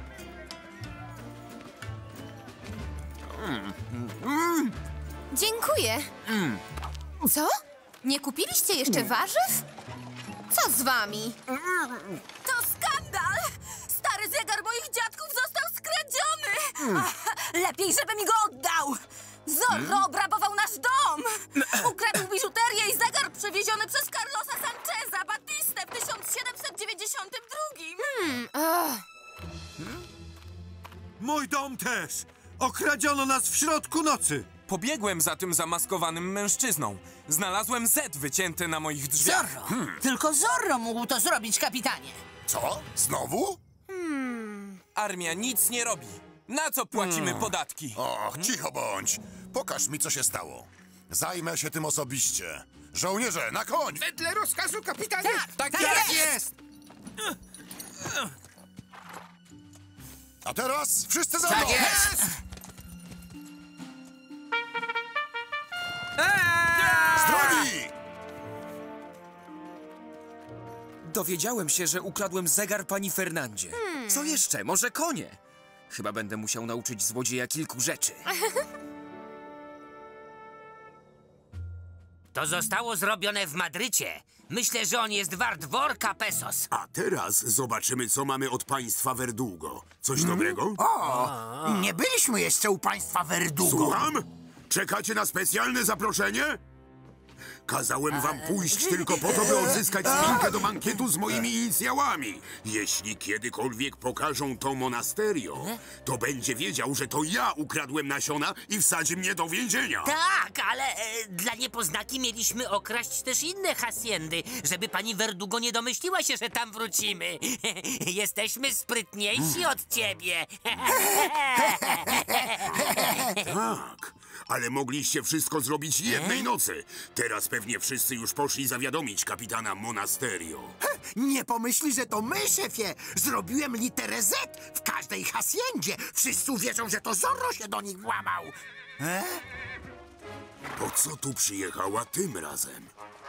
Speaker 5: Mm. Mm. Dziękuję.
Speaker 4: Mm.
Speaker 5: Co? Nie kupiliście jeszcze warzyw? Co z wami?
Speaker 6: To skandal! Stary zegar moich dziadków został skradziony!
Speaker 5: Mm.
Speaker 6: Lepiej, żeby mi go oddał! Zorro obrabował nasz dom! Ukradł biżuterię i zegar przewieziony przez Carlosa Sancheza Batistę w tysiąc siedemset dziewięćdziesiątym drugim!
Speaker 5: Hmm, oh.
Speaker 11: Mój dom też! Okradziono nas w środku nocy!
Speaker 3: Pobiegłem za tym zamaskowanym mężczyzną. Znalazłem Z wycięte na moich drzwiach.
Speaker 10: Zorro! Hmm. Tylko Zorro mógł to zrobić, kapitanie.
Speaker 8: Co? Znowu?
Speaker 10: Hmm.
Speaker 3: Armia nic nie robi. Na co płacimy
Speaker 8: Hmm.
Speaker 3: podatki?
Speaker 8: Och, cicho bądź. Pokaż mi, co się stało. Zajmę się tym osobiście. Żołnierze, na koń!
Speaker 2: Wedle rozkazu, kapitanie!
Speaker 3: Tak,
Speaker 2: tak
Speaker 3: jest!
Speaker 2: jest!
Speaker 8: A teraz wszyscy za
Speaker 2: Tak
Speaker 8: mną!
Speaker 2: jest!
Speaker 8: Z drogi!
Speaker 4: Dowiedziałem się, że ukradłem zegar pani Fernandzie.
Speaker 1: Hmm.
Speaker 4: Co jeszcze? Może konie? Chyba będę musiał nauczyć złodzieja kilku rzeczy.
Speaker 15: To zostało zrobione w Madrycie. Myślę, że on jest wart worka pesos.
Speaker 18: A teraz zobaczymy, co mamy od państwa Verdugo. Coś dobrego?
Speaker 20: O, nie byliśmy jeszcze u państwa Verdugo.
Speaker 18: Słucham? Czekacie na specjalne zaproszenie? Kazałem wam pójść tylko po to, by odzyskać spinkę do mankietu z moimi inicjałami. Jeśli kiedykolwiek pokażą to monasterio, to będzie wiedział, że to ja ukradłem nasiona i wsadzi mnie do więzienia.
Speaker 15: Tak, ale e, dla niepoznaki mieliśmy okraść też inne haciendy, żeby pani Verdugo nie domyśliła się, że tam wrócimy. Jesteśmy sprytniejsi od ciebie.
Speaker 18: Tak, ale mogliście wszystko zrobić jednej nocy. Teraz pewnie wszyscy już poszli zawiadomić kapitana Monasterio.
Speaker 20: Nie pomyśli, że to my, szefie. Zrobiłem literę Z w każdej haciendzie. Wszyscy wierzą, że to Zorro się do nich włamał. E?
Speaker 18: Po co tu przyjechała tym razem?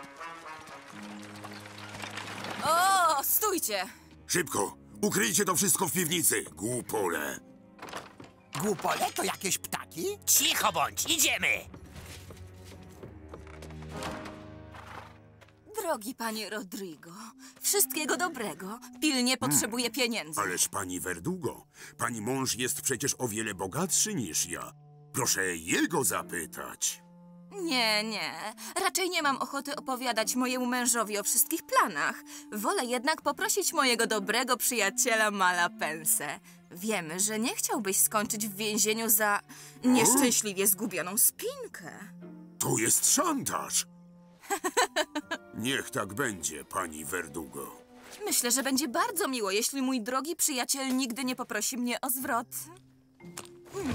Speaker 6: O, stójcie!
Speaker 18: Szybko, ukryjcie to wszystko w piwnicy, głupole.
Speaker 20: Głupole to jakieś ptaki?
Speaker 15: Cicho bądź, idziemy!
Speaker 6: Drogi panie Rodrigo, wszystkiego dobrego. Pilnie potrzebuję pieniędzy.
Speaker 18: Ależ pani Verdugo, pani mąż jest przecież o wiele bogatszy niż ja. Proszę jego zapytać.
Speaker 6: Nie, nie. Raczej nie mam ochoty opowiadać mojemu mężowi o wszystkich planach. Wolę jednak poprosić mojego dobrego przyjaciela Malapensę. Wiemy, że nie chciałbyś skończyć w więzieniu za nieszczęśliwie zgubioną spinkę.
Speaker 18: To jest szantaż. Niech tak będzie, pani Verdugo.
Speaker 6: Myślę, że będzie bardzo miło, jeśli mój drogi przyjaciel nigdy nie poprosi mnie o zwrot. Hmm.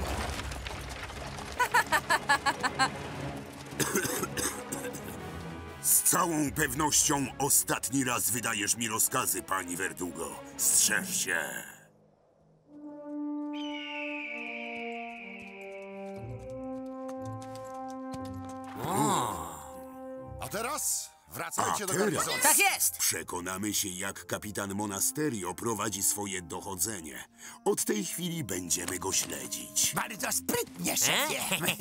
Speaker 18: Z całą pewnością ostatni raz wydajesz mi rozkazy, pani Verdugo. Strzeż się.
Speaker 8: A teraz wracajcie
Speaker 18: A
Speaker 8: do
Speaker 18: teraz
Speaker 8: garnizonu.
Speaker 10: Tak jest!
Speaker 18: Przekonamy się, jak kapitan Monasterio prowadzi swoje dochodzenie. Od tej chwili będziemy go śledzić.
Speaker 20: Bardzo sprytnie, szefie.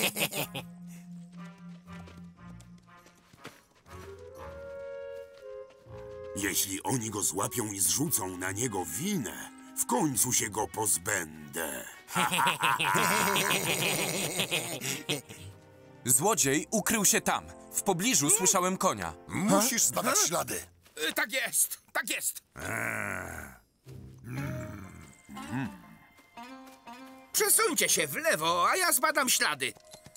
Speaker 18: Jeśli oni go złapią i zrzucą na niego winę, w końcu się go pozbędę.
Speaker 3: Złodziej ukrył się tam. W pobliżu słyszałem konia.
Speaker 8: Musisz zbadać ślady.
Speaker 2: Y, Tak jest, tak jest. Przesuńcie się w lewo, a ja zbadam ślady.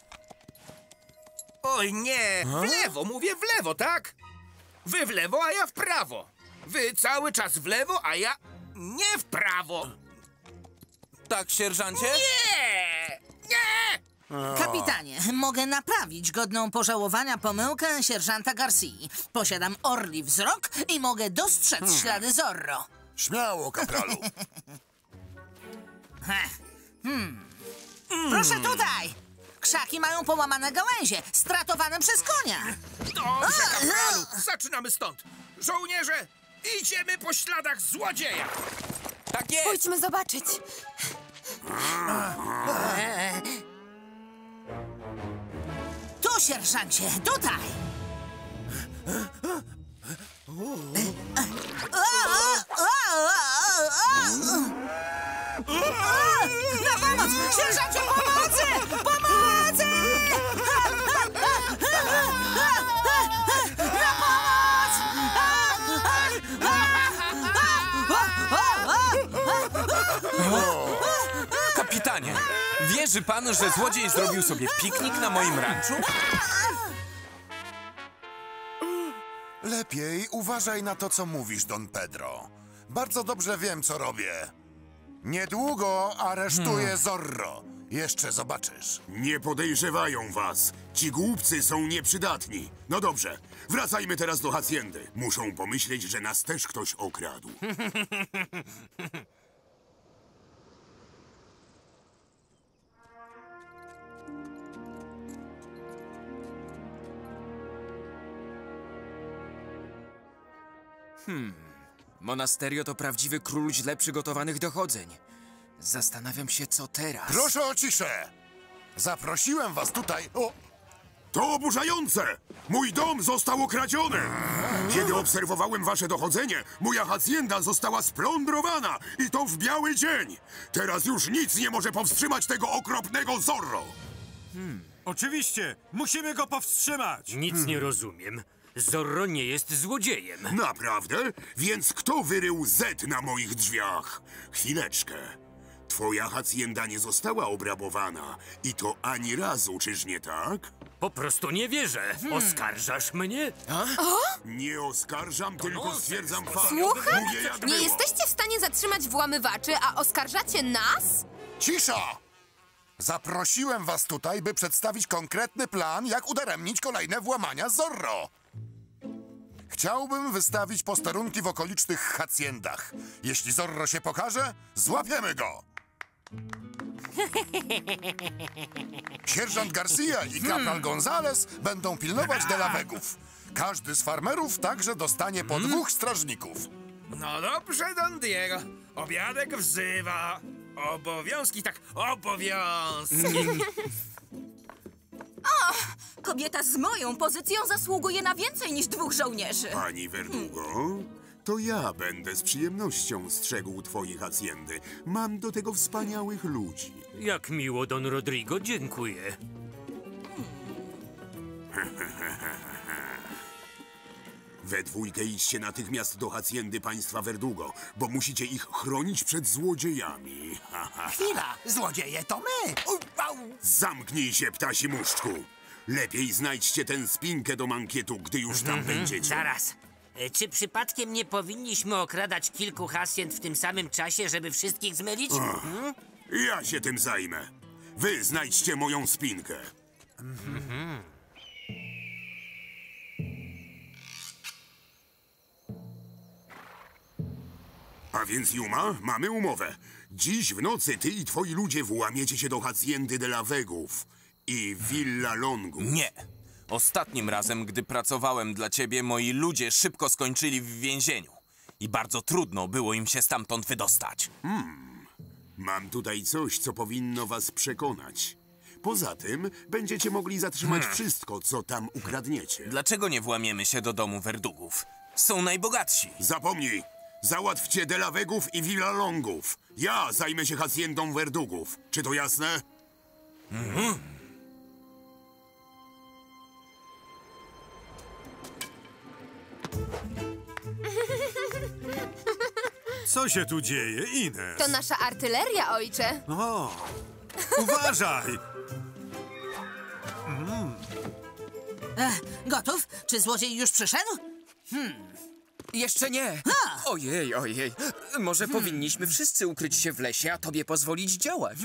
Speaker 2: Oj nie, w lewo, mówię w lewo, tak? Wy w lewo, a ja w prawo. Wy cały czas w lewo, a ja nie w prawo.
Speaker 3: Tak, sierżancie?
Speaker 2: Nie! Nie!
Speaker 10: Kapitanie, mogę naprawić godną pożałowania pomyłkę sierżanta Garcii. Posiadam orli wzrok i mogę dostrzec
Speaker 8: Hmm.
Speaker 10: ślady Zorro.
Speaker 8: Śmiało, kapralu.
Speaker 10: hmm. Proszę tutaj! Krzaki mają połamane gałęzie, stratowane przez konia.
Speaker 2: Dobrze, kapralu, zaczynamy stąd. Żołnierze, idziemy po śladach złodzieja.
Speaker 3: Tak jest!
Speaker 1: Pójdźmy zobaczyć.
Speaker 10: Tu, sierżancie, tutaj! Na pomoc! Sierżancie, pomocy! Pomocy! Na pomoc!
Speaker 3: Kapitanie, wierzy pan, że złodziej zrobił sobie piknik na moim ranczu?
Speaker 8: Lepiej uważaj na to, co mówisz, Don Pedro. Bardzo dobrze wiem, co robię. Niedługo aresztuję
Speaker 18: Hmm.
Speaker 8: Zorro. Jeszcze zobaczysz.
Speaker 18: Nie podejrzewają was. Ci głupcy są nieprzydatni. No dobrze, wracajmy teraz do haciendy. Muszą pomyśleć, że nas też ktoś okradł.
Speaker 4: Hmm. Monasterio to prawdziwy król źle przygotowanych dochodzeń. Zastanawiam się, co teraz.
Speaker 8: Proszę o ciszę! Zaprosiłem was tutaj... O!
Speaker 18: To oburzające! Mój dom został okradziony! Kiedy obserwowałem wasze dochodzenie, moja hacienda została splądrowana i to w biały dzień! Teraz już nic nie może powstrzymać tego okropnego Zorro!
Speaker 11: Hmm. Oczywiście! Musimy go powstrzymać!
Speaker 19: Nic nie rozumiem. Zorro nie jest złodziejem.
Speaker 18: Naprawdę? Więc kto wyrył Z na moich drzwiach? Chwileczkę. Twoja hacienda nie została obrabowana. I to ani razu, czyż nie tak?
Speaker 19: Po prostu nie wierzę. Oskarżasz mnie?
Speaker 18: Nie oskarżam, tylko stwierdzam fakt.
Speaker 5: Słuchaj,
Speaker 18: Mówię, jak
Speaker 5: nie
Speaker 18: było.
Speaker 5: jesteście w stanie zatrzymać włamywaczy, a oskarżacie nas?
Speaker 8: Cisza! Zaprosiłem was tutaj, by przedstawić konkretny plan, jak udaremnić kolejne włamania Zorro. Chciałbym wystawić posterunki w okolicznych haciendach. Jeśli Zorro się pokaże, złapiemy go! Sierżant Garcia i kapral Gonzales będą pilnować delawegów. Każdy z farmerów także dostanie po dwóch strażników.
Speaker 2: No dobrze, Don Diego. Obiadek wzywa. Obowiązki, tak, obowiązki.
Speaker 6: O, Kobieta z moją pozycją zasługuje na więcej niż dwóch żołnierzy.
Speaker 18: Pani Verdugo, to ja będę z przyjemnością strzegł twojej haciendy. Mam do tego wspaniałych ludzi.
Speaker 19: Jak miło, Don Rodrigo, dziękuję.
Speaker 18: We dwójkę idźcie natychmiast do haciendy państwa Verdugo, bo musicie ich chronić przed złodziejami.
Speaker 20: Chwila, złodzieje to my! U, au.
Speaker 18: Zamknij się, ptasi muszczku! Lepiej znajdźcie tę spinkę do mankietu, gdy już tam
Speaker 15: Mhm,
Speaker 18: będziecie.
Speaker 15: Zaraz. E, Czy przypadkiem nie powinniśmy okradać kilku haciend w tym samym czasie, żeby wszystkich zmylić?
Speaker 18: Ach.
Speaker 15: Hmm?
Speaker 18: Ja się tym zajmę. Wy znajdźcie moją spinkę.
Speaker 15: Mhm.
Speaker 18: A więc, Yuma, mamy umowę. Dziś w nocy ty i twoi ludzie włamiecie się do haciendy de la Vegów i Villa Longu.
Speaker 3: Nie. Ostatnim razem, gdy pracowałem dla ciebie, moi ludzie szybko skończyli w więzieniu. I bardzo trudno było im się stamtąd wydostać.
Speaker 18: Hmm. Mam tutaj coś, co powinno was przekonać. Poza tym będziecie mogli zatrzymać
Speaker 3: Hmm.
Speaker 18: wszystko, co tam ukradniecie.
Speaker 3: Dlaczego nie włamiemy się do domu Verdugów? Są najbogatsi.
Speaker 18: Zapomnij! Załatwcie de la Vegów i Villa Longów. Ja zajmę się haciendą Verdugów. Czy to jasne?
Speaker 3: Mhm.
Speaker 11: Co się tu dzieje, Ines?
Speaker 5: To nasza artyleria, ojcze.
Speaker 11: O, uważaj! Mm.
Speaker 10: Ech, gotów? Czy złodziej już przyszedł?
Speaker 4: Hmm. Jeszcze nie. Ojej, ojej. Może
Speaker 10: Hmm.
Speaker 4: powinniśmy wszyscy ukryć się w lesie, a tobie pozwolić działać.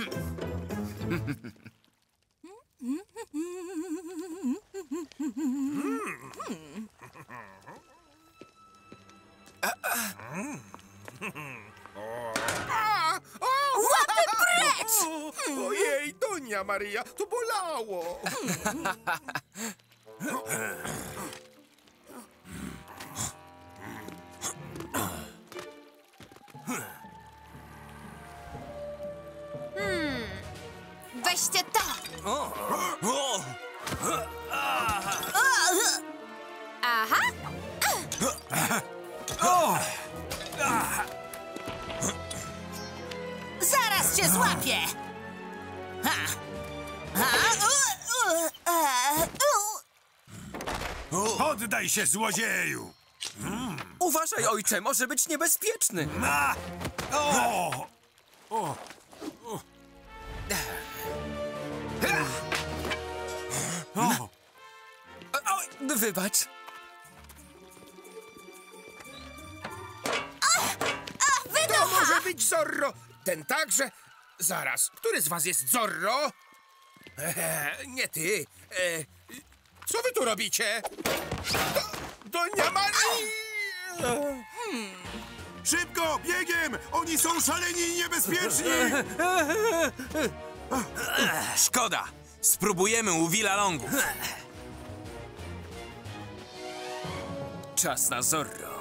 Speaker 2: Łapy precz! Ojej, Donia Maria, to bolało!
Speaker 5: Hmm. Weźcie to! Aha!
Speaker 10: Zaraz cię złapię! Ha. Ha. U, u, e, u.
Speaker 11: Poddaj się, złodzieju!
Speaker 4: Uważaj, ojcze, może być niebezpieczny.
Speaker 11: Na! O! O! O! O!
Speaker 4: O, wybacz.
Speaker 2: To może być Zorro! Ten także... Zaraz, który z was jest Zorro? Eee, nie ty. Eee, co wy tu robicie? Do, Donia Marii!
Speaker 18: Hmm. Szybko, biegiem! Oni są szaleni i niebezpieczni!
Speaker 3: Szkoda. Spróbujemy u Villa Longów.
Speaker 4: Czas na Zorro.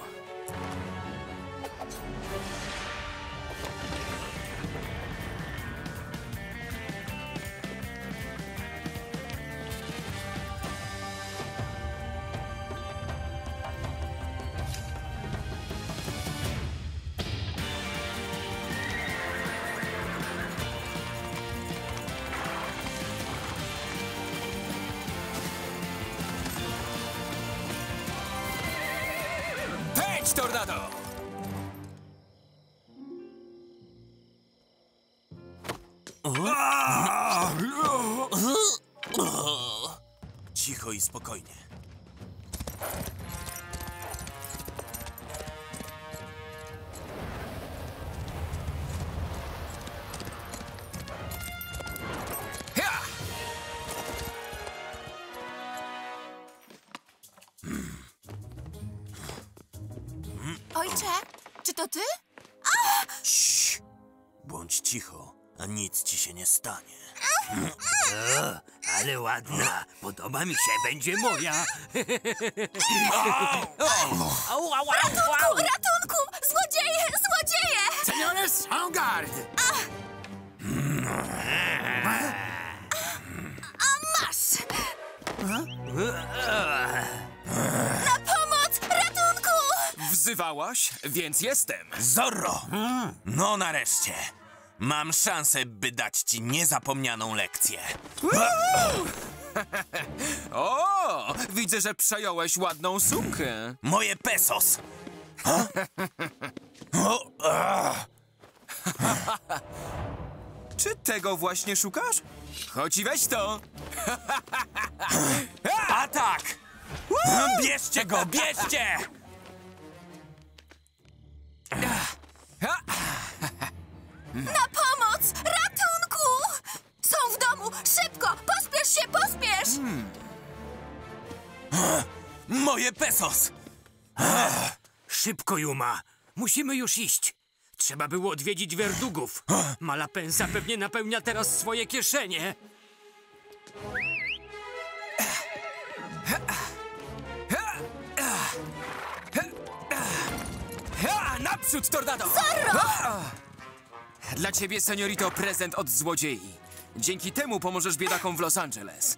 Speaker 4: Pędź, tornado!
Speaker 3: Cicho i spokojnie.
Speaker 6: Ojcze, czy to ty?
Speaker 3: Cii. Bądź cicho, a nic ci się nie stanie.
Speaker 15: O, ale ładna. Podoba mi się, będzie moja. Au, au, au,
Speaker 5: Ratunku,
Speaker 15: au.
Speaker 5: ratunku! Złodzieje, złodzieje!
Speaker 20: Seniores, en garde!
Speaker 5: A masz!
Speaker 4: wzywałaś, więc jestem.
Speaker 21: Zorro! No nareszcie. Mam szansę, by dać ci niezapomnianą lekcję.
Speaker 4: O, widzę, że przejąłeś ładną sumkę.
Speaker 21: Moje pesos.
Speaker 4: Czy tego właśnie szukasz? Chodź i weź to.
Speaker 21: Atak! Bierzcie go, bierzcie!
Speaker 6: Na pomoc! Ratunku! Są w domu! Szybko! Pospiesz się, pospiesz!
Speaker 21: Hmm. Moje pesos!
Speaker 19: Szybko, Yuma. Musimy już iść. Trzeba było odwiedzić Verdugów. Malapensa pewnie napełnia teraz swoje kieszenie.
Speaker 4: Naprzód, Tornado!
Speaker 6: Zorro!
Speaker 4: Dla ciebie, seniorito, prezent od złodziei. Dzięki temu pomożesz biedakom w Los Angeles.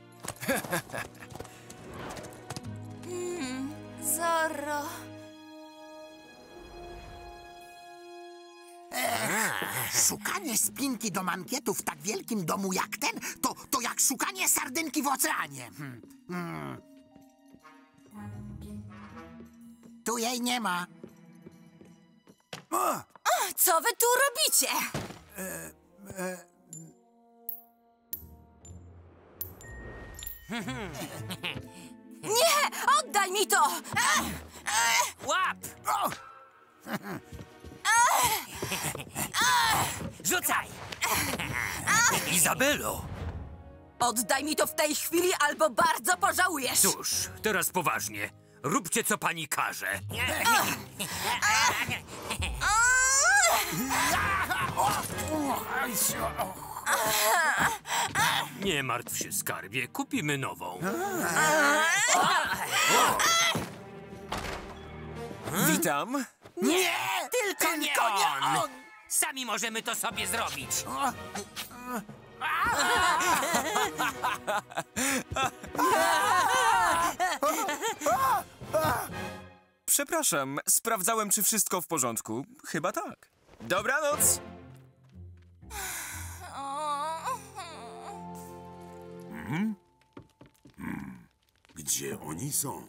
Speaker 6: Hmm, Zorro.
Speaker 20: Ech, szukanie spinki do mankietu w tak wielkim domu jak ten, to, to jak szukanie sardynki w oceanie. Hmm. Hmm. Tu jej nie ma.
Speaker 6: O, co wy tu robicie?
Speaker 20: E, e...
Speaker 6: Nie! Oddaj mi to!
Speaker 15: Łap! Rzucaj!
Speaker 19: Izabelo!
Speaker 6: Oddaj mi to w tej chwili, albo bardzo pożałujesz!
Speaker 19: Cóż, teraz poważnie. Róbcie, co pani każe. Nie martw się, skarbie. Kupimy nową.
Speaker 4: Witam.
Speaker 15: Nie! Tylko, nie, on. nie on! Sami możemy to sobie zrobić.
Speaker 4: Przepraszam, sprawdzałem, czy wszystko w porządku. Chyba tak. Dobranoc!
Speaker 18: Hmm? Hmm. Gdzie oni są?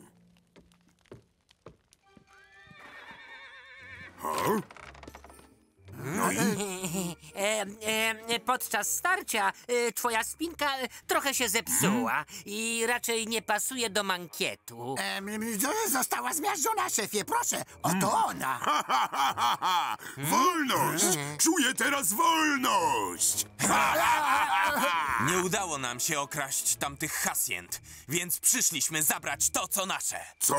Speaker 18: Ha? No i?
Speaker 15: E, e, podczas starcia e, twoja spinka e, trochę się zepsuła i raczej nie pasuje do mankietu.
Speaker 20: Em, została zmiażdżona, szefie, proszę. Oto ona.
Speaker 18: Ha, ha, ha, ha, ha. Wolność! Czuję teraz wolność!
Speaker 21: Nie udało nam się okraść tamtych haciend, więc przyszliśmy zabrać to, co nasze.
Speaker 18: Co?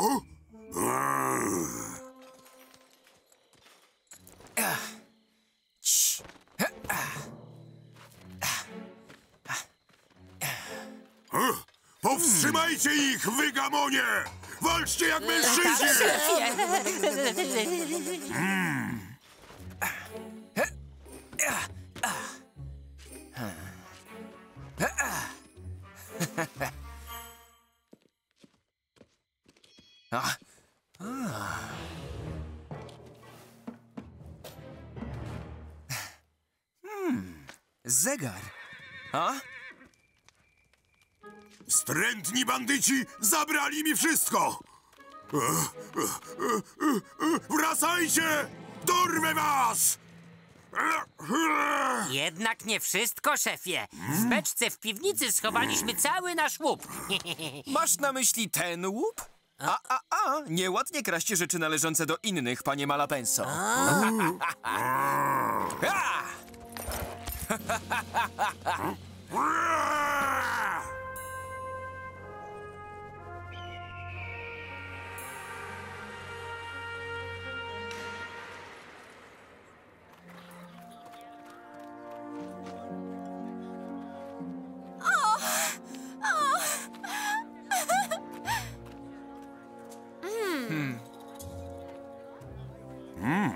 Speaker 18: Powstrzymajcie ich, wy gamonie! Walczcie jak mężczyźni! Mm.
Speaker 4: Hmm, zegar. A?
Speaker 18: Wstrętni bandyci zabrali mi wszystko! Wracajcie! Dorwę was!
Speaker 15: Jednak nie wszystko, szefie. W beczce w piwnicy schowaliśmy cały nasz łup.
Speaker 4: Masz na myśli ten łup? A, a, a, nieładnie kraście rzeczy należące do innych, panie Malapenso.
Speaker 15: Hmm.
Speaker 18: Mm.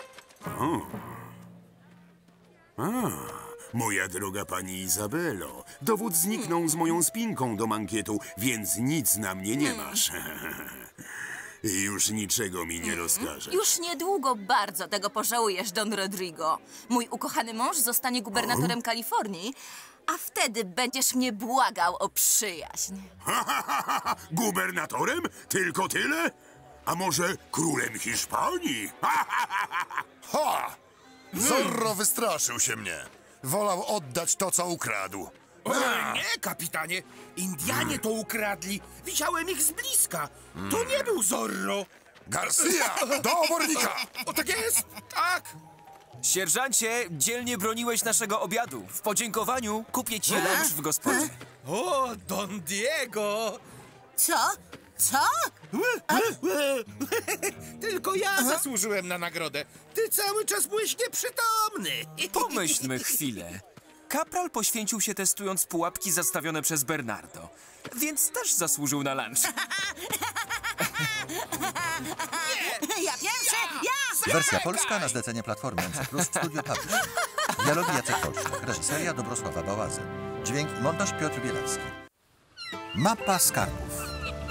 Speaker 18: O. A, moja droga pani Izabelo, Dowód zniknął z moją spinką do mankietu, więc nic na mnie nie masz. I już niczego mi nie rozkażesz.
Speaker 6: Już niedługo bardzo tego pożałujesz, Don Rodrigo. Mój ukochany mąż zostanie gubernatorem Kalifornii, a wtedy będziesz mnie błagał o przyjaźń.
Speaker 18: Gubernatorem? Tylko tyle? A może królem Hiszpanii?
Speaker 8: Ha! Zorro wystraszył się mnie. Wolał oddać to, co ukradł.
Speaker 2: E, nie, kapitanie. Indianie to ukradli. Widziałem ich z bliska. To nie był Zorro.
Speaker 8: Garcia, do obornika!
Speaker 2: O, tak jest, tak.
Speaker 4: Sierżancie, dzielnie broniłeś naszego obiadu. W podziękowaniu kupię ci lunch w gospodzie.
Speaker 2: O, Don Diego.
Speaker 10: Co? Co?
Speaker 2: Tylko ja zasłużyłem na nagrodę. Ty cały czas byłeś nieprzytomny.
Speaker 4: Pomyślmy chwilę. Kapral poświęcił się testując pułapki zastawione przez Bernardo, więc też zasłużył na lunch.
Speaker 10: Ja pierwszy! Ja!
Speaker 14: Wersja polska na zlecenie Platformy M C plus Studio Publishing. Dialogi Jacek Wolszczak, reżyseria Dobrosława Bałazy. Dźwięk i montaż Piotr Bielawski. Mapa skarbów.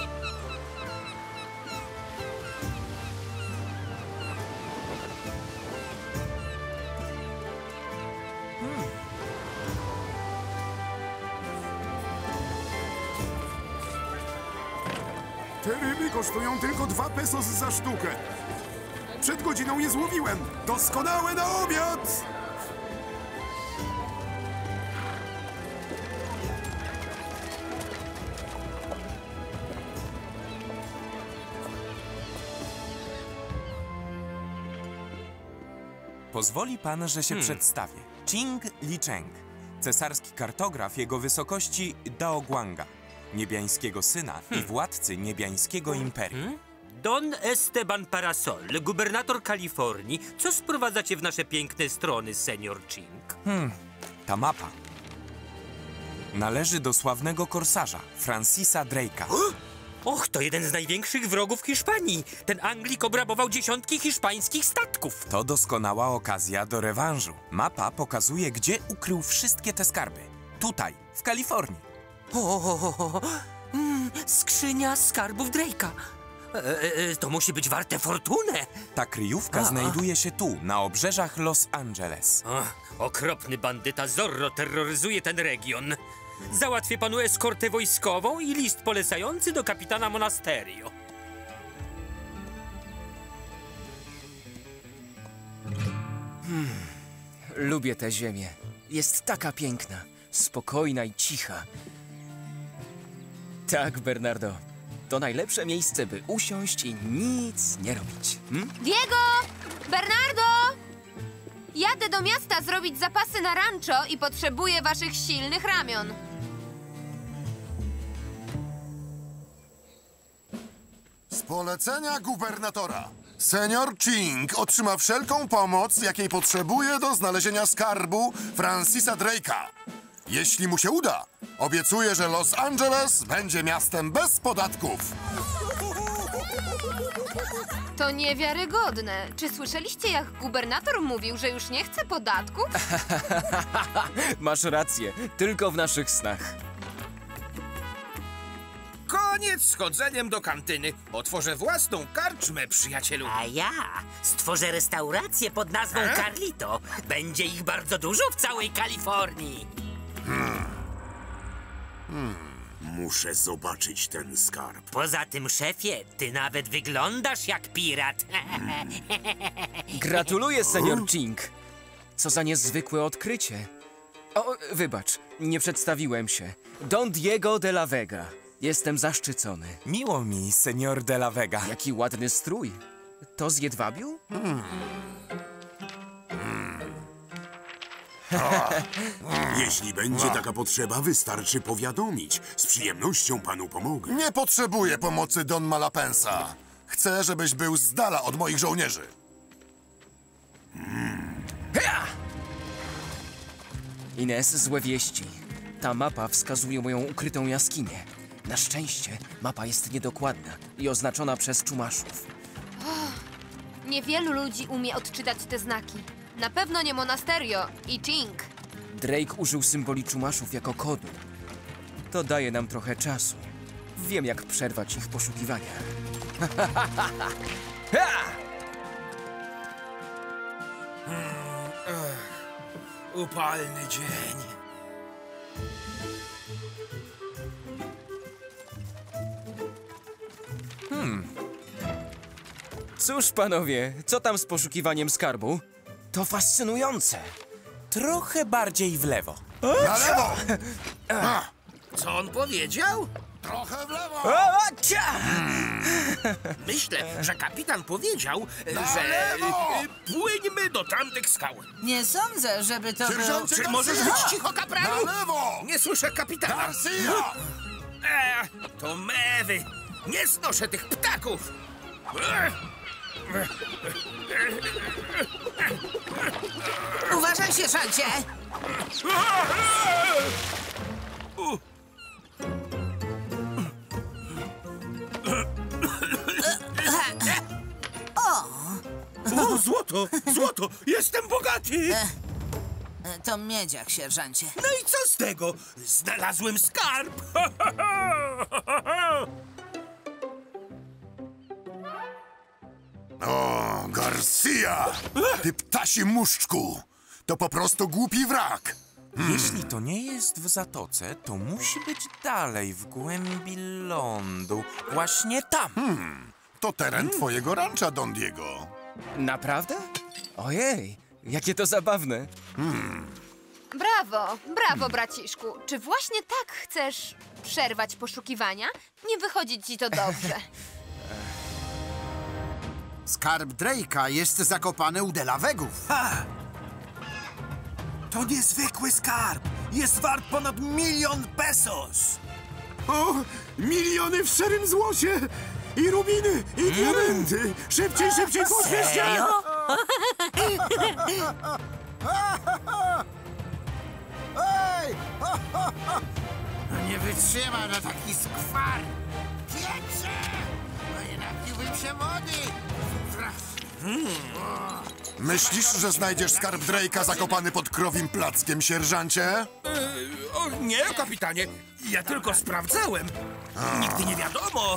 Speaker 16: Te ryby kosztują tylko dwa pesos za sztukę. Przed godziną je złowiłem. Doskonałe na obiad!
Speaker 3: Pozwoli pan, że się
Speaker 9: Hmm.
Speaker 3: przedstawię. Ching Licheng, cesarski kartograf jego wysokości Daoguanga, niebiańskiego syna i władcy niebiańskiego imperium.
Speaker 9: Don Esteban Parasol, gubernator Kalifornii. Co sprowadzacie w nasze piękne strony, senior Ching?
Speaker 3: Hmm, ta mapa należy do sławnego korsarza, Francisa Drake'a.
Speaker 9: Och, to jeden z największych wrogów Hiszpanii. Ten Anglik obrabował dziesiątki hiszpańskich statków.
Speaker 3: To doskonała okazja do rewanżu. Mapa pokazuje, gdzie ukrył wszystkie te skarby. Tutaj, w Kalifornii.
Speaker 9: O, mm, skrzynia skarbów Drake'a. E, e, to musi być warte fortunę.
Speaker 3: Ta kryjówka
Speaker 9: A, a.
Speaker 3: znajduje się tu, na obrzeżach Los Angeles.
Speaker 9: Ach, okropny bandyta Zorro terroryzuje ten region. Załatwię panu eskortę wojskową i list polecający do kapitana Monasterio.
Speaker 4: Hmm. Lubię tę ziemię. Jest taka piękna, spokojna i cicha. Tak, Bernardo. To najlepsze miejsce, by usiąść i nic nie robić. Hmm?
Speaker 5: Diego! Bernardo! Jadę do miasta zrobić zapasy na rancho i potrzebuję waszych silnych ramion.
Speaker 8: Z polecenia gubernatora. Senior Ching otrzyma wszelką pomoc, jakiej potrzebuje do znalezienia skarbu Francisa Drake'a. Jeśli mu się uda, obiecuję, że Los Angeles będzie miastem bez podatków.
Speaker 5: To niewiarygodne. Czy słyszeliście, jak gubernator mówił, że już nie chce podatków?
Speaker 4: Masz rację, tylko w naszych snach.
Speaker 2: Koniec z chodzeniem do kantyny. Otworzę własną karczmę, przyjacielu.
Speaker 15: A ja stworzę restaurację pod nazwą
Speaker 2: E?
Speaker 15: Carlito. Będzie ich bardzo dużo w całej Kalifornii.
Speaker 18: Hmm. Hmm. Muszę zobaczyć ten skarb.
Speaker 15: Poza tym, szefie, ty nawet wyglądasz jak pirat.
Speaker 4: Gratuluję, senior Ching. Co za niezwykłe odkrycie. O, wybacz, nie przedstawiłem się. Don Diego de la Vega. Jestem zaszczycony.
Speaker 3: Miło mi, senior de la Vega.
Speaker 4: Jaki ładny strój. To z jedwabiu?
Speaker 18: Hmm. A, jeśli będzie taka potrzeba, wystarczy powiadomić. Z przyjemnością panu pomogę.
Speaker 8: Nie potrzebuję pomocy Don Malapensa. Chcę, żebyś był z dala od moich żołnierzy.
Speaker 4: Hmm. Ines, złe wieści. Ta mapa wskazuje moją ukrytą jaskinię. Na szczęście mapa jest niedokładna i oznaczona przez czumaszów.
Speaker 5: Niewielu ludzi umie odczytać te znaki. Na pewno nie Monasterio i Ching.
Speaker 4: Drake użył symboli czumaszów jako kodu. To daje nam trochę czasu. Wiem, jak przerwać ich poszukiwania.
Speaker 2: Upalny dzień.
Speaker 4: Hmm. Cóż, panowie, co tam z poszukiwaniem skarbu? To fascynujące.
Speaker 21: Trochę bardziej w lewo.
Speaker 8: Na lewo!
Speaker 2: Co on powiedział?
Speaker 8: Trochę w lewo!
Speaker 2: Hmm. Myślę, że kapitan powiedział, że y, płyńmy do tamtych skał.
Speaker 10: Nie sądzę, żeby to było...
Speaker 2: Czy możesz być cicho, kapralu?
Speaker 8: Na lewo!
Speaker 2: Nie słyszę kapitana.
Speaker 8: Garcia!
Speaker 2: E, to mewy. Nie znoszę tych ptaków.
Speaker 10: Uważaj, sierżancie! O!
Speaker 2: O, złoto! Złoto! Jestem bogaty!
Speaker 10: To miedziak, sierżancie.
Speaker 2: No i co z tego? Znalazłem skarb!
Speaker 8: O, Garcia! Ty ptasi muszczku! To po prostu głupi wrak!
Speaker 21: Jeśli to nie jest w zatoce, to musi być dalej, w głębi lądu. Właśnie tam.
Speaker 8: Hmm, to teren twojego rancha, Don Diego.
Speaker 4: Naprawdę? Ojej, jakie to zabawne.
Speaker 8: Hmm.
Speaker 5: Brawo, brawo, braciszku. Czy właśnie tak chcesz przerwać poszukiwania? Nie wychodzi ci to dobrze.
Speaker 12: Skarb Drake'a jest zakopany u Delavegów.
Speaker 20: Ha! To niezwykły skarb. Jest wart ponad milion pesos. O, miliony w szarym złocie. I rubiny, i mm. diamenty. Szybciej, szybciej, pośpieszcie!
Speaker 12: Ej! Nie wytrzymam na taki skwar. Piecze! No i napiłbym się wody.
Speaker 8: Hmm. Myślisz, że znajdziesz skarb Drake'a zakopany pod krowim plackiem, sierżancie?
Speaker 2: E, o, nie, kapitanie. Ja tylko sprawdzałem.
Speaker 8: A.
Speaker 2: Nigdy nie wiadomo.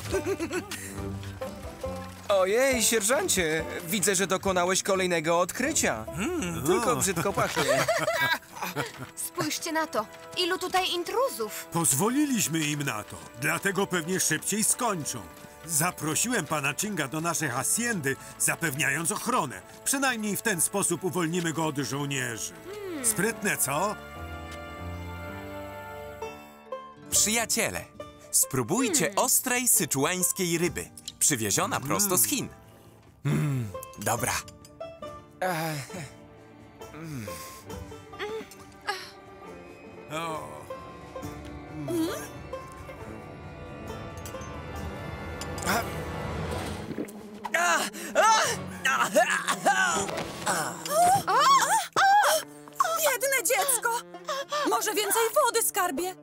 Speaker 4: Ojej, sierżancie, widzę, że dokonałeś kolejnego odkrycia. Hmm, tylko brzydko pachnie.
Speaker 5: Spójrzcie na to. Ilu tutaj intruzów.
Speaker 11: Pozwoliliśmy im na to, dlatego pewnie szybciej skończą. Zaprosiłem pana Chinga do naszej haciendy, zapewniając ochronę. Przynajmniej w ten sposób uwolnimy go od żołnierzy. Hmm. Sprytne, co?
Speaker 21: Przyjaciele, spróbujcie hmm. ostrej syczuańskiej ryby. Przywieziona hmm. prosto z Chin. Mm, dobra.
Speaker 4: Mm.
Speaker 11: O.
Speaker 5: Hmm?
Speaker 4: A.
Speaker 5: A. A. A.
Speaker 13: Biedne dziecko! Może więcej wody, skarbie?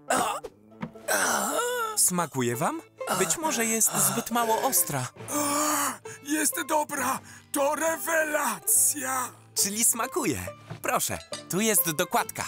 Speaker 21: Smakuje wam? Być może jest zbyt mało ostra.
Speaker 11: Jest dobra! To rewelacja!
Speaker 21: Czyli smakuje. Proszę, tu jest dokładka.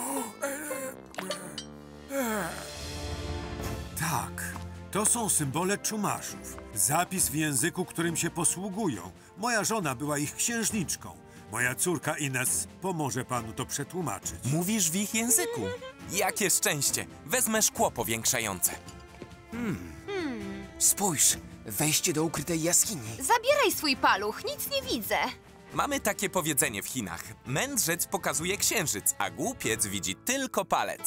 Speaker 11: Tak, to są symbole czumaszów. Zapis w języku, którym się posługują. Moja żona była ich księżniczką. Moja córka Ines pomoże panu to przetłumaczyć.
Speaker 21: Mówisz w ich języku? Jakie szczęście! Wezmę szkło powiększające.
Speaker 4: Hmm. Hmm. Spójrz, wejście do ukrytej jaskini.
Speaker 5: Zabieraj swój paluch, nic nie widzę.
Speaker 21: Mamy takie powiedzenie w Chinach. Mędrzec pokazuje księżyc, a głupiec widzi tylko palec.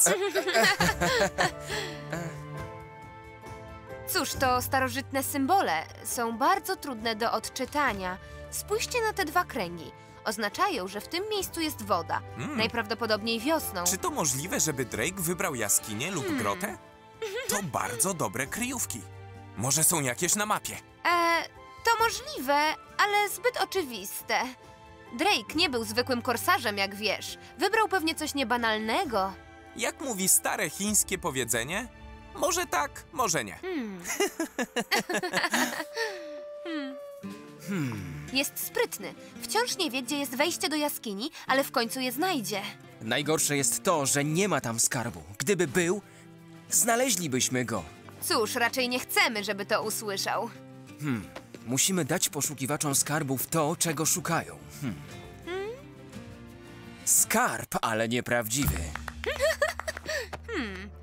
Speaker 5: Cóż, to starożytne symbole. Są bardzo trudne do odczytania. Spójrzcie na te dwa kręgi. Oznaczają, że w tym miejscu jest woda. Hmm. Najprawdopodobniej wiosną.
Speaker 21: Czy to możliwe, żeby Drake wybrał jaskinię lub hmm. grotę? To bardzo dobre kryjówki. Może są jakieś na mapie?
Speaker 5: E, to możliwe, ale zbyt oczywiste. Drake nie był zwykłym korsarzem, jak wiesz. Wybrał pewnie coś niebanalnego.
Speaker 21: Jak mówi stare chińskie powiedzenie? Może tak, może nie.
Speaker 5: Hmm. hmm. Hmm. Jest sprytny. Wciąż nie wie, gdzie jest wejście do jaskini, ale w końcu je znajdzie.
Speaker 4: Najgorsze jest to, że nie ma tam skarbu. Gdyby był, znaleźlibyśmy go.
Speaker 5: Cóż, raczej nie chcemy, żeby to usłyszał.
Speaker 4: Hmm. Musimy dać poszukiwaczom skarbów to, czego szukają. Hmm. Skarb, ale nieprawdziwy.
Speaker 5: Hmm.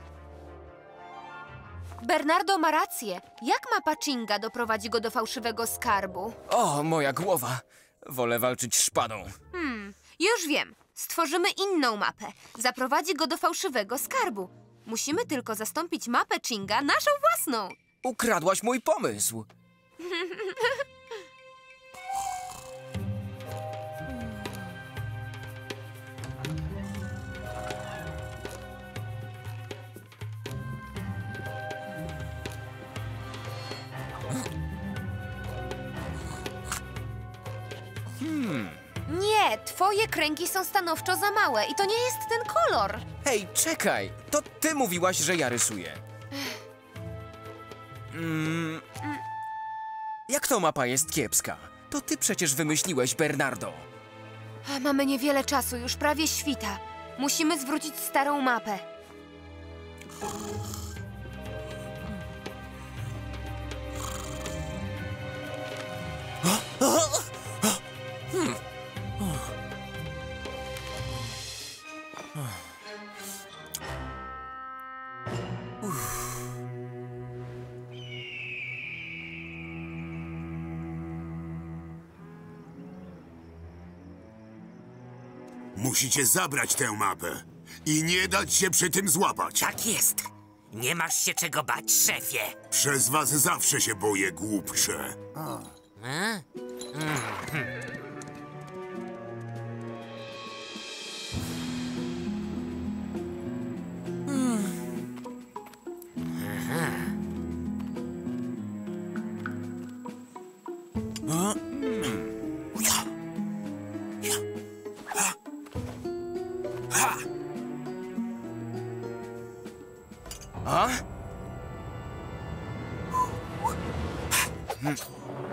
Speaker 5: Bernardo ma rację. Jak mapa Chinga doprowadzi go do fałszywego skarbu?
Speaker 4: O, moja głowa. Wolę walczyć szpadą.
Speaker 5: Hmm, już wiem. Stworzymy inną mapę. Zaprowadzi go do fałszywego skarbu. Musimy tylko zastąpić mapę Chinga naszą własną.
Speaker 4: Ukradłaś mój pomysł.
Speaker 5: Hmm. Nie, twoje kręgi są stanowczo za małe i to nie jest ten kolor.
Speaker 4: Hej, czekaj. To ty mówiłaś, że ja rysuję. Mm. Jak to mapa jest kiepska? To ty przecież wymyśliłeś, Bernardo.
Speaker 5: A, mamy niewiele czasu, już prawie świta. Musimy zwrócić starą mapę.
Speaker 3: Hmm.
Speaker 18: Musicie zabrać tę mapę i nie dać się przy tym złapać.
Speaker 15: Tak jest. Nie masz się czego bać, szefie.
Speaker 18: Przez was zawsze się boję, głupcze.
Speaker 15: A? Mhm.
Speaker 4: A? Hmm.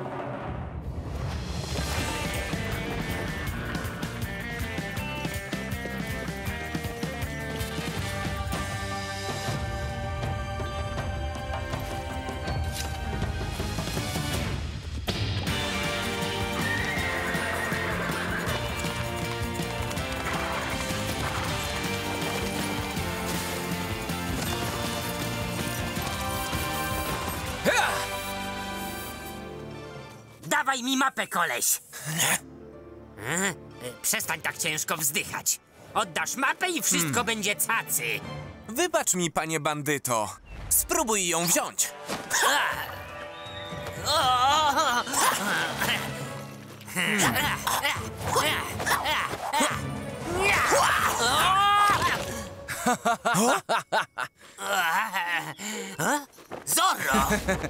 Speaker 15: Dawaj mi mapę, koleś! E? Przestań tak ciężko wzdychać. Oddasz mapę i wszystko
Speaker 3: Hmm.
Speaker 15: będzie cacy.
Speaker 3: Wybacz mi, panie bandyto. Spróbuj ją wziąć.
Speaker 15: Zorro!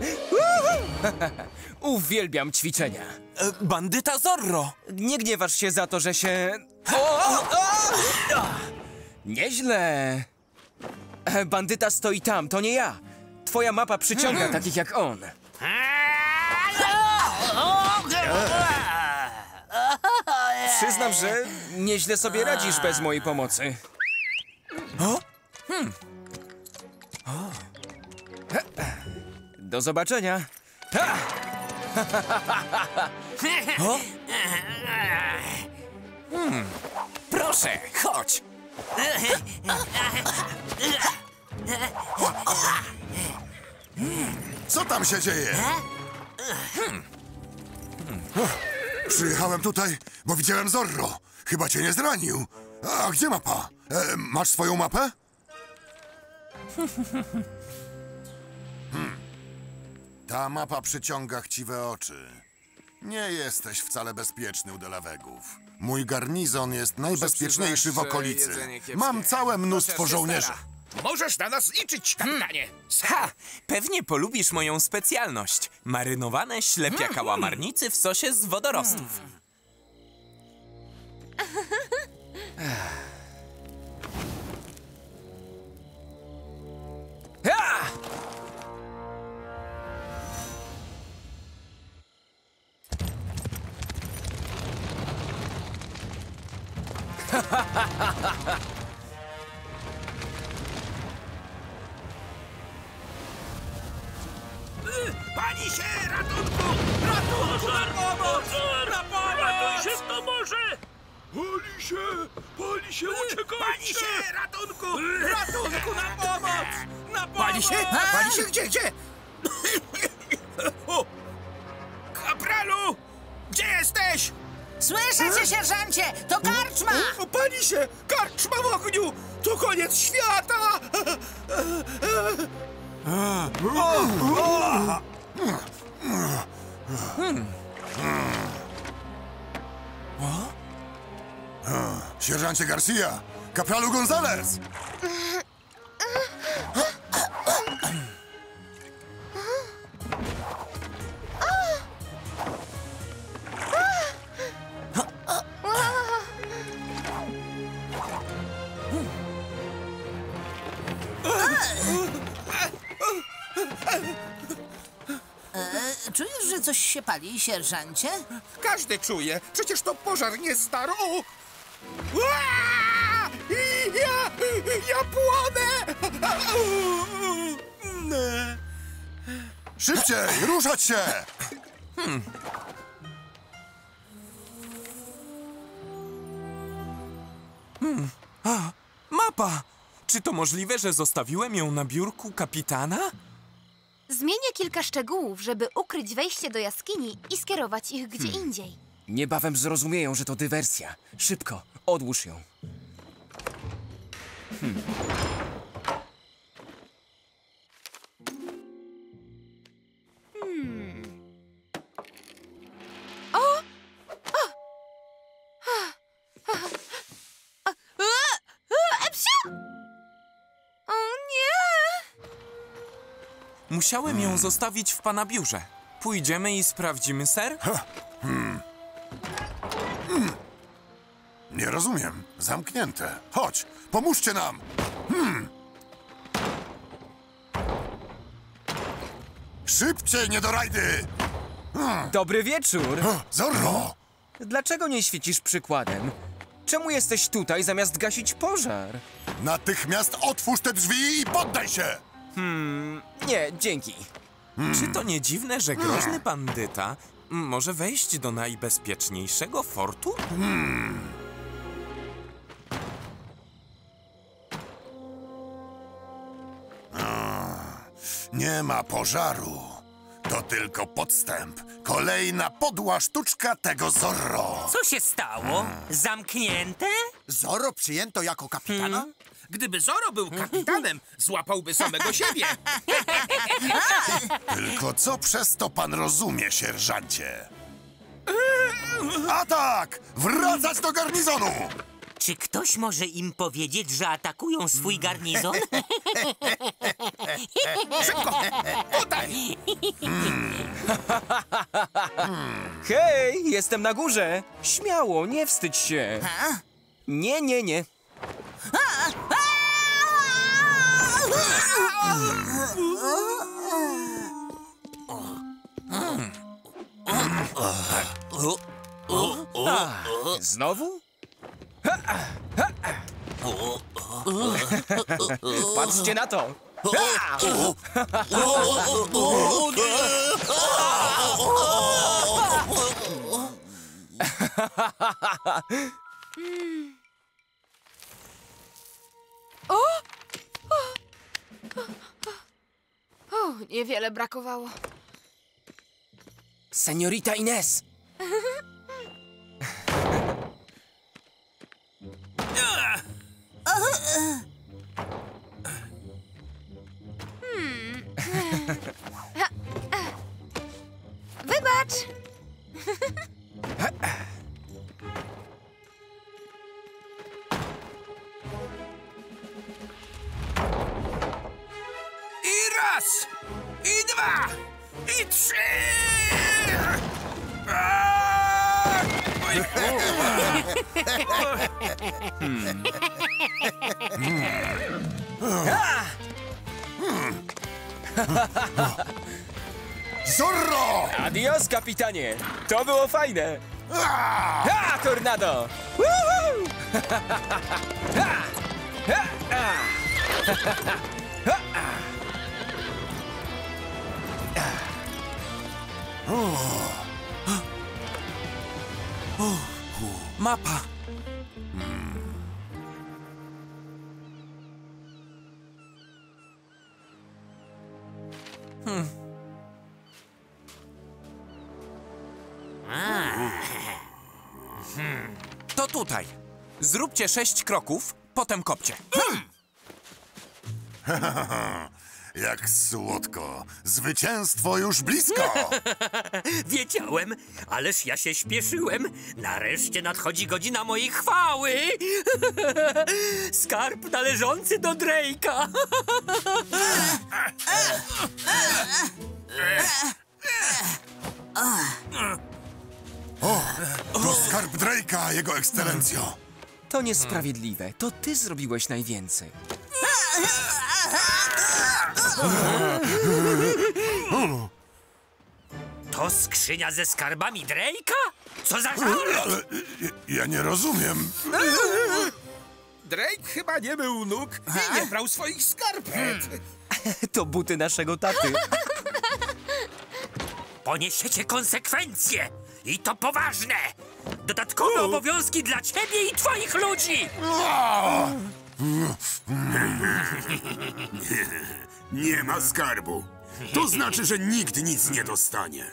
Speaker 4: Uwielbiam ćwiczenia.
Speaker 3: E, bandyta Zorro!
Speaker 4: Nie gniewasz się za to, że się... O! O! Nieźle. E, Bandyta stoi tam, to nie ja. Twoja mapa przyciąga
Speaker 15: Hmm.
Speaker 4: takich jak on. Przyznam, że nieźle sobie radzisz bez mojej pomocy.
Speaker 3: O? Hmm.
Speaker 4: Do zobaczenia. Ha!
Speaker 3: O? Hmm. Proszę, chodź.
Speaker 8: Co tam się dzieje?
Speaker 3: Hmm.
Speaker 8: Przyjechałem tutaj, bo widziałem Zorro. Chyba cię nie zranił. A gdzie mapa? E, masz swoją mapę? Hmm. Ta mapa przyciąga chciwe oczy. Nie jesteś wcale bezpieczny u Delawegów. Mój garnizon jest najbezpieczniejszy w okolicy. Mam całe mnóstwo żołnierzy.
Speaker 2: Możesz na nas liczyć, kapitanie.
Speaker 3: Ha! Pewnie polubisz moją specjalność. Marynowane ślepia kałamarnicy w sosie z wodorostów.
Speaker 2: Pani się! Ratunku! Ratunku! Na pomoc! Na pomoc! Ratuj się, kto może!
Speaker 11: Pali się! Pali się! Uciekajcie!
Speaker 2: Pani się! Ratunku! Ratunku! Na pomoc! Na pomoc!
Speaker 12: Pali się? Pali się? Gdzie? Gdzie?
Speaker 2: O! Kapralu! Gdzie jesteś?
Speaker 10: Słyszę cię, sierżancie! To karczma!
Speaker 2: O, pali się! Karczma w ogniu! To koniec świata!
Speaker 8: Hmm. Sierżancie Garcia! Kapralu Gonzales!
Speaker 10: E, czujesz, że coś się pali, sierżancie?
Speaker 2: Każdy czuje. Przecież to pożar nie staro. Ua! I ja, ja płonę!
Speaker 8: Szybciej! Ruszać się!
Speaker 21: Hmm. Hmm. A, mapa! Czy to możliwe, że zostawiłem ją na biurku kapitana?
Speaker 1: Zmienię kilka szczegółów, żeby ukryć wejście do jaskini i skierować ich gdzie
Speaker 4: Hmm.
Speaker 1: indziej.
Speaker 4: Niebawem zrozumieją, że to dywersja. Szybko, odłóż ją. Hmm.
Speaker 1: Hmm. O! O! A! A! A! Epsia! O nie!
Speaker 21: Musiałem ją zostawić w pana biurze. Pójdziemy i sprawdzimy, ser?
Speaker 8: Hmm. Hmm. Nie rozumiem. Zamknięte. Chodź, pomóżcie nam! Hmm. Szybciej, niedorajdy! Hmm.
Speaker 4: Dobry wieczór!
Speaker 8: Zorro!
Speaker 4: Dlaczego nie świecisz przykładem? Czemu jesteś tutaj zamiast gasić pożar?
Speaker 8: Natychmiast otwórz te drzwi i poddaj się!
Speaker 4: Hmm, nie, dzięki.
Speaker 21: Hmm. Czy to nie dziwne, że groźny bandyta może wejść do najbezpieczniejszego fortu?
Speaker 8: Hmm. Nie ma pożaru. To tylko podstęp. Kolejna podła sztuczka tego Zorro.
Speaker 15: Co się stało? Zamknięte?
Speaker 12: Zorro przyjęto jako kapitana?
Speaker 2: Hmm? Gdyby Zorro był kapitanem, złapałby samego siebie.
Speaker 8: Tylko co przez to pan rozumie, sierżancie? Atak! Wracać do garnizonu!
Speaker 15: Czy ktoś może im powiedzieć, że atakują swój garnizon?
Speaker 2: Szybko! Podaj!
Speaker 4: Hej, jestem na górze! Śmiało, nie wstydź się! Nie, nie, nie. A, znowu? Patrzcie na to!
Speaker 1: O! O, niewiele brakowało.
Speaker 4: Seniorita Ines!
Speaker 1: Hmm. Wybacz!
Speaker 2: I raz! I dwa! I trzy! Aaaa! Oj,
Speaker 4: Hmm.
Speaker 8: Zorro!
Speaker 4: Adios, kapitanie! To było fajne! Ha, tornado! Woohoo! Ha! Ha! Ha! Ha!
Speaker 21: Mapa. Hmm. To tutaj. Zróbcie sześć kroków, potem kopcie.
Speaker 8: Jak słodko. Zwycięstwo już blisko.
Speaker 19: Wiedziałem, ależ ja się śpieszyłem. Nareszcie nadchodzi godzina mojej chwały. Skarb należący do Drake'a.
Speaker 8: O, to skarb Drake'a, jego ekscelencjo.
Speaker 4: To niesprawiedliwe. To ty zrobiłeś najwięcej.
Speaker 19: To skrzynia ze skarbami Drake'a? Co za żart?
Speaker 8: Ale ja nie rozumiem.
Speaker 2: Drake chyba nie mył nóg i nie brał swoich skarpet.
Speaker 4: To buty naszego taty.
Speaker 19: Poniesiecie konsekwencje. I to poważne. Dodatkowe obowiązki dla ciebie i twoich ludzi.
Speaker 18: Nie ma skarbu. To znaczy, że nikt nic nie dostanie.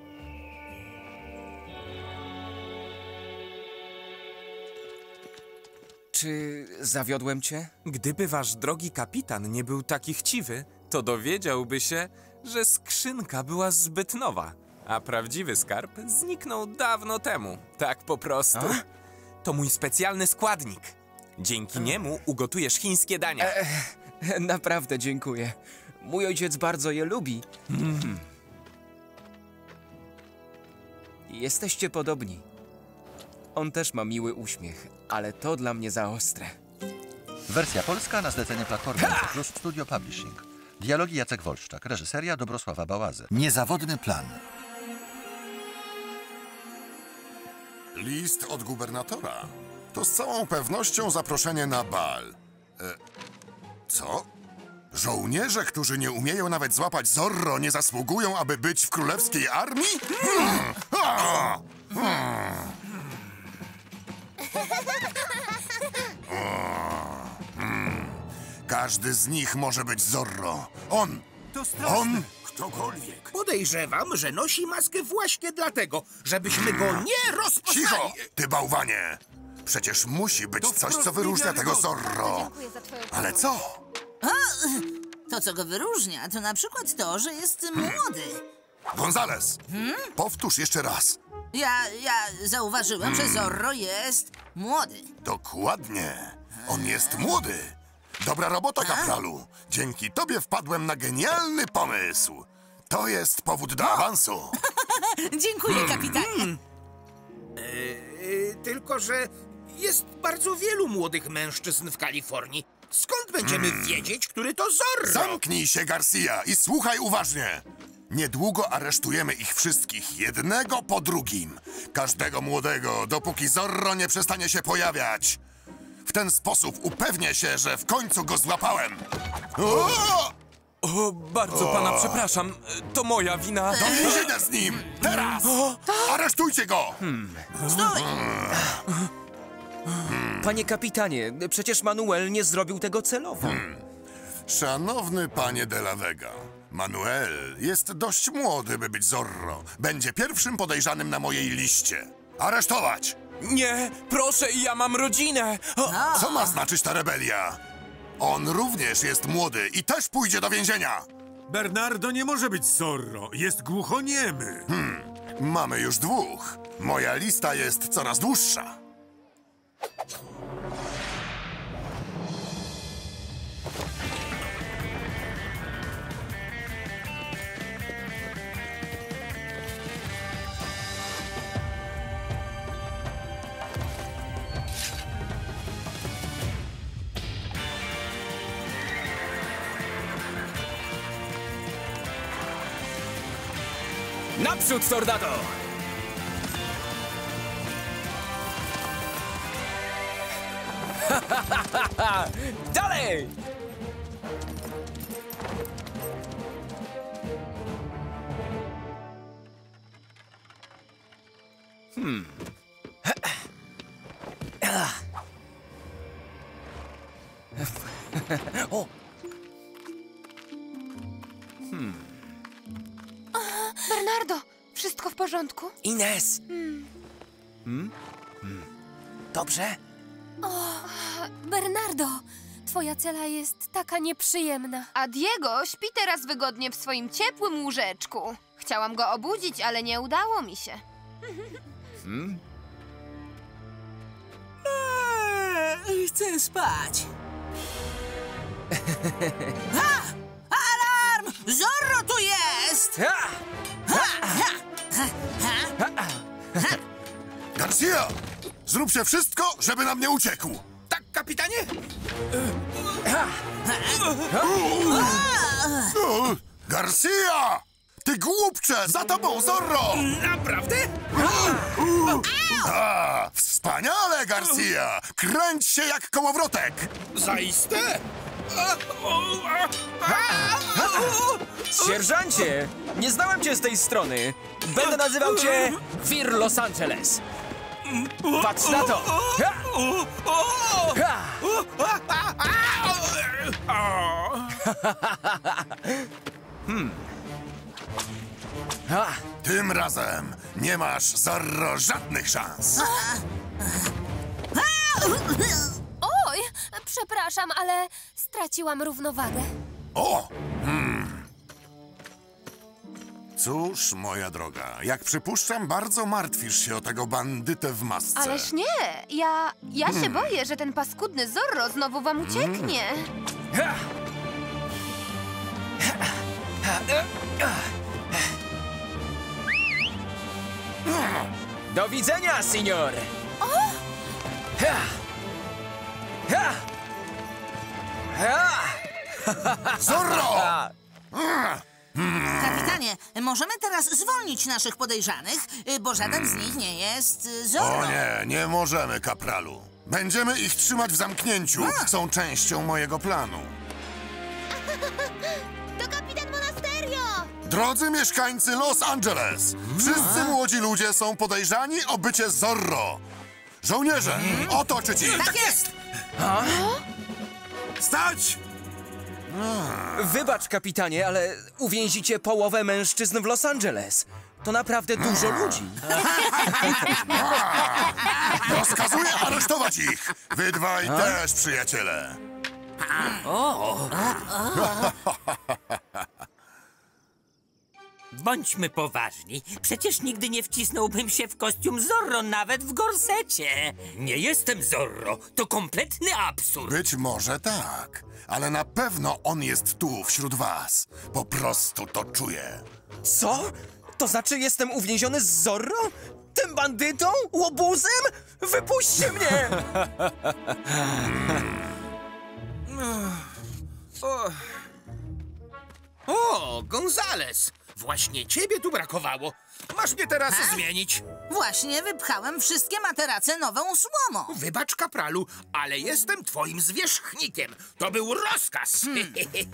Speaker 4: Czy zawiodłem cię?
Speaker 21: Gdyby wasz drogi kapitan nie był taki chciwy, to dowiedziałby się, że skrzynka była zbyt nowa, a prawdziwy skarb zniknął dawno temu. Tak po prostu. A? To mój specjalny składnik. Dzięki niemu ugotujesz chińskie dania.
Speaker 4: E, naprawdę dziękuję. Mój ojciec bardzo je lubi. Mm. Jesteście podobni. On też ma miły uśmiech, ale to dla mnie za ostre.
Speaker 14: Wersja polska na zlecenie Platformy plus Studio Publishing. Dialogi Jacek Wolszczak, reżyseria Dobrosława Bałazy. Niezawodny plan.
Speaker 8: List od gubernatora. To z całą pewnością zaproszenie na bal. E, co? Żołnierze, którzy nie umieją nawet złapać Zorro, nie zasługują, aby być w królewskiej armii? Hmm. A! Hmm. Hmm. Każdy z nich może być Zorro. On!
Speaker 2: To straszne.
Speaker 8: On!
Speaker 2: Ktokolwiek. Podejrzewam, że nosi maskę właśnie dlatego, żebyśmy go nie rozpoznali.
Speaker 8: Cicho, ty bałwanie! Przecież musi być
Speaker 2: To
Speaker 8: coś, co
Speaker 2: wprost
Speaker 8: wyróżnia tego
Speaker 2: niewiarygodne.
Speaker 8: Zorro. Ale co?
Speaker 10: A, to, co go wyróżnia, to na przykład to, że jest młody.
Speaker 8: Gonzales,
Speaker 10: Hmm?
Speaker 8: powtórz jeszcze raz.
Speaker 10: Ja, ja zauważyłem, że Zorro jest młody.
Speaker 8: Dokładnie. On jest młody. Dobra robota, kapralu. Dzięki tobie wpadłem na genialny pomysł. To jest powód do awansu.
Speaker 10: Dziękuję, kapitanie.
Speaker 2: Yy, tylko, że jest bardzo wielu młodych mężczyzn w Kalifornii. Skąd będziemy wiedzieć, który to Zorro?
Speaker 8: Zamknij się, Garcia, i słuchaj uważnie. Niedługo aresztujemy ich wszystkich, jednego po drugim. Każdego młodego, dopóki Zorro nie przestanie się pojawiać. W ten sposób upewnię się, że w końcu go złapałem. O!
Speaker 21: O, bardzo
Speaker 8: O!
Speaker 21: pana przepraszam. To moja wina.
Speaker 8: Do więzienia z nim! Teraz! Aresztujcie go!
Speaker 10: Stój!
Speaker 4: Panie kapitanie, przecież Manuel nie zrobił tego celowo.
Speaker 8: Szanowny panie de la Vega, Manuel jest dość młody, by być Zorro. Będzie pierwszym podejrzanym na mojej liście. Aresztować!
Speaker 21: Nie, proszę, ja mam rodzinę. O,
Speaker 8: Co ma znaczyć ta rebelia? On również jest młody i też pójdzie do więzienia.
Speaker 11: Bernardo nie może być Zorro. Jest głuchoniemy.
Speaker 8: Hmm, mamy już dwóch. Moja lista jest coraz dłuższa.
Speaker 4: Naprzód, tornado! Dalej! Hmm. O! Hmm.
Speaker 1: Bernardo, wszystko w porządku?
Speaker 4: Ines!
Speaker 1: Hmm.
Speaker 4: Hmm? Hmm. Dobrze?
Speaker 1: O, Bernardo, twoja cela jest taka nieprzyjemna.
Speaker 5: A Diego śpi teraz wygodnie w swoim ciepłym łóżeczku. Chciałam go obudzić, ale nie udało mi się.
Speaker 4: Hmm?
Speaker 10: Eee, chcę spać. Ha! Alarm! Zorro tu jest! Ha! Ha! Ha! Ha!
Speaker 8: Ha! Garcia! Zróbcie wszystko, żeby nam nie uciekł!
Speaker 2: Tak, kapitanie?
Speaker 8: Garcia! Ty głupcze! Za tobą, Zorro!
Speaker 2: Naprawdę?
Speaker 8: A, wspaniale, Garcia! Kręć się jak kołowrotek!
Speaker 2: Zaiste?
Speaker 4: Sierżancie! Nie znałem cię z tej strony. Będę nazywał cię Wir Los Angeles. Patrz na to! Ha! Ha!
Speaker 8: Hmm. Ha. Tym razem nie masz, Zorro, żadnych szans.
Speaker 1: Oj, przepraszam, ale straciłam równowagę.
Speaker 8: O! Hmm. Cóż, moja droga, jak przypuszczam, bardzo martwisz się o tego bandytę w masce.
Speaker 5: Ależ nie, ja... ja się
Speaker 8: Hmm.
Speaker 5: boję, że ten paskudny Zorro znowu wam ucieknie.
Speaker 4: Do widzenia, senior! Ha! Ha! Ha!
Speaker 8: Zorro!
Speaker 10: Kapitanie, możemy teraz zwolnić naszych podejrzanych, bo żaden z nich nie jest y, Zorro.
Speaker 8: O nie, nie możemy, kapralu. Będziemy ich trzymać w zamknięciu. Są częścią mojego planu.
Speaker 5: To kapitan Monasterio!
Speaker 8: Drodzy mieszkańcy Los Angeles, wszyscy młodzi ludzie są podejrzani o bycie Zorro. Żołnierze, otoczyć ich!
Speaker 10: Tak jest!
Speaker 4: A?
Speaker 8: Stać!
Speaker 4: Wybacz, kapitanie, ale uwięzicie połowę mężczyzn w Los Angeles. To naprawdę dużo ludzi.
Speaker 8: Rozkazuję aresztować ich! Wy dwaj też, przyjaciele!
Speaker 15: O! Bądźmy poważni. Przecież nigdy nie wcisnąłbym się w kostium Zorro, nawet w gorsecie. Nie jestem Zorro. To kompletny absurd.
Speaker 8: Być może tak, ale na pewno on jest tu, wśród was. Po prostu to czuję.
Speaker 4: Co? To znaczy jestem uwięziony z Zorro? Tym bandytą? Łobuzem? Wypuśćcie mnie!
Speaker 2: O, o Gonzales! Właśnie ciebie tu brakowało. Masz mnie teraz
Speaker 10: A?
Speaker 2: zmienić.
Speaker 10: Właśnie wypchałem wszystkie materace nową słomą.
Speaker 2: Wybacz, kapralu, ale jestem twoim zwierzchnikiem. To był rozkaz.
Speaker 10: Hmm.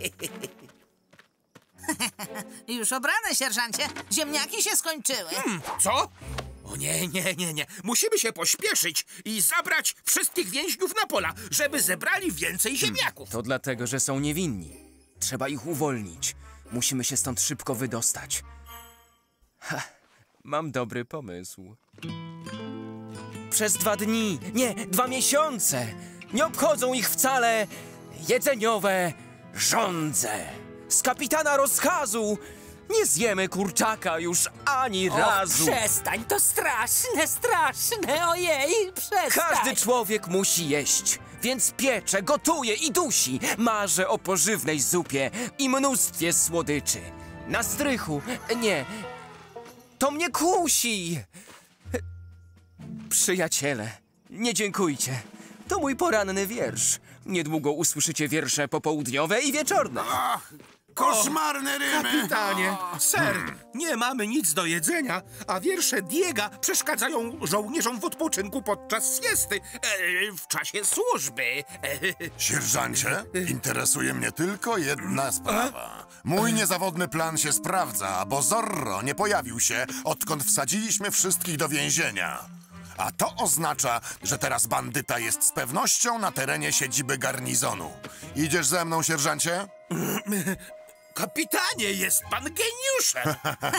Speaker 10: Już obrane, sierżancie. Ziemniaki się skończyły.
Speaker 2: Hmm, co? O nie, nie, nie, nie. Musimy się pośpieszyć i zabrać wszystkich więźniów na pola, żeby zebrali więcej ziemniaków.
Speaker 4: To dlatego, że są niewinni. Trzeba ich uwolnić. Musimy się stąd szybko wydostać. Ha, mam dobry pomysł. Przez dwa dni, nie, dwa miesiące nie obchodzą ich wcale jedzeniowe żądze. Z kapitana rozkazu nie zjemy kurczaka już ani
Speaker 15: O,
Speaker 4: razu.
Speaker 15: przestań, to straszne, straszne, ojej, przestań.
Speaker 4: Każdy człowiek musi jeść, więc piecze, gotuje i dusi. Marzę o pożywnej zupie i mnóstwie słodyczy. Na strychu, nie, to mnie kusi. Przyjaciele, nie dziękujcie. To mój poranny wiersz. Niedługo usłyszycie wiersze popołudniowe i wieczorne.
Speaker 2: Ach,
Speaker 16: Koszmarne rymy!
Speaker 2: Kapitanie,
Speaker 16: O.
Speaker 2: ser, nie mamy nic do jedzenia, a wiersze Diega przeszkadzają żołnierzom w odpoczynku podczas siesty, e, w czasie służby. E,
Speaker 8: Sierżancie, interesuje mnie tylko jedna sprawa. Mój niezawodny plan się sprawdza, bo Zorro nie pojawił się, odkąd wsadziliśmy wszystkich do więzienia. A to oznacza, że teraz bandyta jest z pewnością na terenie siedziby garnizonu. Idziesz ze mną, sierżancie?
Speaker 2: Kapitanie, jest pan geniuszem!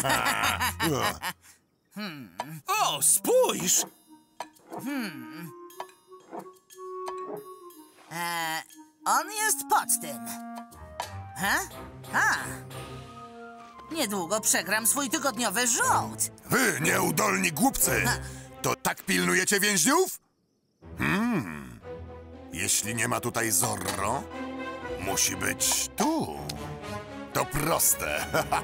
Speaker 10: Hmm.
Speaker 2: O, spójrz!
Speaker 10: Hmm. E, on jest pod tym. Ha? A. Niedługo przegram swój tygodniowy żołd.
Speaker 8: Wy, nieudolni głupcy! To tak pilnujecie więźniów? Hmm. Jeśli nie ma tutaj Zorro, musi być tu. To proste.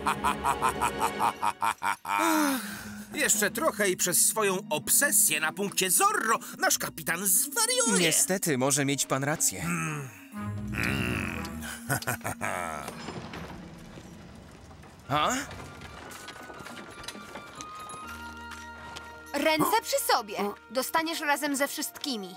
Speaker 2: Ach, jeszcze trochę i przez swoją obsesję na punkcie Zorro nasz kapitan zwariuje.
Speaker 4: Niestety, może mieć pan rację.
Speaker 2: Hmm.
Speaker 8: Hmm.
Speaker 4: A?
Speaker 5: Ręce przy sobie. Dostaniesz razem ze wszystkimi.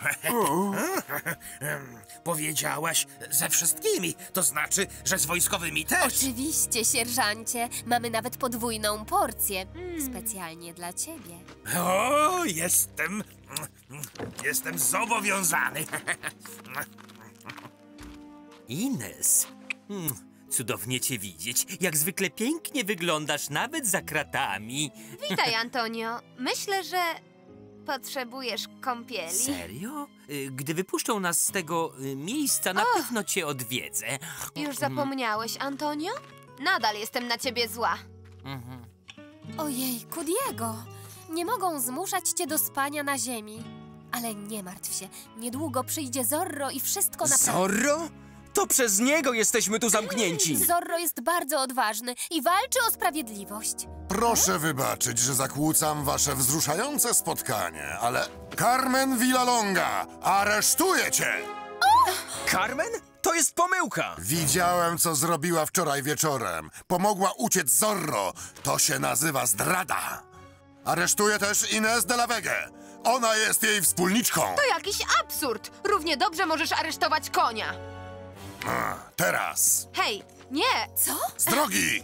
Speaker 2: Powiedziałaś ze wszystkimi, to znaczy, że z wojskowymi też.
Speaker 1: Oczywiście, sierżancie. Mamy nawet podwójną porcję. Specjalnie dla ciebie.
Speaker 2: O, jestem... Jestem zobowiązany.
Speaker 15: Ines, hmm, cudownie cię widzieć. Jak zwykle pięknie wyglądasz, nawet za kratami.
Speaker 5: Witaj, Antonio. Myślę, że potrzebujesz kąpieli.
Speaker 15: Serio? Y, Gdy wypuszczą nas z tego y, miejsca, na pewno cię odwiedzę.
Speaker 5: Już zapomniałeś, Antonio? Nadal jestem na ciebie zła.
Speaker 15: Mhm.
Speaker 1: Ojejku, Diego. Nie mogą zmuszać cię do spania na ziemi. Ale nie martw się. Niedługo przyjdzie Zorro i wszystko naprawi.
Speaker 4: Zorro? To przez niego jesteśmy tu zamknięci.
Speaker 1: Zorro jest bardzo odważny i walczy o sprawiedliwość.
Speaker 8: Proszę wybaczyć, że zakłócam wasze wzruszające spotkanie, ale Carmen Villalonga, aresztuję cię!
Speaker 4: Carmen? To jest pomyłka!
Speaker 8: Widziałem, co zrobiła wczoraj wieczorem. Pomogła uciec Zorro. To się nazywa zdrada. Aresztuję też Ines de la Vega. Ona jest jej wspólniczką.
Speaker 5: To jakiś absurd. Równie dobrze możesz aresztować konia.
Speaker 8: A, teraz.
Speaker 5: Hej, nie! Co?
Speaker 8: Z drogi!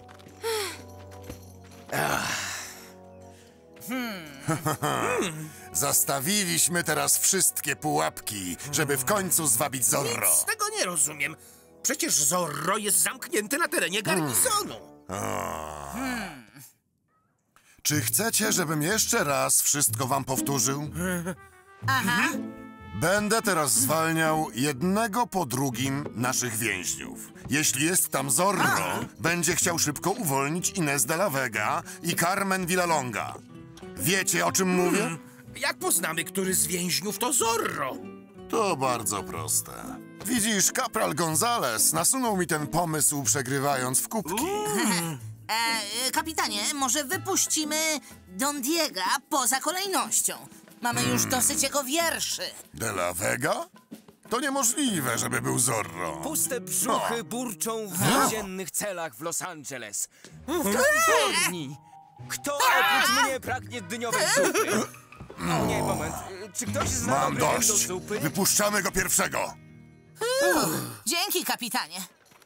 Speaker 5: Hmm.
Speaker 8: Zastawiliśmy teraz wszystkie pułapki, żeby w końcu zwabić Zorro.
Speaker 2: Nic z tego nie rozumiem. Przecież Zorro jest zamknięty na terenie garnizonu.
Speaker 8: O. Czy chcecie, żebym jeszcze raz wszystko wam powtórzył?
Speaker 10: Aha.
Speaker 8: Będę teraz zwalniał jednego po drugim naszych więźniów. Jeśli jest tam Zorro, będzie chciał szybko uwolnić Ines de la Vega i Carmen Villalonga. Wiecie, o czym mówię?
Speaker 2: Jak poznamy, który z więźniów to Zorro?
Speaker 8: To bardzo proste. Widzisz, kapral Gonzales nasunął mi ten pomysł, przegrywając w kubki.
Speaker 10: E, kapitanie, może wypuścimy Don Diega poza kolejnością. Mamy
Speaker 8: Hmm.
Speaker 10: już dosyć jego wierszy.
Speaker 8: De la Vega? To niemożliwe, żeby był Zorro.
Speaker 4: Puste brzuchy
Speaker 8: O.
Speaker 4: burczą w więziennych celach w Los Angeles. W Kalifornii. Kto oprócz mnie pragnie dniowej zupy? O nie, moment. Czy ktoś zna
Speaker 8: Mam
Speaker 4: dobre
Speaker 8: dość.
Speaker 4: do zupy?
Speaker 8: Wypuszczamy go pierwszego.
Speaker 10: Dzięki, kapitanie.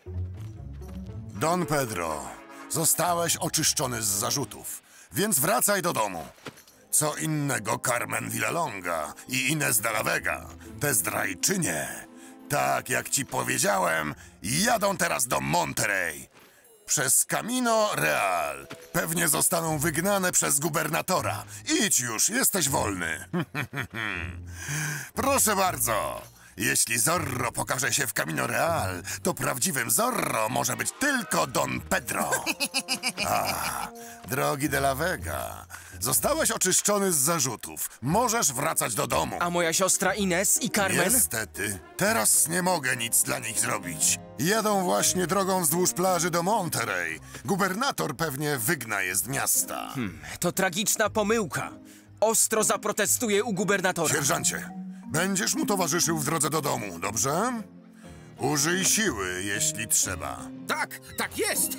Speaker 8: Don Pedro, zostałeś oczyszczony z zarzutów, więc wracaj do domu. Co innego Carmen Villalonga i Ines de la Vega, te zdrajczynie, tak jak ci powiedziałem, jadą teraz do Monterey. Przez Camino Real. Pewnie zostaną wygnane przez gubernatora. Idź już, jesteś wolny. Proszę bardzo. Jeśli Zorro pokaże się w Camino Real, to prawdziwym Zorro może być tylko Don Pedro. A, drogi de la Vega, zostałeś oczyszczony z zarzutów. Możesz wracać do domu.
Speaker 4: A moja siostra Ines i Carmen?
Speaker 8: Niestety, teraz nie mogę nic dla nich zrobić. Jadą właśnie drogą wzdłuż plaży do Monterey. Gubernator pewnie wygna je z miasta.
Speaker 4: Hmm, to tragiczna pomyłka. Ostro zaprotestuję u gubernatora.
Speaker 8: Sierżancie, będziesz mu towarzyszył w drodze do domu, dobrze? Użyj siły, jeśli trzeba.
Speaker 2: Tak, tak jest!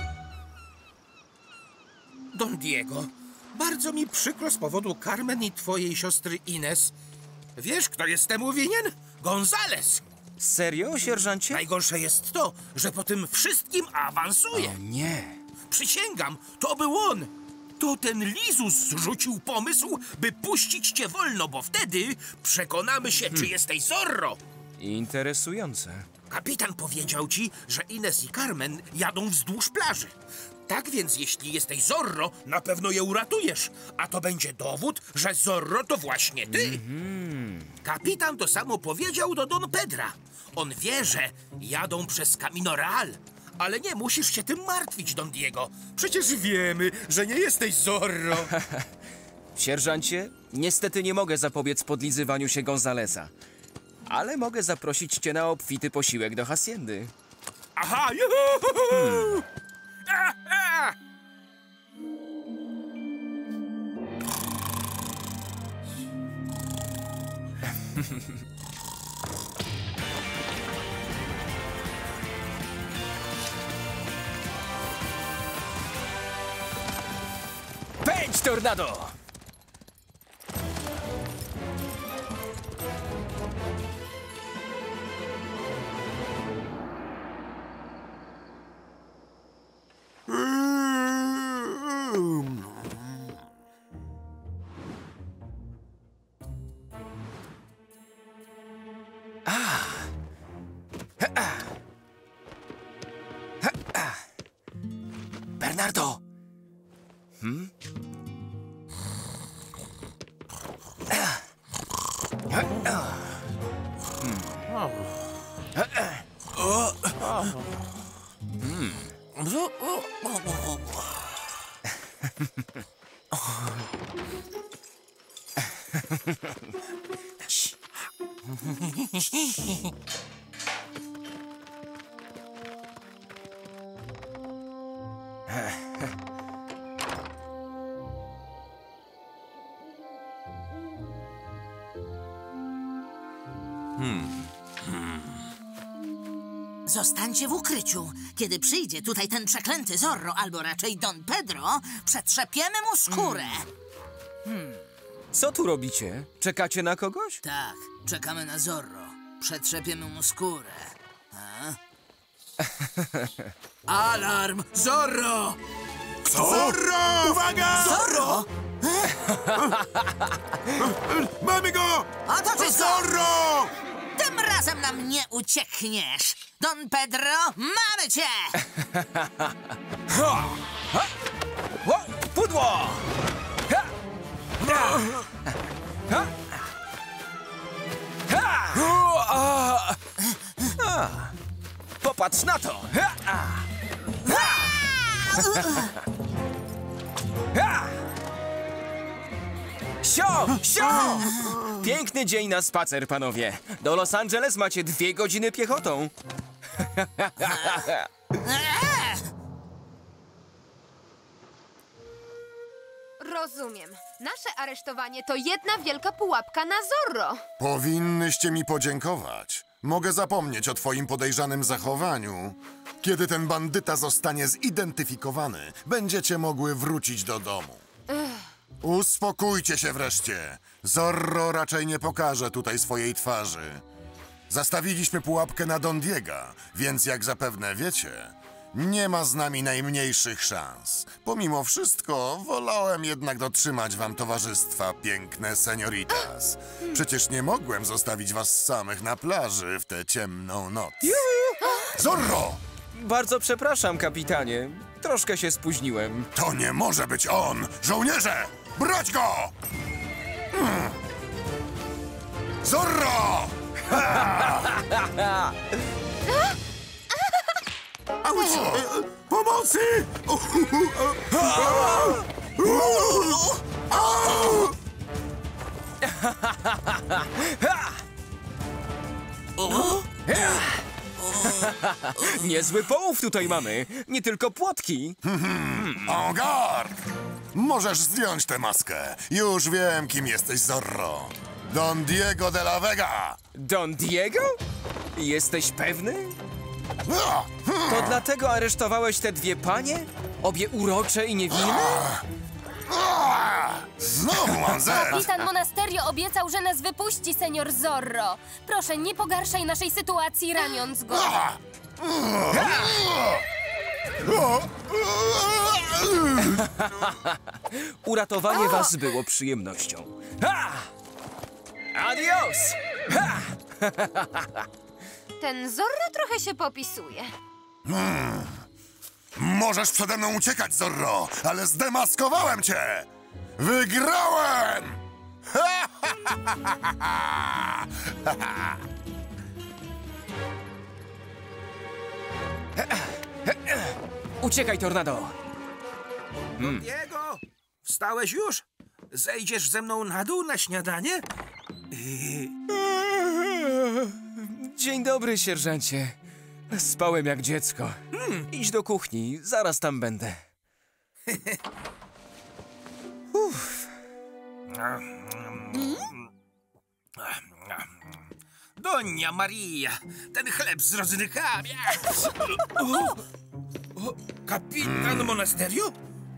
Speaker 2: Don Diego, bardzo mi przykro z powodu Carmen i twojej siostry Ines. Wiesz, kto jest temu winien? Gonzales!
Speaker 4: Serio, sierżancie?
Speaker 2: Najgorsze jest to, że po tym wszystkim awansuje.
Speaker 4: O nie.
Speaker 2: Przysięgam, to był on! To ten Lizus rzucił pomysł, by puścić cię wolno, bo wtedy przekonamy się,
Speaker 4: Hmm.
Speaker 2: czy jesteś Zorro.
Speaker 4: Interesujące.
Speaker 2: Kapitan powiedział ci, że Ines i Carmen jadą wzdłuż plaży. Tak więc, jeśli jesteś Zorro, na pewno je uratujesz. A to będzie dowód, że Zorro to właśnie ty.
Speaker 4: Mm-hmm.
Speaker 2: Kapitan to samo powiedział do Don Pedra. On wie, że jadą przez Camino Real. Ale nie musisz się tym martwić, Don Diego. Przecież wiemy, że nie jesteś Zorro.
Speaker 4: Sierżancie, niestety nie mogę zapobiec podlizywaniu się Gonzalesa. Ale mogę zaprosić cię na obfity posiłek do haciendy.
Speaker 2: Aha, juhu!
Speaker 4: Hmm.
Speaker 2: A, a!
Speaker 4: Pędź, tornado! Bernardo! Hmm?
Speaker 10: Zostańcie w ukryciu. Kiedy przyjdzie tutaj ten przeklęty Zorro, albo raczej Don Pedro, przetrzepiemy mu skórę.
Speaker 4: Hmm. Co tu robicie? Czekacie na kogoś?
Speaker 10: Tak, czekamy na Zorro. Przetrzepiemy mu skórę. A?
Speaker 20: Alarm! Zorro!
Speaker 8: Kto?
Speaker 20: Zorro! Uwaga!
Speaker 10: Zorro?
Speaker 20: Mamy go!
Speaker 10: Oto
Speaker 20: To
Speaker 10: czysto!
Speaker 20: Zorro!
Speaker 10: Tym razem nam nie uciekniesz. Don Pedro, mamy cię!
Speaker 4: Ha! Ha! Wo! Pudło! Ha! Ha! Ha! Ha! A! A! Popatrz na to! Ha! A! Ha! Ha! Sio! Sio! Piękny dzień na spacer, panowie. Do Los Angeles macie dwie godziny piechotą.
Speaker 5: Rozumiem. Nasze aresztowanie to jedna wielka pułapka na Zorro.
Speaker 8: Powinnyście mi podziękować. Mogę zapomnieć o twoim podejrzanym zachowaniu. Kiedy ten bandyta zostanie zidentyfikowany, będziecie mogły wrócić do domu. Uspokójcie się wreszcie. Zorro raczej nie pokaże tutaj swojej twarzy. Zastawiliśmy pułapkę na Don Diega, więc jak zapewne wiecie, nie ma z nami najmniejszych szans. Pomimo wszystko, wolałem jednak dotrzymać wam towarzystwa, piękne senioritas. Przecież nie mogłem zostawić was samych na plaży w tę ciemną noc. Zorro!
Speaker 4: Bardzo przepraszam, kapitanie. Troszkę się spóźniłem.
Speaker 8: To nie może być on! Żołnierze! Brać go! Hmm. Zorro!
Speaker 20: Auć! Pomocy!
Speaker 4: Niezły połów tutaj mamy. Nie tylko płotki.
Speaker 8: En garde! Możesz zdjąć tę maskę. Już wiem, kim jesteś, Zorro. Don Diego de la Vega!
Speaker 4: Don Diego? Jesteś pewny? To dlatego aresztowałeś te dwie panie? Obie urocze i niewinne?
Speaker 8: Znowu mam zet!
Speaker 1: Kapitan Monasterio obiecał, że nas wypuści, senior Zorro. Proszę, nie pogarszaj naszej sytuacji, raniąc go.
Speaker 4: Uratowanie was było przyjemnością. Ha! Adios! Ha!
Speaker 5: Ten Zorro trochę się popisuje.
Speaker 8: Hmm. Możesz przede mną uciekać, Zorro, ale zdemaskowałem cię! Wygrałem!
Speaker 4: Uciekaj, Tornado!
Speaker 2: Hmm. Diego, wstałeś już? Zejdziesz ze mną na dół na śniadanie?
Speaker 4: Dzień dobry, sierżancie. Spałem jak dziecko. Hmm. Idź do kuchni, zaraz tam będę. Uff.
Speaker 2: Donia Maria, ten chleb z rodzynykami. O, o, kapitan Monasterio?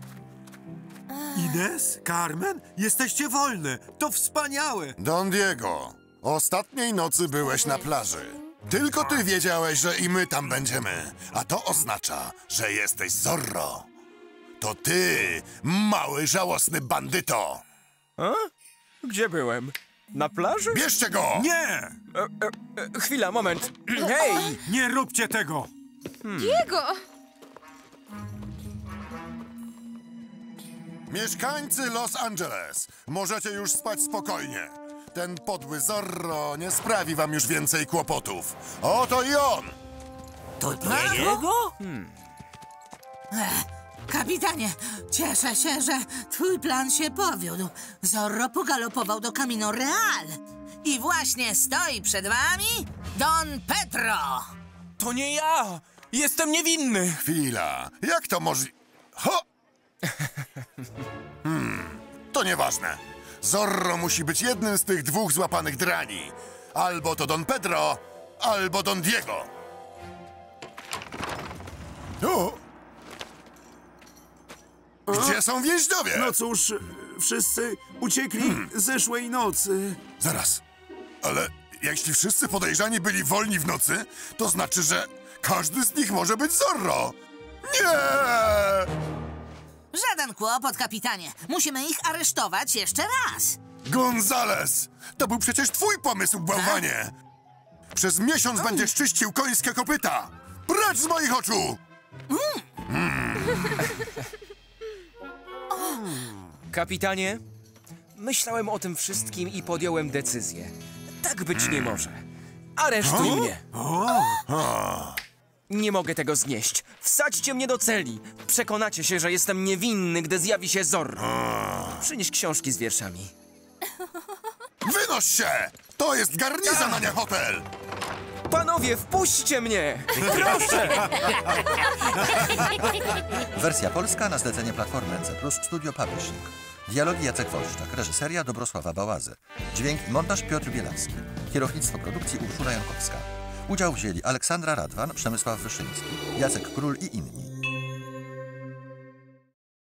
Speaker 11: Ines, Carmen, jesteście wolne. To wspaniałe.
Speaker 8: Don Diego, ostatniej nocy byłeś na plaży. Tylko ty wiedziałeś, że i my tam będziemy. A to oznacza, że jesteś Zorro. To ty, mały, żałosny bandyto.
Speaker 4: A? Gdzie byłem? Na plaży?
Speaker 8: Bierzcie go!
Speaker 11: Nie!
Speaker 4: E, e, e, chwila, moment. Hej!
Speaker 11: Nie róbcie tego!
Speaker 5: Hmm. Diego!
Speaker 8: Mieszkańcy Los Angeles, możecie już spać spokojnie. Ten podły Zorro nie sprawi wam już więcej kłopotów. Oto i on!
Speaker 15: To Diego?
Speaker 10: Hmm. Ech, kapitanie, cieszę się, że twój plan się powiódł. Zorro pogalopował do Camino Real. I właśnie stoi przed wami Don Pedro.
Speaker 3: To nie ja! Jestem niewinny!
Speaker 8: Chwila, jak to może... Ho! Hmm, to nieważne. Zorro musi być jednym z tych dwóch złapanych drani. Albo to Don Pedro, albo Don Diego. O! Gdzie są więźniowie?
Speaker 16: No cóż, wszyscy uciekli hmm. zeszłej nocy.
Speaker 8: Zaraz, ale jeśli wszyscy podejrzani byli wolni w nocy, to znaczy, że każdy z nich może być Zorro. Nie!
Speaker 10: Żaden kłopot, kapitanie. Musimy ich aresztować jeszcze raz.
Speaker 8: Gonzales! To był przecież twój pomysł, bałwanie! Przez miesiąc będziesz czyścił końskie kopyta! Precz z moich oczu! Mm.
Speaker 4: Kapitanie, myślałem o tym wszystkim i podjąłem decyzję. Tak być nie może. Aresztuj mnie! Nie mogę tego znieść. Wsadźcie mnie do celi. Przekonacie się, że jestem niewinny, gdy zjawi się Zorro. Przynieś książki z wierszami.
Speaker 8: Wynoś się! To jest garnizon, a nie hotel!
Speaker 4: Panowie, wpuśćcie mnie! Proszę!
Speaker 14: Wersja polska na zlecenie Platformy N C plus, Studio Publishing. Dialogi Jacek Woźczak, reżyseria Dobrosława Bałazy. Dźwięk i montaż Piotr Bielawski. Kierownictwo produkcji Urszula Jankowska. Udział wzięli Aleksandra Radwan, Przemysław Wyszyński, Jacek Król i inni.